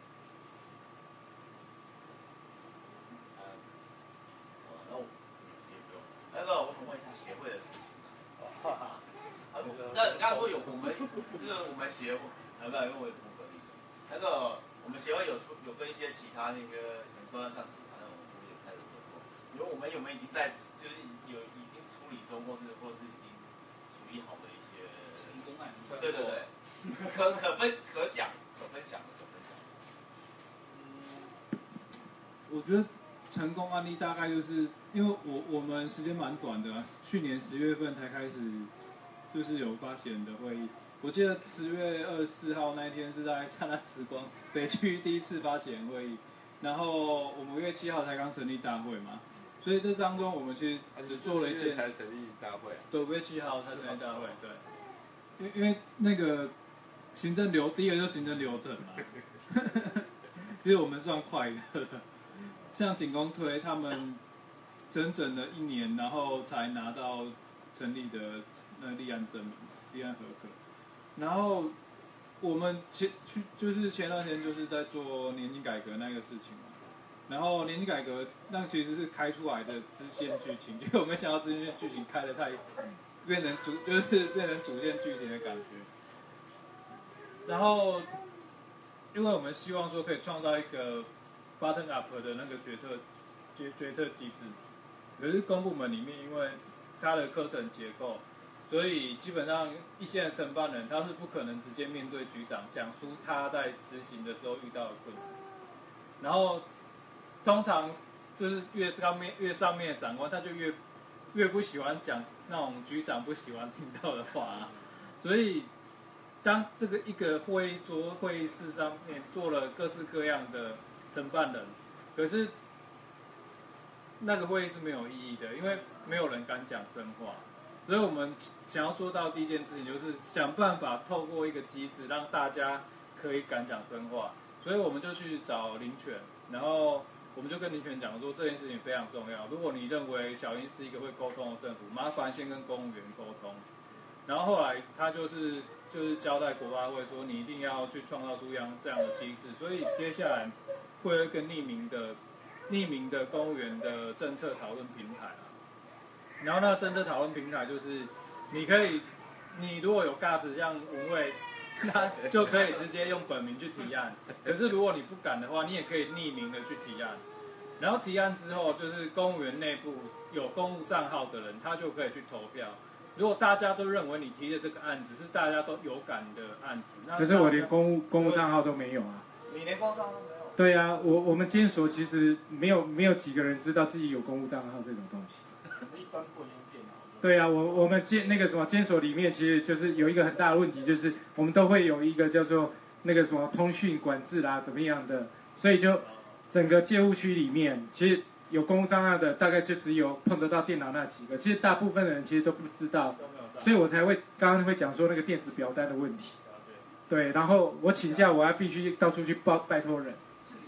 那个，我想问一下协会的事情啊。那你刚刚说有我们，就是我们协会，啊不，因为我是不可以的。那个我们协会有出有跟一些其他那个，比如说像警察那种，我们有开始合作。因为我们有没有已经在，就是有已经处理中，或是或是已经处理好的一些成功案例？对对对，可可分可讲可分享的可分享。 嗯，我觉得成功案例大概就是因为我我们时间蛮短的、啊，去年十月份才开始，就是有发起人的会议。我记得十月二十四号那一天是在灿烂时光北区第一次发起人会议，然后我们五月七号才刚成立大会嘛，所以这当中我们其实只做了一件才成立大会、啊， 对，五月七号才成立大会，对，因为因为那个行政流第一个就是行政流程嘛，其实我们算快的，像警工推他们整整的一年，然后才拿到成立的那立案证明、立案合可。然后我们前去就是前段时间就是在做年金改革那个事情嘛，然后年金改革那其实是开出来的支线剧情，结果没想到支线剧情开得太变成主就是变成主线剧情的感觉。然后因为我们希望说可以创造一个 bottom up 的那个决策决决策机制，可是公部门里面因为它的课程结构。所以基本上一线的承办人他是不可能直接面对局长讲出他在执行的时候遇到的困难，然后通常就是越上面越上面的长官他就越越不喜欢讲那种局长不喜欢听到的话啊，所以当这个一个会议桌会议室上面坐了各式各样的承办人，可是那个会议是没有意义的，因为没有人敢讲真话。所以我们想要做到第一件事情，就是想办法透过一个机制，让大家可以敢讲真话。所以我们就去找林权，然后我们就跟林权讲说这件事情非常重要。如果你认为小英是一个会沟通的政府，麻烦先跟公务员沟通。然后后来他就是就是交代国发会说，你一定要去创造出样这样的机制。所以接下来会有一个匿名的匿名的公务员的政策讨论平台啊。然后那个政策讨论平台就是，你可以，你如果有 guts 像文蔚，那就可以直接用本名去提案。可是如果你不敢的话，你也可以匿名的去提案。然后提案之后，就是公务员内部有公务账号的人，他就可以去投票。如果大家都认为你提的这个案子是大家都有感的案子，那可是我连公务公务账号都没有啊。 你连公务账号都没有？ 对啊，我我们监所其实没有没有几个人知道自己有公务账号这种东西。 一般不能用电脑。 对啊，我我们监那个什么监所里面，其实就是有一个很大的问题，就是我们都会有一个叫做那个什么通讯管制啦，怎么样的，所以就整个戒务区里面，其实有公务账号的大概就只有碰得到电脑那几个，其实大部分的人其实都不知道，所以我才会刚刚会讲说那个电子表单的问题。对，然后我请假我还必须到处去报拜托人。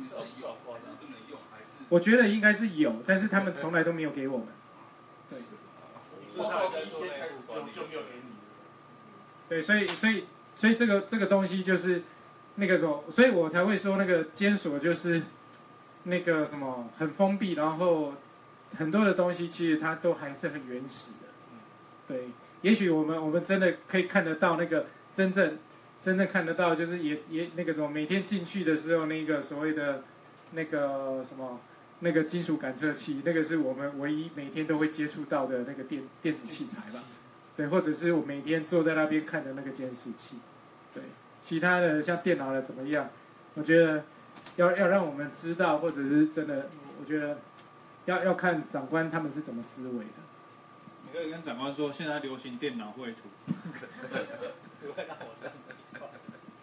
我觉得应该是有，但是他们从来都没有给我们。对。 报告第一天开始就就没有给你。 对，所以所以所以这个这个东西就是那个什么，所以我才会说那个监所就是那个什么很封闭，然后很多的东西其实它都还是很原始的。对，也许我们我们真的可以看得到那个真正真正看得到，就是也也那个什么每天进去的时候那个所谓的那个什么。那个金属感测器，那个是我们唯一每天都会接触到的那个电电子器材吧，对，或者是我每天坐在那边看的那个监视器，对，其他的像电脑的怎么样？我觉得要要让我们知道，或者是真的，我觉得要要看长官他们是怎么思维的。 你可以跟长官说，现在流行电脑绘图，不会让我生气吧？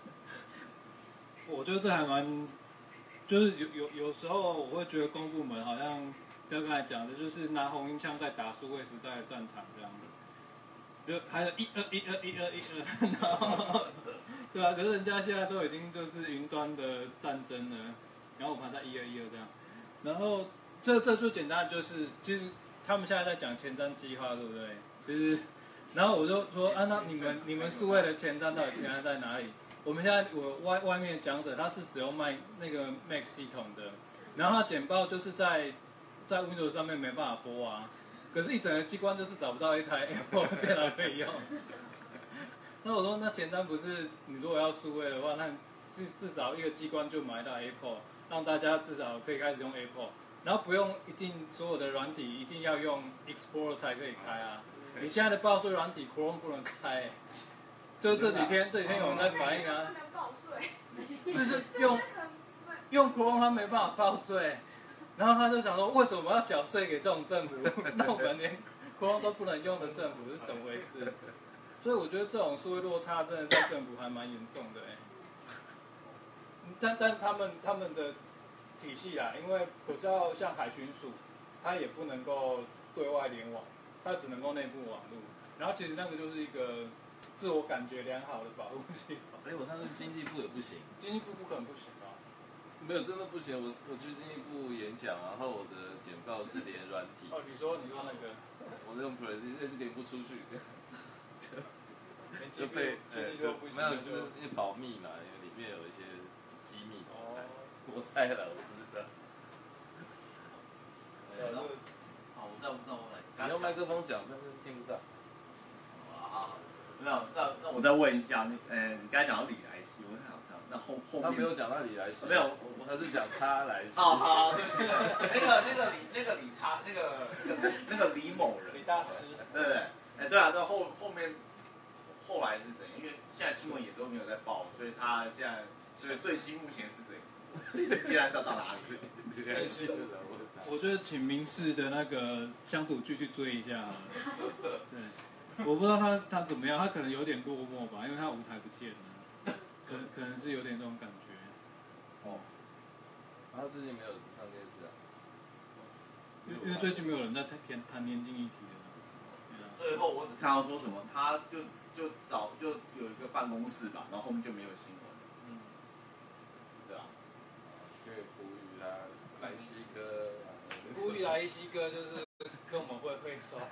我觉得这还蛮。就是有有有时候我会觉得公部门好像，像刚才讲的，就是拿红缨枪在打数位时代的战场这样的。 就还有一二一二一二一二，然后对啊，可是人家现在都已经就是云端的战争了，然后我们还在一二一二这样，然后这这最简单的就是，其实他们现在在讲前瞻计划，对不对？就是，然后我就说啊，那你们你们数位的前瞻到底前瞻在哪里？我们现在我外外面讲者他是使用 Mac 那个 Mac 系统的，然后他简报就是在在 Windows 上面没办法播啊，可是一整个机关就是找不到一台 Apple 电脑可以用。那我说那前瞻不是你如果要数位的话，那至至少一个机关就买到 Apple， 让大家至少可以开始用 Apple， 然后不用一定所有的软体一定要用 Explorer 才可以开啊。你现在的报税软体 Chrome 不能开、欸，就这几天这几天有人在反映啊，就是用用 Chrome 他没办法报税，然后他就想说为什么要缴税给这种政府？那我们连 Chrome 都不能用的政府是怎么回事？所以我觉得这种数位落差真的在政府还蛮严重的哎、欸。但但他们他们的体系啦，因为我知道像海巡署，它也不能够对外联网，它只能够内部网络。然后其实那个就是一个自我感觉良好的保护系统。 哎，我上次经济部也不行， 经济部不可能不行啊。 没有真的不行，我我去经济部演讲，然后我的简报是连软体。 哦，你说你说那个， 我用 Prezi 那是连不出去。 就被呃，就没有是因为保密嘛，因为里面有一些机密，我猜，我猜了，我不知道。 然后，好，我再那我来。 你用麦克风讲，但是听不到。 啊，那这那我再问一下，你呃，你刚才讲到李来希，我想想，那后后面他没有讲到李来希， 没有， 他是讲差来希。 哦，好，对不起，那个那个李那个李差那个那个李某人， 李大师， 对对对，哎对啊，那后后面。后来是怎样？因为现在新闻也都没有在报，所以他现在，所以最新目前是怎样？接下来是要到哪里？ 我觉得请民视的那个乡土剧去追一下好了。对，我不知道他他怎么样，他可能有点落寞吧，因为他舞台不见了，可能可能是有点这种感觉。 哦，然后最近没有上电视啊？ 因为最近没有人在谈谈年轻议题了。 最后我只看到说什么，他就。就早就有一个办公室吧，然后后面就没有新闻了。嗯，对啊。 可以呼吁啦，莱西哥。 呼吁莱西哥就是跟我们会会说。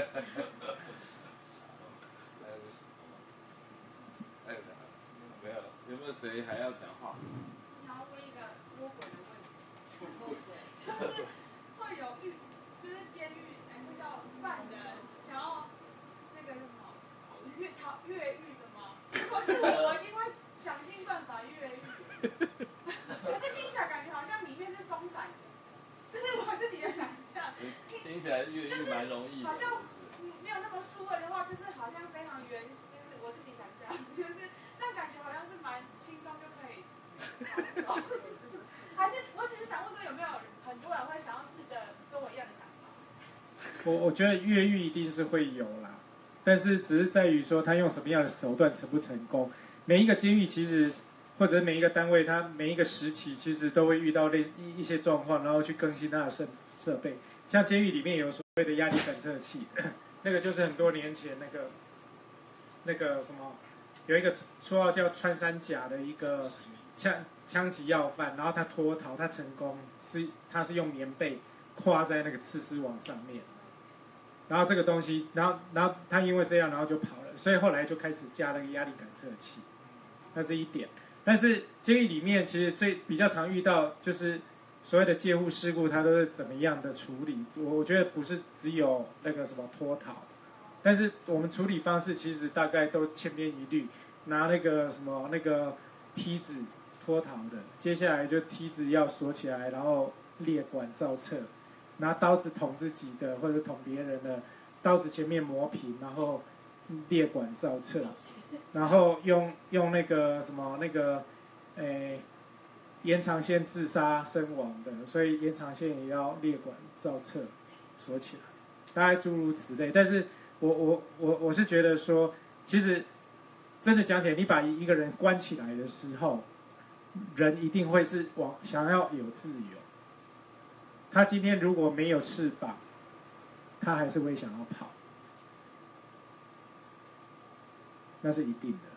哎，没有，有没有谁还要讲话？ 想要问一个脱轨的问题，就是会有狱，就是监狱，哎，那叫犯人想要那个什么。越逃越狱的吗？如果是我，我一定会想尽办法越狱。可是听起来感觉好像里面是松散的，就是我自己的想象。 听起来越狱蛮容易的。 好像没有那么数位的话，就是好像非常原，就是我自己想象，就是这样感觉好像是蛮轻松就可以逃走。还是我只是想问说，有没有很多人会想要试着跟我一样的想法？ 我我觉得越狱一定是会有啦。但是只是在于说他用什么样的手段成不成功。每一个监狱其实，或者每一个单位，它每一个时期其实都会遇到类一一些状况，然后去更新它的设设备。像监狱里面有所谓的压力感测器，那个就是很多年前那个那个什么，有一个绰号叫穿山甲的一个枪枪击要犯，然后他脱逃，他成功是他是用棉被跨在那个刺丝网上面。然后这个东西，然后然后他因为这样，然后就跑了，所以后来就开始加那个压力感测器，那是一点。但是监狱里面其实最比较常遇到就是所谓的戒护事故，它都是怎么样的处理？我我觉得不是只有那个什么脱逃，但是我们处理方式其实大概都千篇一律，拿那个什么那个梯子脱逃的，接下来就梯子要锁起来，然后列管造册。拿刀子捅自己的或者捅别人的，刀子前面磨平，然后列管造册，然后用用那个什么那个，诶，延长线自杀身亡的，所以延长线也要列管造册锁起来，大概诸如此类。但是我我我我是觉得说，其实真的讲起来，你把一个人关起来的时候，人一定会是往想要有自由。他今天如果没有翅膀，他还是会想要跑。 那是一定的。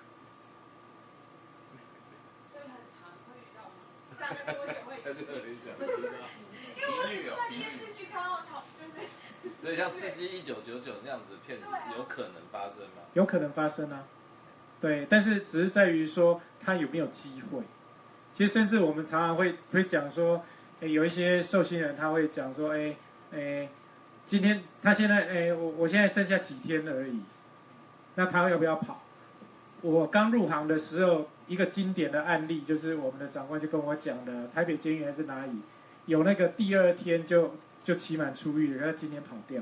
所以很常会遇到吗？大概多久会？ 但是很想因为我在电视剧看到讨，就是所以像《刺激一九九九》那样子的片子，有可能发生吗？ 有可能发生啊，对，但是只是在于说他有没有机会。其实甚至我们常常会会讲说，诶有一些受刑人他会讲说，哎哎，今天他现在哎我我现在剩下几天而已，那他要不要跑？我刚入行的时候，一个经典的案例就是我们的长官就跟我讲的，台北监狱还是哪里，有那个第二天就就期满出狱了，他今天跑掉。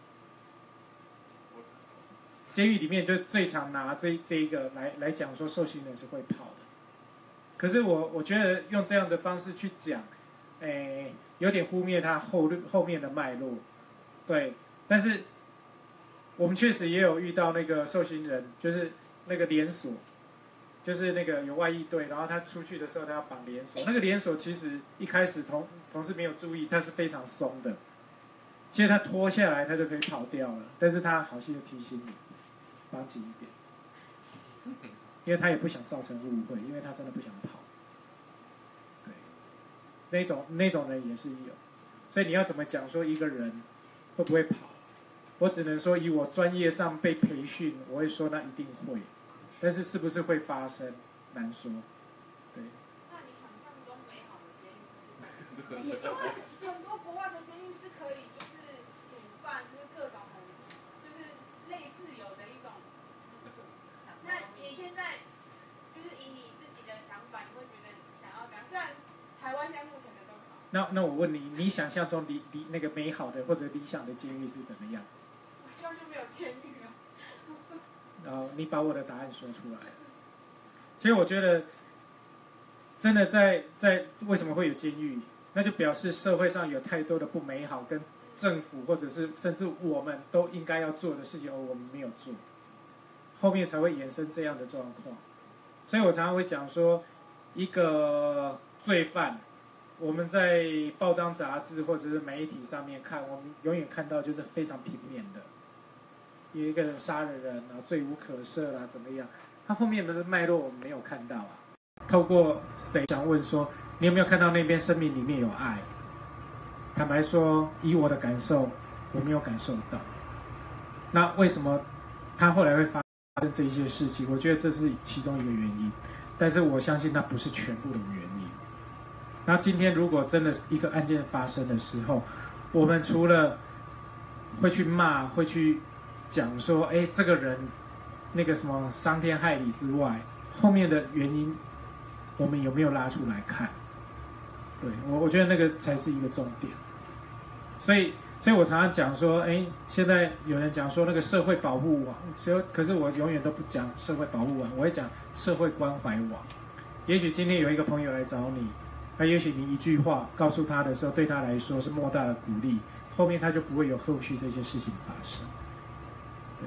监狱里面就最常拿这这一个来来讲说受刑人是会跑的，可是我我觉得用这样的方式去讲，诶，有点忽略他后后面的脉络，对，但是我们确实也有遇到那个受刑人，就是那个连锁，就是那个有外役队，然后他出去的时候他要绑连锁，那个连锁其实一开始同同事没有注意，它是非常松的，其实他脱下来他就可以跑掉了，但是他好心的提醒你。绑紧一点，因为他也不想造成误会，因为他真的不想跑。对，那种那种人也是有，所以你要怎么讲说一个人会不会跑？我只能说以我专业上被培训，我会说那一定会，但是是不是会发生，难说。对。 那你想象中美好的监狱，因为很多国外的监狱是可以就是煮饭，就是各种很就是类自由的一种。那你现在就是以你自己的想法，你会觉得想要这样？虽然台湾现在目前没有更好。 那那我问你，你想象中理理那个美好的或者理想的监狱是怎么样？ 我希望就没有监狱了。 然后你把我的答案说出来。其实我觉得，真的在在为什么会有监狱，那就表示社会上有太多的不美好，跟政府或者是甚至我们都应该要做的事情，而我们没有做。后面才会衍生这样的状况，所以我常常会讲说，一个罪犯，我们在报章杂志或者是媒体上面看，我们永远看到就是非常平面的，有一个人杀了人啊，罪无可赦啦，怎么样？他后面的脉络我们没有看到啊。透过谁想问说，你有没有看到那边生命里面有爱？坦白说，以我的感受，我没有感受到。那为什么他后来会发？发生这些事情，我觉得这是其中一个原因，但是我相信那不是全部的原因。那今天如果真的一个案件发生的时候，我们除了会去骂、会去讲说，哎，这个人那个什么伤天害理之外，后面的原因我们有没有拉出来看？对我，我觉得那个才是一个重点。所以。所以我常常讲说，哎，现在有人讲说那个社会保护网，所以可是我永远都不讲社会保护网，我会讲社会关怀网。也许今天有一个朋友来找你，那也许你一句话告诉他的时候，对他来说是莫大的鼓励，后面他就不会有后续这些事情发生。对。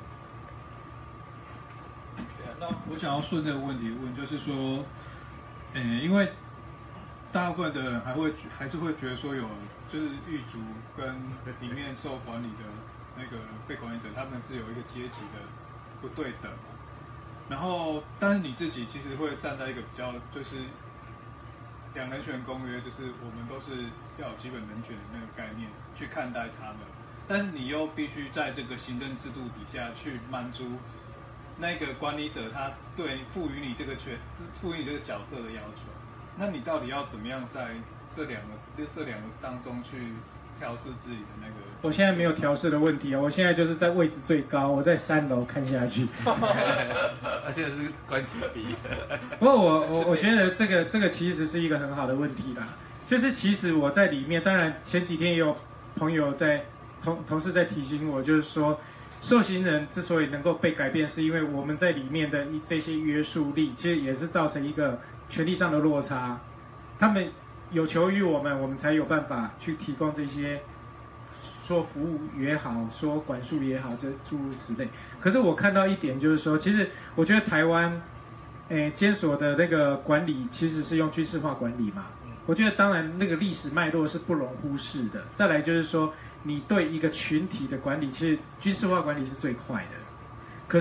那我想要顺这个问题问，就是说，呃，因为大部分的人还会还是会觉得说有。就是狱卒跟里面受管理的那个被管理者，他们是有一个阶级的不对等嘛。然后，但是你自己其实会站在一个比较，就是两人权公约，就是我们都是要有基本人权的那个概念去看待他们。但是你又必须在这个行政制度底下去满足那个管理者他对赋予你这个权、赋予你这个角色的要求。那你到底要怎么样在这两个这两个当中去调试自己的那个？ 我现在没有调试的问题啊，我现在就是在位置最高，我在三楼看下去。 而且是关节低。 不过我我我觉得这个这个其实是一个很好的问题啦，就是其实我在里面，当然前几天也有朋友在同同事在提醒我，就是说受刑人之所以能够被改变，是因为我们在里面的这些约束力，其实也是造成一个权力上的落差，他们。有求于我们，我们才有办法去提供这些，说服务也好，说管束也好，这诸如此类。可是我看到一点，就是说，其实我觉得台湾，诶，监所的那个管理其实是用军事化管理嘛。我觉得当然那个历史脉络是不容忽视的。再来就是说，你对一个群体的管理，其实军事化管理是最快的。可是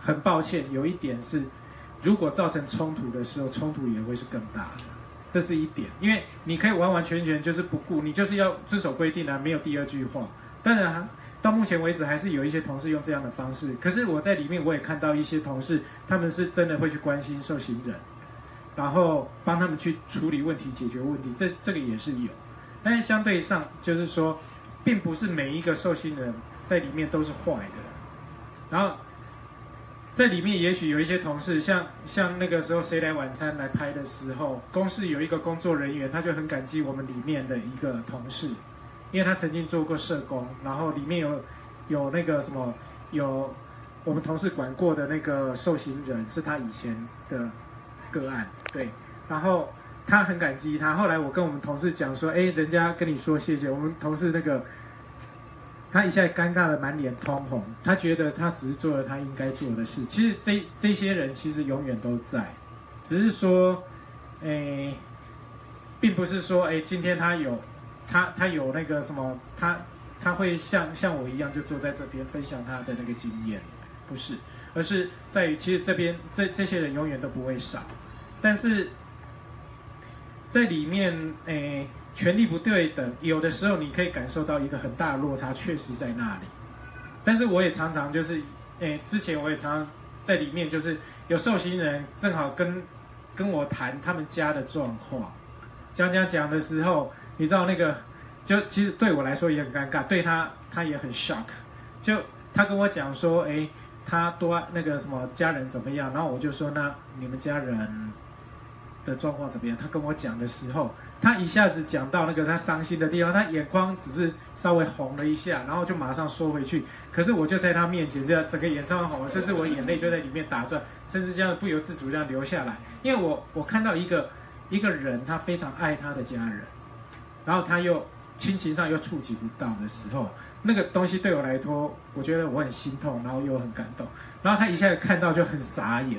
很抱歉，有一点是，如果造成冲突的时候，冲突也会是更大的，这是一点。因为你可以完完全全就是不顾，你就是要遵守规定啊，没有第二句话。当然，到目前为止还是有一些同事用这样的方式。可是我在里面我也看到一些同事，他们是真的会去关心受刑人，然后帮他们去处理问题、解决问题，这这个也是有。但是相对上就是说，并不是每一个受刑人在里面都是坏的。然后在里面也许有一些同事，像像那个时候谁来晚餐来拍的时候，公司有一个工作人员，他就很感激我们里面的一个同事。因为他曾经做过社工，然后里面有有那个什么，有我们同事管过的那个受刑人是他以前的个案，对，然后他很感激他。后来我跟我们同事讲说，哎，人家跟你说谢谢，我们同事那个他一下尴尬的满脸通红，他觉得他只是做了他应该做的事。其实这这些人其实永远都在，只是说，哎，并不是说哎今天他有。他他有那个什么，他他会像像我一样就坐在这边分享他的那个经验，不是，而是在于其实这边这这些人永远都不会少，但是在里面诶权力不对等，有的时候你可以感受到一个很大的落差，确实在那里。但是我也常常就是诶之前我也常常在里面就是有受刑人正好跟跟我谈他们家的状况，讲讲讲的时候。你知道那个，就其实对我来说也很尴尬，对他他也很 shock。就他跟我讲说，哎，他多那个什么家人怎么样，然后我就说，那你们家人的状况怎么样？他跟我讲的时候，他一下子讲到那个他伤心的地方，他眼眶只是稍微红了一下，然后就马上缩回去。可是我就在他面前，就整个眼眶红，甚至我眼泪就在里面打转，甚至这样不由自主这样流下来，因为我我看到一个一个人，他非常爱他的家人。然后他又亲情上又触及不到的时候，那个东西对我来说，我觉得我很心痛，然后又很感动。然后他一下子看到就很傻眼，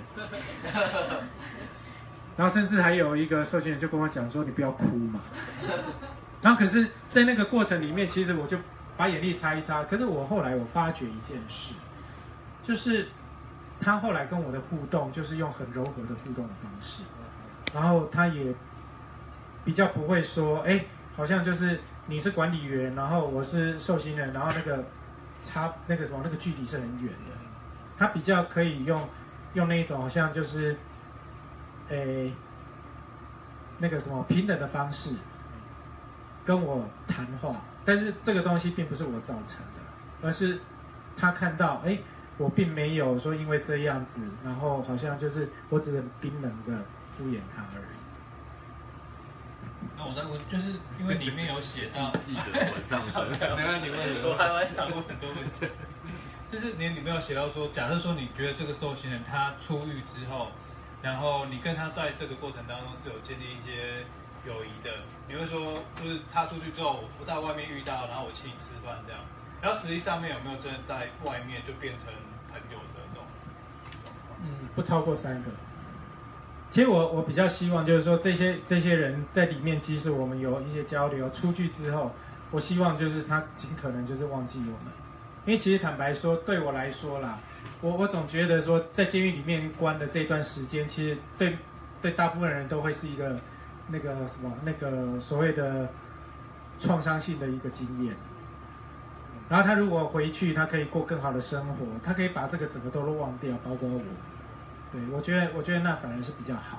然后甚至还有一个受刑人就跟我讲说：“你不要哭嘛。”然后可是，在那个过程里面，其实我就把眼泪擦一擦。可是我后来我发觉一件事，就是他后来跟我的互动，就是用很柔和的互动的方式，然后他也比较不会说，哎。好像就是你是管理员，然后我是受刑人，然后那个差那个什么那个距离是很远的。他比较可以用用那一种好像就是，诶，那个什么平等的方式跟我谈话，但是这个东西并不是我造成的，而是他看到，哎，我并没有说因为这样子，然后好像就是我只能冰冷的敷衍他而已。 那我再问，就是因为里面有写到记者文上升，没关系，问我还蛮想问很多问题。就是你里面有写到说，假设说你觉得这个受刑人他出狱之后，然后你跟他在这个过程当中是有建立一些友谊的，你会说就是他出去之后，我不在外面遇到，然后我请你吃饭这样，然后实际上面有没有真的在外面就变成朋友的这种？ 嗯，不超过三个。其实我我比较希望就是说这些这些人在里面，即使我们有一些交流，出去之后，我希望就是他尽可能就是忘记我们，因为其实坦白说，对我来说啦，我我总觉得说在监狱里面关的这段时间，其实对对大部分人都会是一个那个什么那个所谓的创伤性的一个经验。然后他如果回去，他可以过更好的生活，他可以把这个整个都忘掉，包括我。对，我觉得，我觉得那反而是比较好。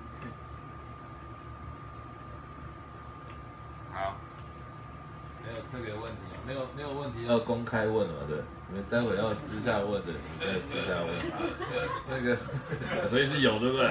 好，没有特别问题，没有没有问题要公开问了，对，你们待会要私下问的，你们再私下问。那个，所以是有，对不对？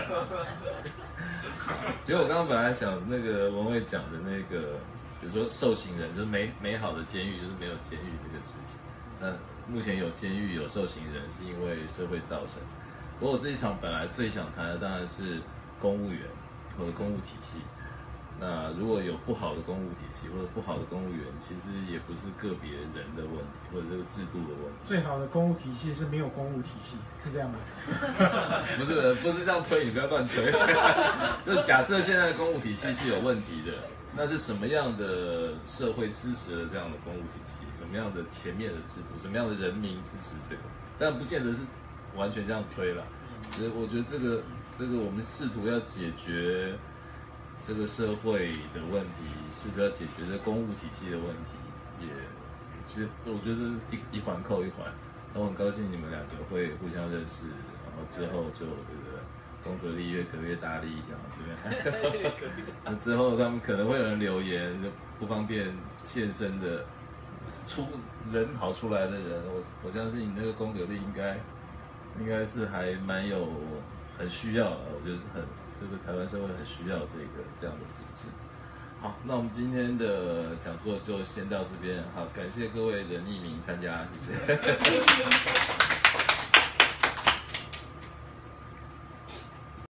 其实我刚刚本来想那个文蔚讲的那个，比如说受刑人，就是美美好的监狱，就是没有监狱这个事情。那目前有监狱有受刑人，是因为社会造成。不过我这一场本来最想谈的当然是公务员或者公务体系。那如果有不好的公务体系或者不好的公务员，其实也不是个别人的问题，或者这个制度的问题。 最好的公务体系是没有公务体系，是这样吗？ 不是，不是这样推，你不要乱推。就是假设现在的公务体系是有问题的，那是什么样的社会支持了这样的公务体系？什么样的前面的制度？什么样的人民支持这个？但不见得是完全这样推了。其实我觉得这个这个我们试图要解决这个社会的问题，试图要解决这公务体系的问题，也其实我觉得是一一环扣一环。那我很高兴你们两个会互相认识，然后之后就这个公格力越隔越大力，然后这边，那之后他们可能会有人留言，就不方便现身的出人跑出来的人，我我相信你那个公格力应该应该是还蛮有很需要的，我觉得是很这个台湾社会很需要这个这样的组织。好，那我们今天的讲座就先到这边，好，感谢各位人匿名参加，谢谢。